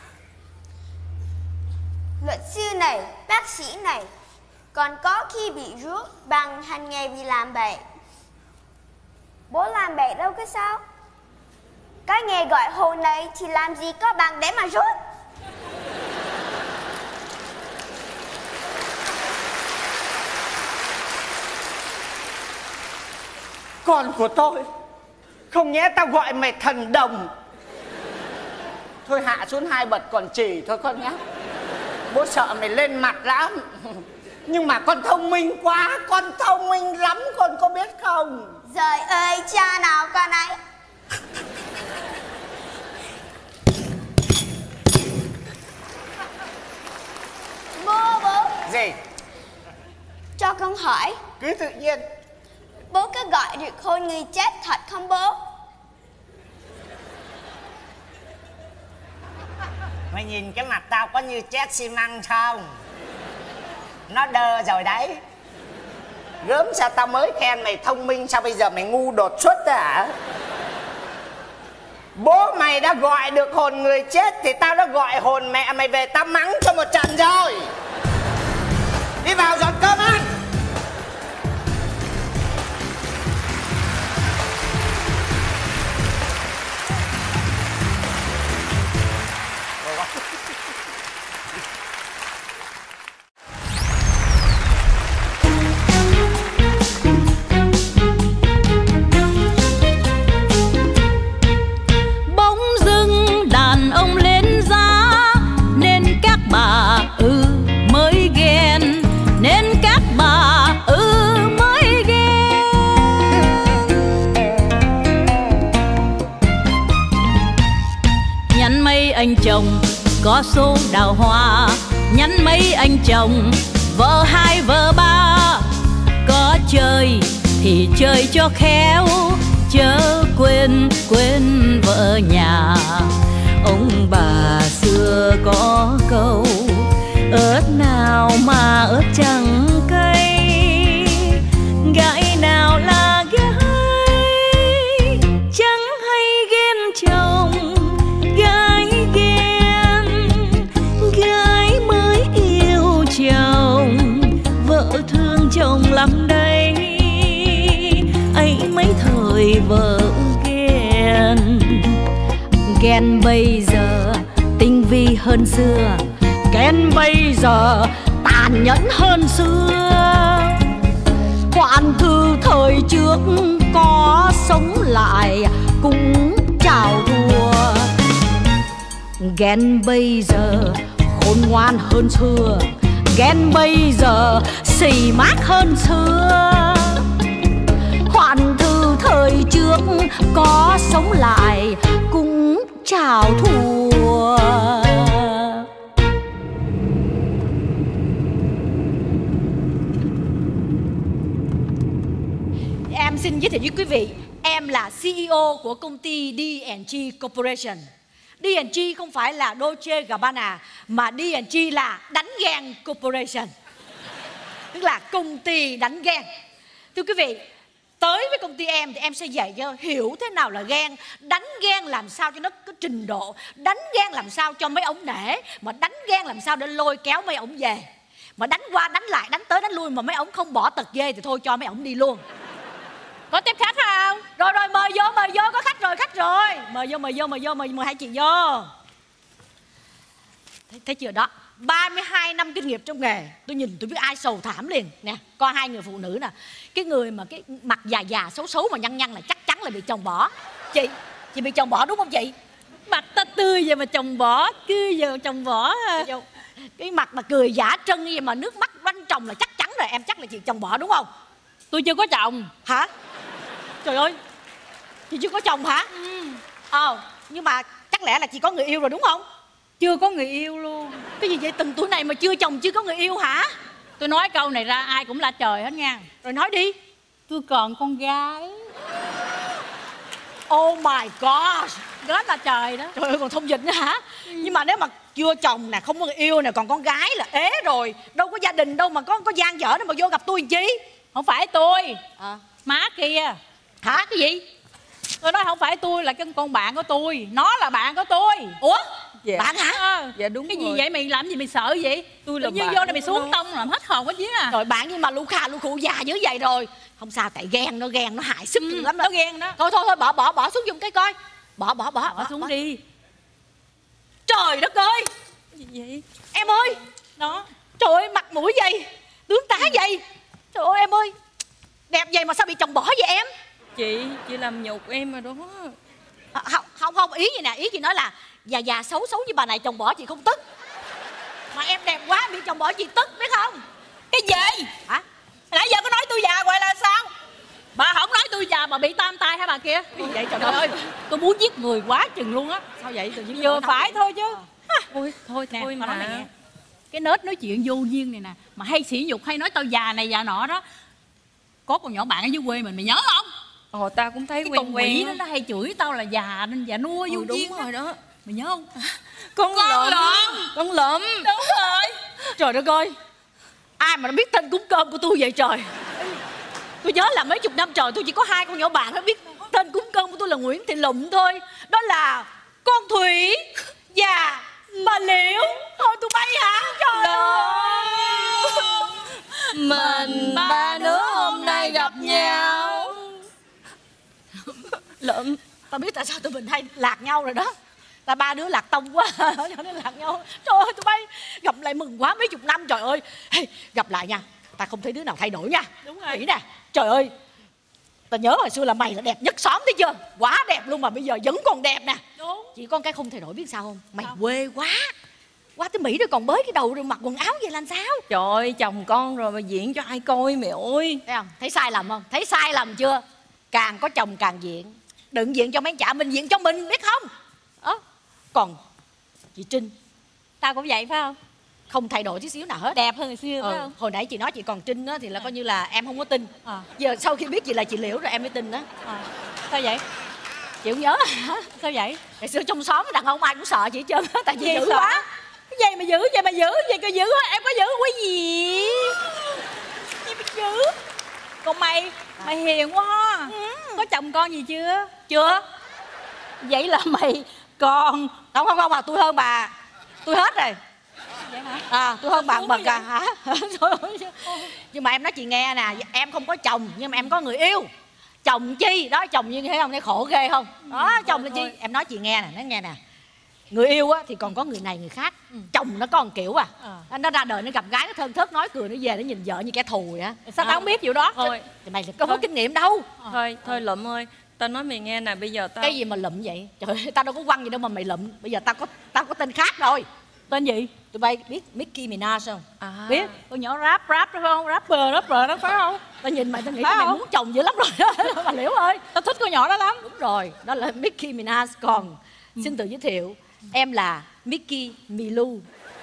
Luật sư này, bác sĩ này còn có khi bị rút bằng hành nghề vì làm bậy. Bố làm bậy đâu có sao. Cái nghề gọi hồn này thì làm gì có bằng để mà rút. Con của tôi, không nhẽ tao gọi mày thần đồng. Thôi hạ xuống 2 bật còn chỉ thôi con nhé. Bố sợ mày lên mặt lắm. Nhưng mà con thông minh quá, con thông minh lắm, con có biết không? Trời ơi, cha nào con ấy. Bố. Gì? Cho con hỏi. Cứ tự nhiên. Bố có gọi được hồn người chết thật không bố? Mày nhìn cái mặt tao có như chết xi măng không? Nó đơ rồi đấy. Gớm sao tao mới khen mày thông minh, sao bây giờ mày ngu đột xuất hả? Bố mày đã gọi được hồn người chết thì tao đã gọi hồn mẹ mày về tao mắng cho một trận rồi. Đi vào dọn cơm ăn. Anh chồng có số đào hoa, nhắn mấy anh chồng vợ 2 vợ 3. Có chơi thì chơi cho khéo, chớ quên vợ nhà. Ông bà xưa có câu ớt nào mà ớt chẳng cay, gái nào là gái chẳng hay ghen chồng. Chồng lắm đây ấy mấy thời vợ ghen bây giờ tinh vi hơn xưa, ghen bây giờ tàn nhẫn hơn xưa. Hoạn thư thời trước có sống lại cũng chào thua. Ghen bây giờ khôn ngoan hơn xưa, ghen bây giờ xì mát hơn xưa. Hoạn thư thời trước có sống lại cũng chào thua. Em xin giới thiệu với quý vị, em là CEO của công ty D&G Corporation. D&G không phải là Dolce Gabbana, mà D&G là đánh ghen Corporation, tức là công ty đánh ghen. Thưa quý vị, tới với công ty em thì em sẽ dạy cho hiểu thế nào là ghen, đánh ghen làm sao cho nó có trình độ, đánh ghen làm sao cho mấy ông nể, mà đánh ghen làm sao để lôi kéo mấy ông về. Mà đánh qua đánh lại, đánh tới đánh lui mà mấy ông không bỏ tật ghê thì thôi cho mấy ông đi luôn. Có tiếp khách không? Rồi rồi, mời vô, có khách rồi. Mời hai chị vô. Thấy chưa đó, 32 năm kinh nghiệm trong nghề. Tôi nhìn tôi biết ai sầu thảm liền. Nè, có hai người phụ nữ nè. Cái người mà cái mặt già xấu mà nhăn là chắc chắn là bị chồng bỏ. Chị bị chồng bỏ đúng không chị? Mặt ta tươi vậy mà chồng bỏ, cười giờ chồng bỏ. Cái mặt mà cười giả trân như vậy mà nước mắt quanh chồng là chắc chắn rồi. Em chắc là chị chồng bỏ đúng không? Tôi chưa có chồng. Hả? Trời ơi, chị chưa có chồng hả? Nhưng mà chắc lẽ là chị có người yêu rồi đúng không? Chưa có người yêu luôn. Cái gì vậy, từng tuổi này mà chưa chồng chưa có người yêu hả? Tôi nói câu này ra ai cũng la trời hết nha. Rồi nói đi. Tôi còn con gái. Oh my god, đó là trời đó. Trời ơi, còn thông dịch nữa hả? Nhưng mà nếu mà chưa chồng nè, không có người yêu nè, còn con gái là ế rồi. Đâu có gia đình đâu mà có gian dở đâu mà vô gặp tôi làm chi? Không phải tôi, má kia. Hả? Cái gì? Tôi nói không phải tôi, là cái con bạn của tôi. Nó là bạn của tôi. Ủa? Dạ. Bạn hả? Dạ đúng cái rồi. Cái gì vậy? Mày làm gì mày sợ vậy? Tôi là bạn vô đây mày xuống tông làm hết hồn hết vía à. Rồi bạn nhưng mà lu khù già dữ vậy rồi. Không sao, tại ghen nó hại sức lắm đó. Nó ghen đó. Thôi bỏ xuống dùng cái coi. Bỏ xuống đi. Trời đất ơi. Cái gì vậy? Em ơi. Đó. Trời ơi, mặt mũi vậy, tướng tá vậy. Trời ơi em ơi, đẹp vậy mà sao bị chồng bỏ vậy em? Chị làm nhục em rồi đó. Không, ý gì nè, ý chị nói là già xấu như bà này chồng bỏ chị không tức. Mà em đẹp quá bị chồng bỏ chị tức biết không? Cái gì? Hả? Nãy giờ có nói tôi già gọi là sao? Bà không nói tôi già mà bị tam tai hả bà kia? Cái gì vậy trời ơi? Tôi muốn giết người quá chừng luôn á. Sao vậy? Tự nhiên vừa phải thôi chứ. Thôi nè, mà nói mày nghe. Cái nết nói chuyện vô duyên này nè, mà hay sỉ nhục hay nói tao già này già nọ đó. Có con nhỏ bạn ở dưới quê mình, mày nhớ không? Tao cũng thấy quen quen đó. Nó hay chửi tao là già nên già nua vô duyên rồi đó. Mày nhớ không? Con lợm. Đúng rồi. Trời đất ơi, ai mà nó biết tên cúng cơm của tôi vậy trời. Tôi nhớ là mấy chục năm trời tôi chỉ có hai con nhỏ bạn nó biết tên cúng cơm của tôi là Nguyễn Thị Lụm thôi. Đó là con Thủy và bà Liễu. Thôi tụi bay hả? Trời ơi, mình ba đứa hôm nay gặp nhau. Lụm, tao biết tại sao tụi mình hay lạc nhau rồi đó. Là ba đứa lạc tông quá cho nên lạc nhau. Trời ơi tụi bay gặp lại mừng quá, mấy chục năm trời ơi. Gặp lại nha, ta không thấy đứa nào thay đổi nha. Đúng rồi. Nghĩ nè, trời ơi, ta nhớ hồi xưa là mày là đẹp nhất xóm thấy chưa? Quá đẹp luôn mà bây giờ vẫn còn đẹp nè. Đúng. Chỉ có cái không thay đổi biết sao không? Mày quê quá. Qua tới Mỹ rồi còn bới cái đầu rồi mặc quần áo vậy làm sao? Trời ơi, chồng con rồi mà diễn cho ai coi mẹ ơi. Thấy không? Thấy sai lầm không? Thấy sai lầm chưa? Càng có chồng càng diện. Đừng diện cho mấy chả mình, diện cho mình biết không? Còn chị Trinh, tao cũng vậy phải không? Không thay đổi tí xíu nào hết. Đẹp hơn hồi xưa phải không? Hồi nãy chị nói chị còn Trinh á thì là coi như là em không có tin. Giờ sau khi biết chị là chị Liễu rồi em mới tin đó. Sao vậy? Chị không nhớ hả? Sao vậy? Ngày xưa trong xóm đàn ông ai cũng sợ chị hết trơn á. Tại vì dữ quá. Cái gì mà dữ vậy mà dữ vậy coi dữ á. Em có dữ cái gì? Gì mà dữ? Còn mày hiền quá. Có chồng con gì chưa? Chưa. Vậy là mày còn không bà, tôi hơn bà. Tôi hết rồi. Vậy hả? Tôi hơn bà bậc à hả? Nhưng mà em nói chị nghe nè, em không có chồng nhưng mà em có người yêu. Chồng chi đó, chồng như thế không, thấy khổ ghê không? Đó, chồng là chi? Em nói chị nghe nè, nói nghe nè. Người yêu á thì còn có người này người khác. Chồng nó có một kiểu nó ra đời nó gặp gái nó thơm thớt nói cười nó về nó nhìn vợ như kẻ thù vậy á. Sao tao không biết kiểu đó? Thôi thì mày có kinh nghiệm đâu. Thôi Lụm ơi, tao nói mày nghe nè, bây giờ tao... Cái gì mà Lụm vậy? Trời ơi, tao đâu có quăng gì đâu mà mày Lụm. Bây giờ tao có tên khác rồi. Tên gì? Tụi bay biết Nicki Minaj không? Biết. Con nhỏ rap đó phải không? Rapper đó phải không? Tao nhìn mày tao nghĩ mày muốn chồng dữ lắm rồi đó. Bà Liễu ơi, tao thích con nhỏ đó lắm. Đúng rồi, đó là Nicki Minaj. Còn Xin tự giới thiệu, em là Mickey Milu.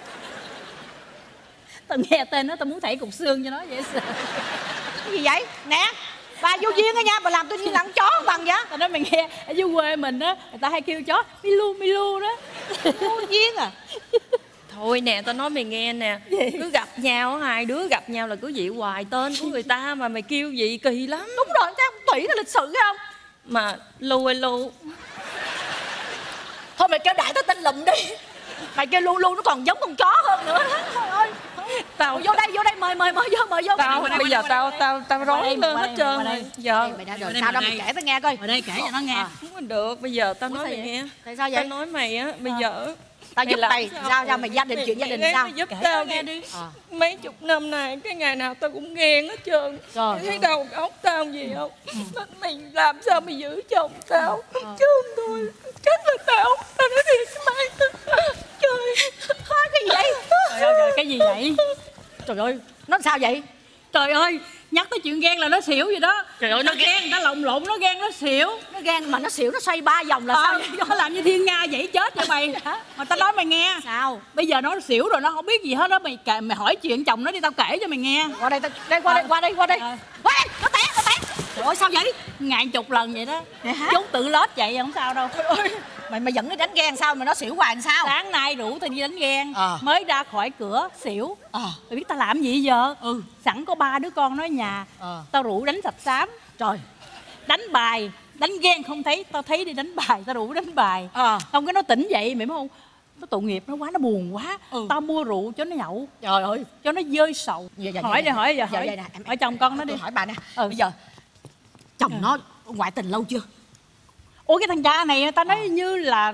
Tao nghe tên nó tao muốn thảy cục xương cho nó vậy sao? Cái gì vậy? Nè, bà vô duyên á nha, bà làm tôi như làm chó bằng vậy. Tao nói mày nghe, ở dưới quê mình á, người ta hay kêu chó Milu đó. Vô duyên à. Thôi nè, tao nói mày nghe nè. Cứ gặp nhau, hai đứa gặp nhau là cứ vậy hoài tên của người ta mà mày kêu gì kỳ lắm. Đúng rồi, chắc Thủy là lịch sự phải không? Mà Lu ơi Lu. Thôi mày kêu đại tao tên Lụm đi. Mày kêu Lu nó còn giống con chó hơn nữa. Trời ơi. Tao vô đây, mời vô. Tao bây giờ tao rối lên hết trơn rồi. Giờ mày đã rồi sao đâu mày kể tao nghe coi. Ở đây kể cho nó nghe. Không được, bây giờ tao nói mày nghe. Tại sao vậy? Tao nói mày á, bây giờ tao giúp mày sao mày gia đình chuyện gia đình sao? Mày giúp tao nghe đi. Mấy chục năm nay cái ngày nào tao cũng ghen hết trơn. Thấy đầu óc tao gì không? Mày làm sao mày giữ chồng tao? Chứ không thôi chắc là tao nói thiệt mày. Trời, cái gì vậy? Trời ơi, cái gì vậy? Trời ơi, nó sao vậy? Trời ơi, nhắc tới chuyện ghen là nó xỉu vậy đó. Trời ơi, nó ghen, nó lộn nó ghen, nó xỉu. Nó ghen mà nó xỉu, nó xoay 3 vòng là sao? Nó làm như thiên nga vậy chết vậy mày. Mà tao nói mày nghe. Sao? Bây giờ nó xỉu rồi, nó không biết gì hết đó. Mày hỏi chuyện chồng nó đi, tao kể cho mày nghe. Qua đây, qua đây. Nó té. Trời ơi, sao vậy? Ngàn chục lần vậy đó. Chúng tự lết vậy không sao đâu. Trời ơi, mày dẫn nó đánh ghen sao mà nó xỉu hoài làm sao? Sáng nay rủ tao đi đánh ghen, mới ra khỏi cửa xỉu. Mày biết tao làm gì giờ? Sẵn có 3 đứa con nó ở nhà, tao rủ đánh sập sám. Trời, đánh bài, đánh ghen không thấy, tao thấy đi đánh bài, tao rủ đánh bài. Không, cái nó tỉnh dậy mày biết không? Nó tội nghiệp nó quá, nó buồn quá. Tao mua rượu cho nó nhậu. Trời ơi, cho nó vơi sầu. Hỏi chồng con nó đi. Hỏi bà nè, bây giờ chồng nó ngoại tình lâu chưa? Ủa cái thằng cha này tao nói như là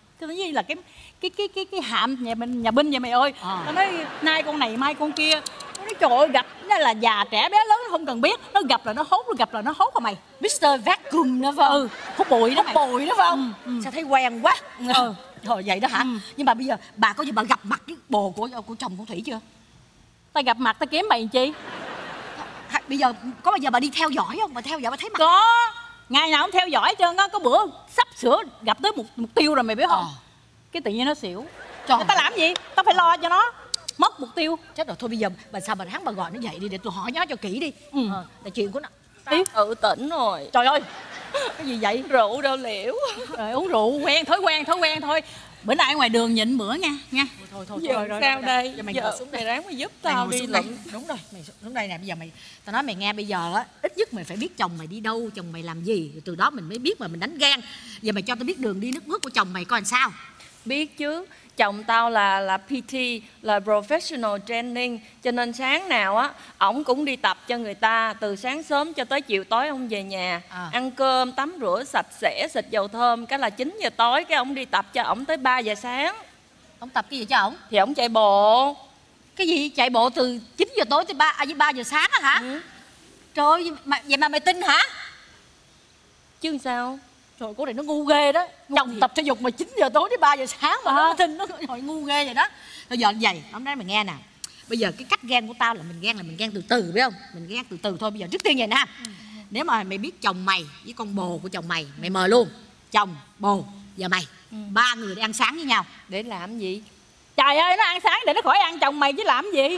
cái hạm nhà binh vậy mày ơi. Tao nói nay con này mai con kia. Nó nói trời ơi, gặp nó là già trẻ bé lớn nó không cần biết, nó gặp là nó hốt à mày. Mr. Vacuum đó phải không? Hút bụi đó mày. Hút bụi đó phải không? Sao thấy quen quá. Thôi vậy đó hả? Nhưng mà bây giờ bà có gì bà gặp mặt cái bồ của chồng con Thủy chưa? Tao gặp mặt tao kiếm mày chi? Bây giờ có bao giờ bà đi theo dõi không? Bà theo dõi bà thấy mặt có. Ngày nào cũng theo dõi hết trơn á. Có bữa sắp sửa gặp tới mục tiêu rồi mày biết không? Cái tự nhiên nó xỉu. Tao làm gì? Tao phải lo cho nó. Mất mục tiêu. Chết rồi, thôi bây giờ bà sao bà hắn bà gọi nó dậy đi để tôi hỏi nó cho kỹ đi. Là chuyện của nó. Tự tỉnh rồi. Trời ơi, cái gì vậy? Rượu đâu liễu. Rồi uống rượu quen, thói quen thôi. Bữa nay ở ngoài đường nhịn bữa nha. Thôi rồi sao đây? Giờ mày ngồi xuống mày ráng mày giúp tao đi Lụm. Đúng rồi, mày xuống đây nè. Bây giờ tao nói mày nghe, bây giờ á ít nhất mày phải biết chồng mày đi đâu, chồng mày làm gì, rồi từ đó mình mới biết mà mình đánh ghen. Giờ mày cho tao biết đường đi nước bước của chồng mày coi làm sao. Biết chứ, chồng tao là PT, là professional training, cho nên sáng nào á ổng cũng đi tập cho người ta, từ sáng sớm cho tới chiều tối ông về nhà, ăn cơm, tắm rửa sạch sẽ, xịt dầu thơm, cái là 9 giờ tối cái ổng đi tập cho ổng tới 3 giờ sáng. Ổng tập cái gì cho ổng? Thì ổng chạy bộ. Cái gì? Chạy bộ từ 9 giờ tối tới 3 giờ sáng á hả? Trời ơi, vậy mà mày tin hả? Chứ sao? Trời, cô này nó ngu ghê đó. Chồng tập thể dục mà 9 giờ tối đến 3 giờ sáng mà nó tin, nó hồi ngu ghê vậy đó. Bây giờ vậy, ông nói mày nghe nè. Bây giờ cái cách ghen của tao là mình ghen từ từ, biết không? Mình ghen từ từ thôi. Bây giờ trước tiên vậy nè. Nếu mà mày biết chồng mày với con bồ của chồng mày mời luôn. Chồng, bồ, giờ mày 3 người đi ăn sáng với nhau. Để làm gì? Trời ơi, nó ăn sáng để nó khỏi ăn chồng mày chứ làm gì?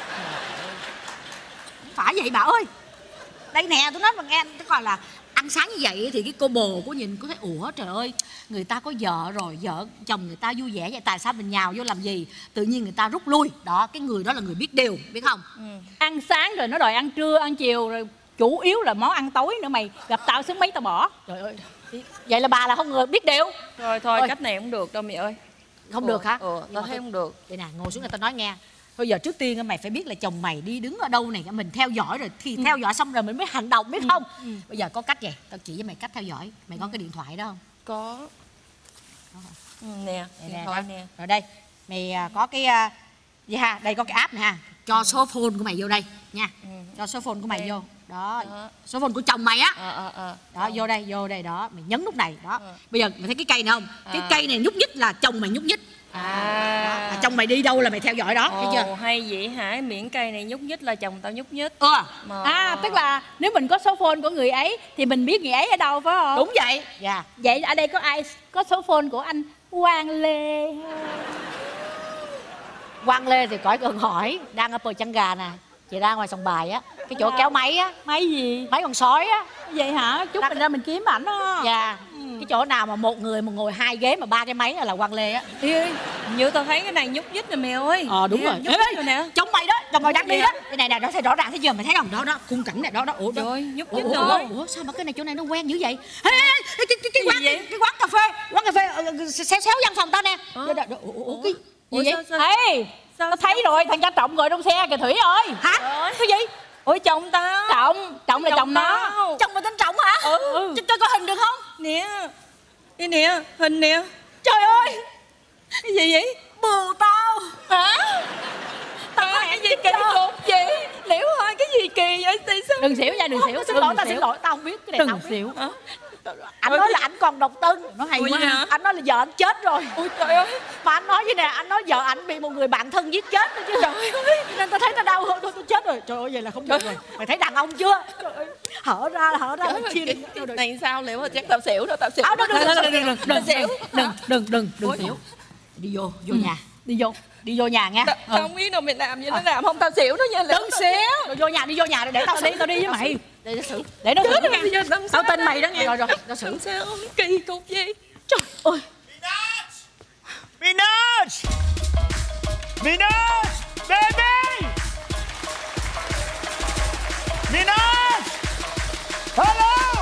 Không phải vậy bà ơi. Đây nè, tôi nói mà nghe, tôi coi là ăn sáng như vậy thì cái cô bồ của nhìn có thấy ủa trời ơi, người ta có vợ rồi, vợ chồng người ta vui vẻ vậy, tại sao mình nhào vô làm gì? Tự nhiên người ta rút lui. Đó, cái người đó là người biết điều, biết không? Ăn sáng rồi nó đòi ăn trưa, ăn chiều, rồi chủ yếu là món ăn tối nữa mày. Gặp tao xứng mấy tao bỏ. Trời ơi, vậy là bà là không người biết điều. Thôi cách này không được đâu mày ơi. Không được hả? Tao thấy không được. Đây nè, ngồi xuống là tao nói nghe. Thôi giờ trước tiên mày phải biết là chồng mày đi đứng ở đâu này, mình theo dõi rồi, thì theo dõi xong rồi mình mới hành động, biết không? Bây giờ có cách vậy, tao chỉ cho mày cách theo dõi. Mày có cái điện thoại đó không? Có. Nè, điện thoại nè. Rồi đây, mày có cái gì ha, đây có cái app này ha. Cho số phone của mày vô đây nha. Cho số phone của mày vô. Đó, số phone của chồng mày á. Đó, vô đây đó, mày nhấn nút này đó. Bây giờ mày thấy cái cây này không? Cái cây này nhúc nhích là chồng mày nhúc nhích. Chồng mày đi đâu là mày theo dõi đó, thấy chưa? Hay vậy hả? Miễn cây này nhúc nhích là chồng tao nhúc nhích. Tức là nếu mình có số phone của người ấy thì mình biết người ấy ở đâu phải không? Đúng vậy. Vậy ở đây có ai có số phone của anh Quang Lê. Quang Lê thì khỏi cần hỏi, đang ở Pờ Chăn Gà nè. Chị ra ngoài sòng bài á, cái chỗ kéo máy á. Máy gì? Máy con sói á. Vậy hả? Chút mình ra mình kiếm ảnh á. Dạ. Cái chỗ nào mà một người mà ngồi 2 ghế mà 3 cái máy là Quang Lê á. Như tao thấy cái này nhúc nhích nè mẹ ơi. Đúng rồi. Nhúc nhích rồi nè. Chống mày đó, chồng mày đang đi đó. Cái này nè, đó thấy rõ ràng thấy chưa? Mày thấy không? Đó đó, khung cảnh này đó đó. Ủa trời, nhúc nhích rồi. Ủa sao mà cái này chỗ này nó quen dữ vậy? Cái quán cà phê xéo văn phòng tao nè. Ủa cái gì vậy? Ê, tao thấy rồi, thằng cha Trọng ngồi trong xe kìa Thủy ơi. Hả? Cái gì? Ôi chồng tao. Trọng là chồng nó. Chồng mày tên Trọng hả? Cho coi hình được không? Nè. Đây nè, hình nè. Trời ơi. Cái gì vậy? Bồ tao. Hả? Tao có cái gì kỳ cục vậy? Liễu ơi, cái gì kỳ vậy? Tại sao? Đừng xỉu nha, đừng xỉu. Xin lỗi, tao không biết cái này. Đừng xỉu. Anh nói là anh còn độc thân. Nó hay quá hả? Anh nói là vợ anh chết rồi. Ôi trời ơi. Mà anh nói vậy nè, anh nói vợ anh bị một người bạn thân giết chết rồi chứ. Trời ơi. Nên tao thấy tao đau hơn, tôi chết rồi. Trời ơi, vậy là không được rồi. Mày thấy đàn ông chưa? Trời ơi. Hở ra. Cái này sao Liễu ơi, chắc tao xỉu đó, tao xỉu. Đừng xỉu. Đi vô nhà. Đi vô nhà nha. Tao không biết đâu mày làm vậy, nó làm không tao xỉu đó nha. Đừng xỉu. Vô nhà để tao đi với mày. Để nó xử nha. Tao tin mày đó nghe. Rồi nó xử. Sao kỳ cục gì? Trời ơi. Minaj, baby. Minaj, hello.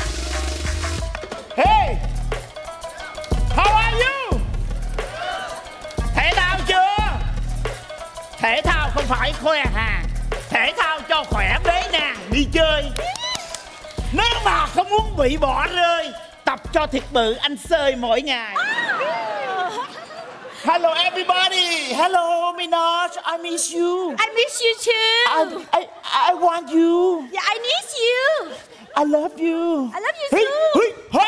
Hey, how are you? Thể thao chưa? Thể thao không phải khoe hàng, thể thao cho khỏe bế nàng đi chơi. Nếu mà không muốn bị bỏ rơi, tập cho thiệt bự anh sơi mỗi ngày. Hello everybody. Hello Minaj, I miss you. I miss you too. I want you. Yeah, I need you. I love you. I love you too.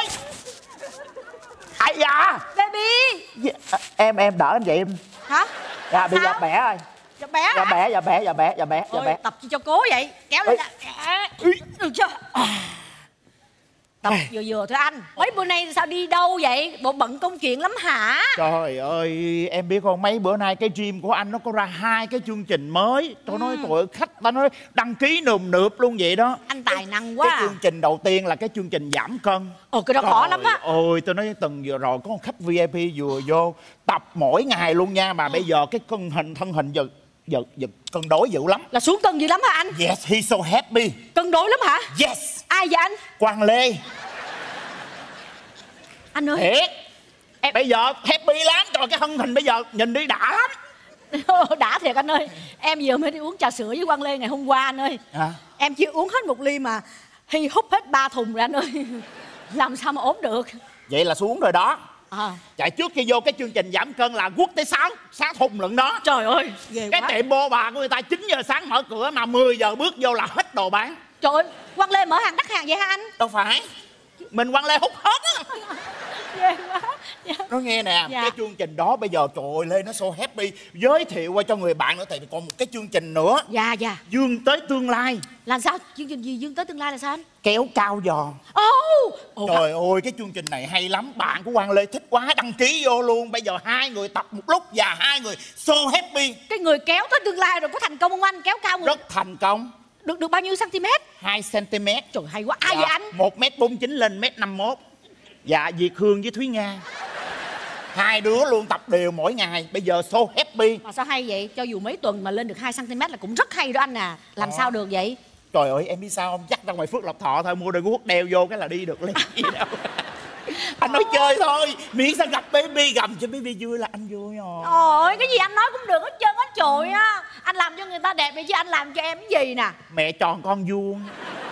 Ai da. Baby. Em đỡ anh vậy em. Hả? Dạ bị dập bẻ rồi. Dập bẻ. Dạ bẻ. Tập chi cho cố vậy. Kéo lên. Được chưa? Tập vừa thôi anh. Mấy bữa nay sao đi đâu vậy? Bộ bận công chuyện lắm hả? Trời ơi, em biết không, mấy bữa nay cái gym của anh nó có ra 2 cái chương trình mới. Tôi nói tụi khách ta nói đăng ký nườm nượp luôn vậy đó. Anh tài năng quá. Cái chương trình đầu tiên là cái chương trình giảm cân. Cái đó khó lắm á. Ôi tôi nói tuần vừa rồi có một khách VIP vừa vô tập mỗi ngày luôn nha. Mà bây giờ cái thân hình giật cân đối dữ lắm. Là xuống cân dữ lắm hả anh? Yes, he's so happy. Cân đối lắm hả? Yes. Ai vậy anh? Quang Lê. Anh ơi. Thiệt. Bây giờ happy lắm. Trời, cái thân hình bây giờ nhìn đi đã lắm. Đã thiệt anh ơi. Em vừa mới đi uống trà sữa với Quang Lê ngày hôm qua anh ơi. Em chưa uống hết 1 ly mà Hy hút hết 3 thùng rồi anh ơi. Làm sao mà ốm được. Vậy là xuống rồi đó. Chạy trước khi vô cái chương trình giảm cân là quất tới 6 thùng lận đó. Trời ơi, ghê cái quá. tiệm bô bà của người ta 9 giờ sáng mở cửa mà 10 giờ bước vô là hết đồ bán. Trời ơi, Quang Lê mở hàng đắt hàng vậy hả anh? Đâu phải, mình Quang Lê hút hết á. Ghê quá. Nó nghe nè, cái chương trình đó bây giờ trời ơi Lê nó so happy. Giới thiệu qua cho người bạn nữa thì còn một cái chương trình nữa. Dạ. Dương tới tương lai. Là sao? Chương trình gì Dương tới tương lai là sao anh? Kéo cao giò. Trời ơi cái chương trình này hay lắm. Bạn của Quang Lê thích quá đăng ký vô luôn. Bây giờ 2 người tập một lúc và 2 người so happy. Cái người kéo tới tương lai rồi có thành công không anh? Kéo cao người... Rất thành công. Được bao nhiêu cm? 2 cm. Trời hay quá. Ai vậy anh? 1m49 lên 1m51. Dạ Việt Hương với Thúy Nga. 2 đứa luôn tập đều mỗi ngày. Bây giờ so happy. Mà sao hay vậy? Cho dù mấy tuần mà lên được 2 cm là cũng rất hay đó anh à. Làm sao được vậy? Trời ơi em biết sao không? Chắc ra ngoài Phước Lộc Thọ thôi, mua đôi guốc đeo vô cái là đi được liền. Gì đâu. Anh nói chơi thôi, miễn sao gặp baby, gầm cho baby vui là anh vui rồi. Ôi cái gì anh nói cũng được hết trơn hết trội á. Anh làm cho người ta đẹp vậy chứ anh làm cho em cái gì nè? Mẹ tròn con vuông.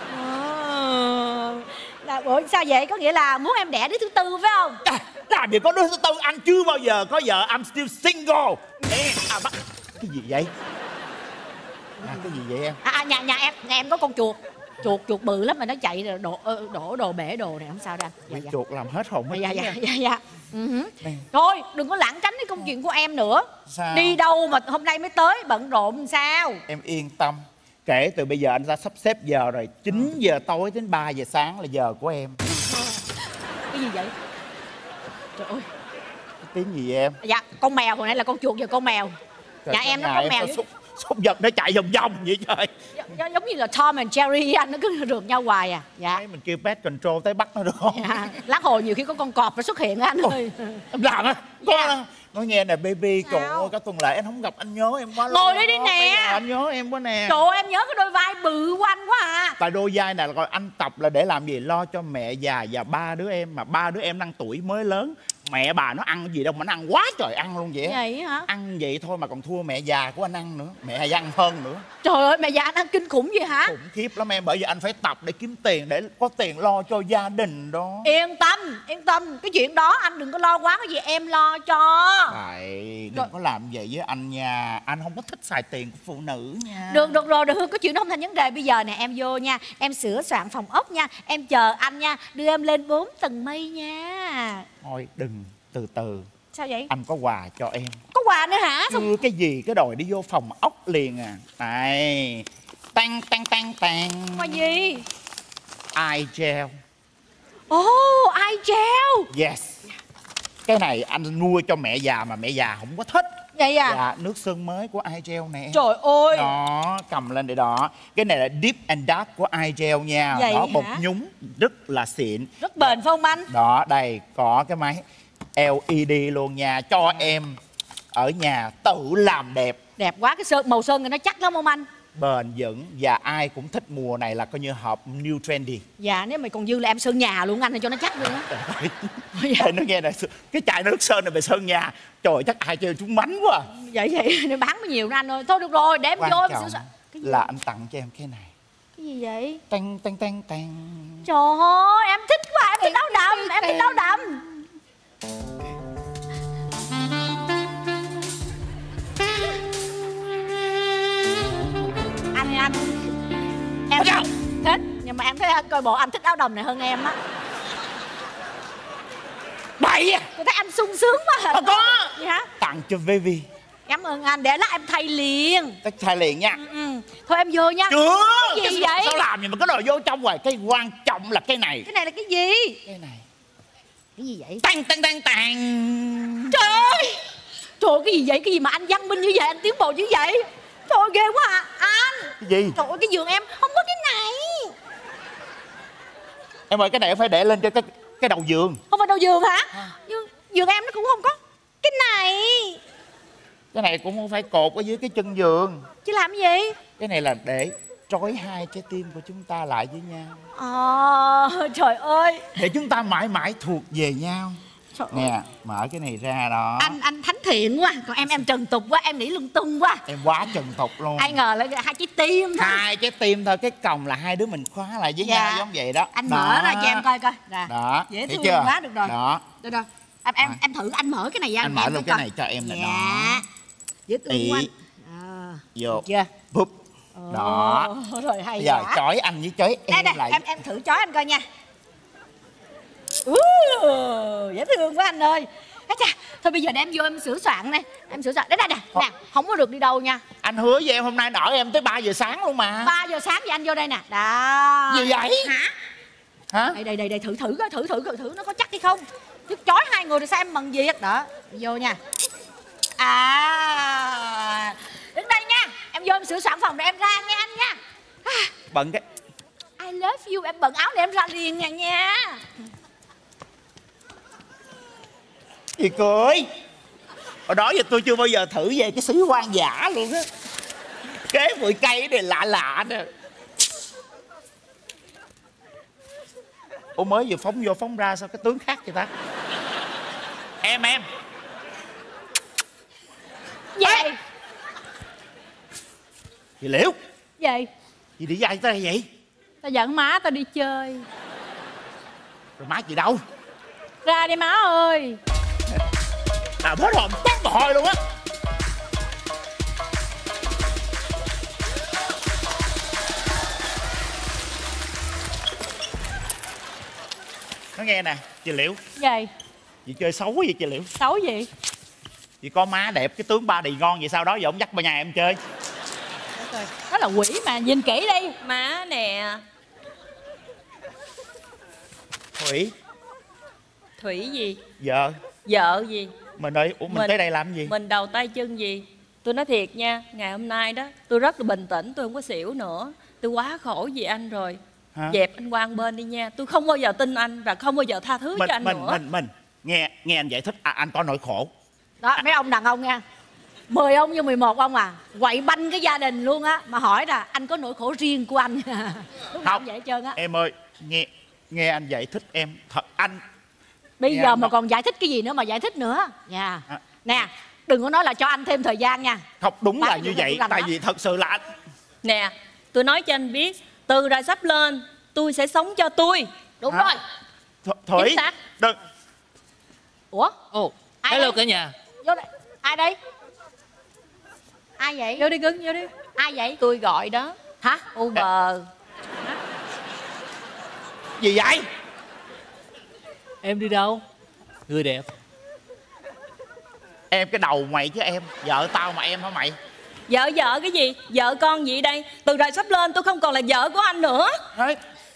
Ủa sao vậy? Có nghĩa là muốn em đẻ đứa thứ 4 phải không? Làm gì có đứa thứ 4, anh chưa bao giờ có vợ, I'm still single. Bắt cái gì vậy? Cái gì vậy em? Nhà em có con chuột. Chuột bự lắm mà nó chạy rồi đổ đồ bể đồ này không sao đâu anh. Chuột làm hết hồn hết. Dạ. Thôi đừng có lảng tránh cái công chuyện của em nữa. Sao? Đi đâu mà hôm nay mới tới, bận rộn sao? Em yên tâm. Kể từ bây giờ anh ra sắp xếp giờ rồi. 9 giờ tối đến 3 giờ sáng là giờ của em. Cái gì vậy? Trời ơi. Tiếng gì vậy em? Dạ con mèo, hồi nãy là con chuột, giờ con mèo. Trời, Nhà em nó con mèo súc vật nó chạy vòng vòng vậy trời. giống như là Tom and Jerry, anh nó cứ rượt nhau hoài à. Dạ. Mình kêu pet control tới bắt nó được không? Dạ. Lát hồi nhiều khi có con cọp nó xuất hiện á anh ơi. Em làm á. Dạ. Nói nghe nè baby, trời ơi cả tuần lễ anh không gặp anh nhớ em quá. Ngồi đây đi nè. Anh nhớ em quá nè. Trời ơi, em nhớ cái đôi vai bự của anh quá à. Tại đôi vai này là rồi anh tập là để làm gì? Lo cho mẹ già và ba đứa em. Mà ba đứa em đang tuổi mới lớn. Mẹ bà nó ăn gì đâu mà nó ăn quá trời ăn luôn vậy. Vậy hả? Ăn vậy thôi mà còn thua mẹ già của anh ăn nữa. Mẹ già ăn hơn nữa. Trời ơi, mẹ già anh ăn kinh khủng vậy hả? Khủng khiếp lắm em. Bởi vì anh phải tập để kiếm tiền, để có tiền lo cho gia đình đó. Yên tâm. Cái chuyện đó anh đừng có lo quá, cái gì em lo cho. Vậy đừng có làm vậy với anh nha. Anh không có thích xài tiền của phụ nữ nha. Được rồi, cái chuyện đó không thành vấn đề. Bây giờ nè em vô nha, em sửa soạn phòng ốc nha, em chờ anh nha, đưa em lên 4 tầng mây nha. Thôi đừng, từ từ. Sao vậy? Anh có quà cho em. Có quà nữa hả? Chưa cái gì cái đòi đi vô phòng ốc liền à. Này, tăng. Quà gì? Eye gel. Oh, eye gel. Yes. Cái này anh mua cho mẹ già mà mẹ già không có thích. Vậy à? Dạ, nước sơn mới của eye gel nè. Trời ơi. Đó, cầm lên để đó. Cái này là Deep and Dark của eye gel nha. Vậy đó, bột hả? nhúng rất là xịn. Rất bền phải không anh? Đó, đây có cái máy LED luôn nha. Cho em ở nhà tự làm đẹp. Đẹp quá, cái màu sơn này nó chắc lắm không anh? Bền vững và ai cũng thích mùa này là coi như hợp new trendy. Dạ, nếu mày còn dư là em sơn nhà luôn anh, cho nó chắc luôn á. Dạ. Nó nghe này, cái chai nước sơn này về sơn nhà. Trời ơi, chắc ai chơi trúng bánh quá. Vậy để bán nhiều nữa anh ơi. Thôi được rồi, để em vô em sửa. Là anh tặng cho em cái này. Cái gì vậy? Tăng. Trời ơi, em thích quá, em thích áo đầm, em thích áo đầm. Anh em thích, nhưng mà em thấy coi bộ anh thích áo đầm này hơn em á. Bậy à. Tôi thấy anh sung sướng quá. Không có. Gì hả? Tặng cho Vivi. Cảm ơn anh, để lát em thay liền. Tách thay liền nha. Thôi em vô nha. Chưa. Cái gì vậy? Sao làm gì mà cái đồ vô trong rồi. Cái quan trọng là cái này. Cái này là cái gì? Cái này. Cái gì vậy? Tăng. Trời ơi. Trời ơi, cái gì vậy? Cái gì mà anh văn minh như vậy, anh tiến bộ như vậy? Trời ơi, ghê quá à. Anh. Cái gì? Trời ơi, cái giường em không có cái này. Em ơi, cái này phải để lên cho cái đầu giường. Không phải đầu giường hả? Giường em nó cũng không có cái này. Cái này cũng không phải cột ở dưới cái chân giường. Chứ làm gì? Cái này là để trói hai trái tim của chúng ta lại với nhau. Trời ơi. Để chúng ta mãi mãi thuộc về nhau. Trời nè ơi. Mở cái này ra đó. Anh thánh thiện quá. Còn em trần tục quá, em nghĩ lung tung quá. Em quá trần tục luôn. Ai ngờ là 2 trái tim thôi. 2 trái tim thôi. Cái còng là 2 đứa mình khóa lại với nhau giống vậy đó. Anh mở ra cho em coi coi. Đó. Dễ thương quá, được rồi. Đó. Được rồi. Em thử anh mở cái này ra. Anh mở luôn cái này cho em là đó. Dễ thương quá. Vô. Chưa? Búp. Đó. Rồi hay. Bây giờ chói anh với chói em đây, lại. Em thử chói anh coi nha. Dễ thương quá anh ơi. Thôi bây giờ để em vô em sửa soạn này. Em sửa soạn. Đây nè. Không có được đi đâu nha. Anh hứa với em hôm nay đợi em tới 3 giờ sáng luôn mà. 3 giờ sáng thì anh vô đây nè. Đó. Gì vậy? Hả? Đây thử nó có chắc hay không. Chứ chói 2 người thì sao em mừng việc. Đó. Vô nha. Đứng đây nha. Em vô em sửa soạn phòng để em ra nha anh nha. Bận cái I love you. Em bận áo để em ra liền nha. Gì cười. Hồi đó giờ tôi chưa bao giờ thử về cái xứ hoang dã luôn á. Cái bụi cây này lạ nè. Ủa mới vừa phóng vô phóng ra sao cái tướng khác vậy ta? Em Gì? Chị Liễu. Gì? Chị đi dạy tao vậy? Tao dẫn má tao đi chơi. Rồi má chị đâu? Ra đi má ơi. Hết hồn toát mồ hôi luôn á. Nói nghe nè chị Liễu. Gì? Chị chơi xấu vậy chị Liễu? Xấu gì? Chị có má đẹp, cái tướng ba đì ngon vậy sao đó giờ ông dắt vào nhà em chơi? Đó là quỷ mà, nhìn kỹ đi. Má nè. Thủy. Thủy gì? Vợ. Vợ gì? Mình ơi, ủa mình tới đây làm gì? Mình đầu tay chân gì? Tôi nói thiệt nha, ngày hôm nay đó tôi rất là bình tĩnh, tôi không có xỉu nữa. Tôi quá khổ vì anh rồi. Hả? Dẹp anh qua một bên đi nha. Tôi không bao giờ tin anh và không bao giờ tha thứ cho anh nữa. Mình nghe anh giải thích. Anh có nỗi khổ. Đó, mấy ông đàn ông nha, 10 ông như 11 ông à, quậy banh cái gia đình luôn á. Mà hỏi là anh có nỗi khổ riêng của anh. Lúc nào cũng vậy hết trơn á. Em ơi, nghe anh giải thích em thật anh. Bây giờ mà còn giải thích cái gì nữa mà giải thích nữa nha. Nè, đừng có nói là cho anh thêm thời gian nha. Không, đúng là như vậy. Tại vì thật sự là anh. Nè, tôi nói cho anh biết, từ rồi sắp lên tôi sẽ sống cho tôi. Đúng rồi. Thủy đừng. Ủa? Ồ, hello cả nhà. Vô đây. Ai đây? Ai vậy? Vô đi cưng, vô đi. Ai vậy? Tôi gọi đó. Hả? Uber. Gì vậy? Em đi đâu? Người đẹp. Em cái đầu mày chứ em. Vợ tao mà em hả mày? Vợ cái gì? Vợ con gì đây? Từ rồi sắp lên tôi không còn là vợ của anh nữa. Thôi,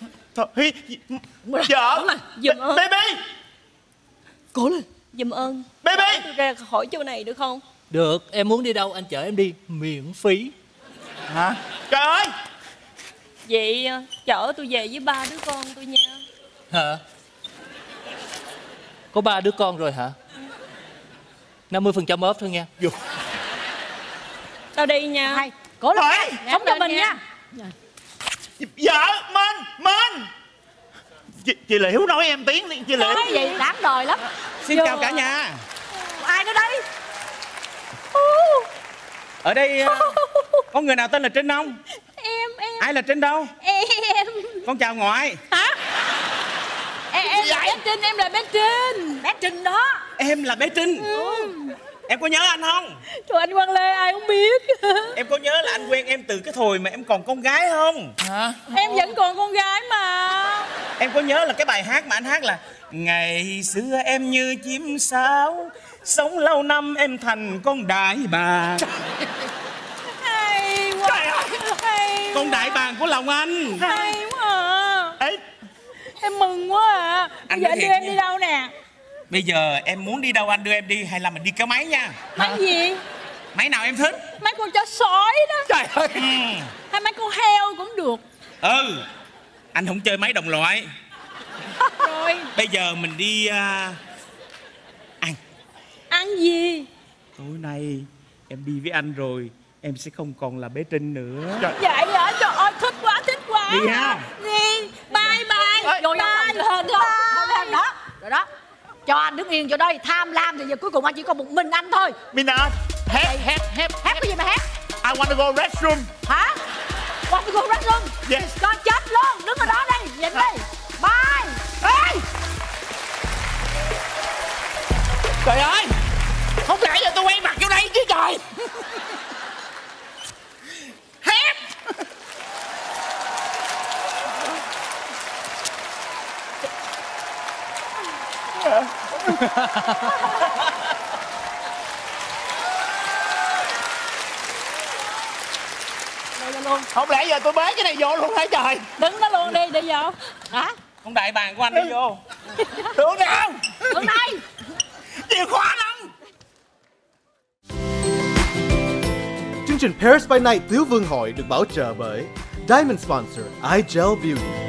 vợ. Giùm ơn. Baby. Cố lên. Giùm ơn. Baby. Tôi ra khỏi chỗ này được không? Được, em muốn đi đâu anh chở em đi miễn phí. Hả? Trời ơi. Vậy chở tôi về với 3 đứa con tôi nha. Hả? Có 3 đứa con rồi hả? 50% off thôi nha. Tao đi nha. Hay, cố lên. Sống cho mình nha. Vợ mình. Chị Liễu nói em tiếng đi chị Liễu. Nói gì đáng đời lắm. Xin chào cả nhà. Ai nữa đây? Ở đây có người nào tên là Trinh không? Em. Ai là Trinh đâu? Em. Con chào ngoại. Hả? Em là bé Trinh, em là bé Trinh. Bé Trinh đó. Em là bé Trinh. Em có nhớ anh không? Trời, anh Quang Lê ai không biết. Em có nhớ là anh quen em từ cái thời mà em còn con gái không? Hả? Em vẫn còn con gái mà. Em có nhớ là cái bài hát mà anh hát là ngày xưa em như chim sáo, sống lâu năm em thành con đại bàng. Hay quá. Trời ơi. Hay Con đại bàng của lòng anh. Hay quá à. Ê, em mừng quá à. Anh Giờ nói thiệt đưa em nha. đi đâu nè? Bây giờ em muốn đi đâu anh đưa em đi hay là mình đi kéo máy nha? Máy gì? Máy nào em thích? Mấy con chó sói đó. Trời ơi. Hay mấy con heo cũng được. Anh không chơi máy đồng loại. Rồi. Bây giờ mình đi ăn. Ăn gì? Tối nay em đi với anh rồi, em sẽ không còn là bé Trinh nữa. Vậy hả? Trời ơi, thích quá. Đi ha. Đi. Bye. Vô lên hơn không? Đó. Rồi đó. Cho anh đứng yên chỗ đây. Tham lam thì giờ cuối cùng anh chỉ còn một mình anh thôi. Mina, hét. Hét cái gì mà hét? I want to go restroom. Hả? Want to go restroom? Yes. Con chết luôn. Đứng ở đó đây. Nhìn đi. Bye. Ê. Trời ơi. Không lẽ giờ tôi quay mặt vô đây chứ trời. Hét. Luôn. Không lẽ giờ tôi bế cái này vô luôn hả trời? Đứng đó luôn đi, đi vô. Hả? Con đại bàng của anh đi vô. Hướng nào? Hướng đây. Chìa khóa lắm. Chương trình Paris by Night Tiếu Vương Hội được bảo trợ bởi Diamond Sponsor iGel Beauty.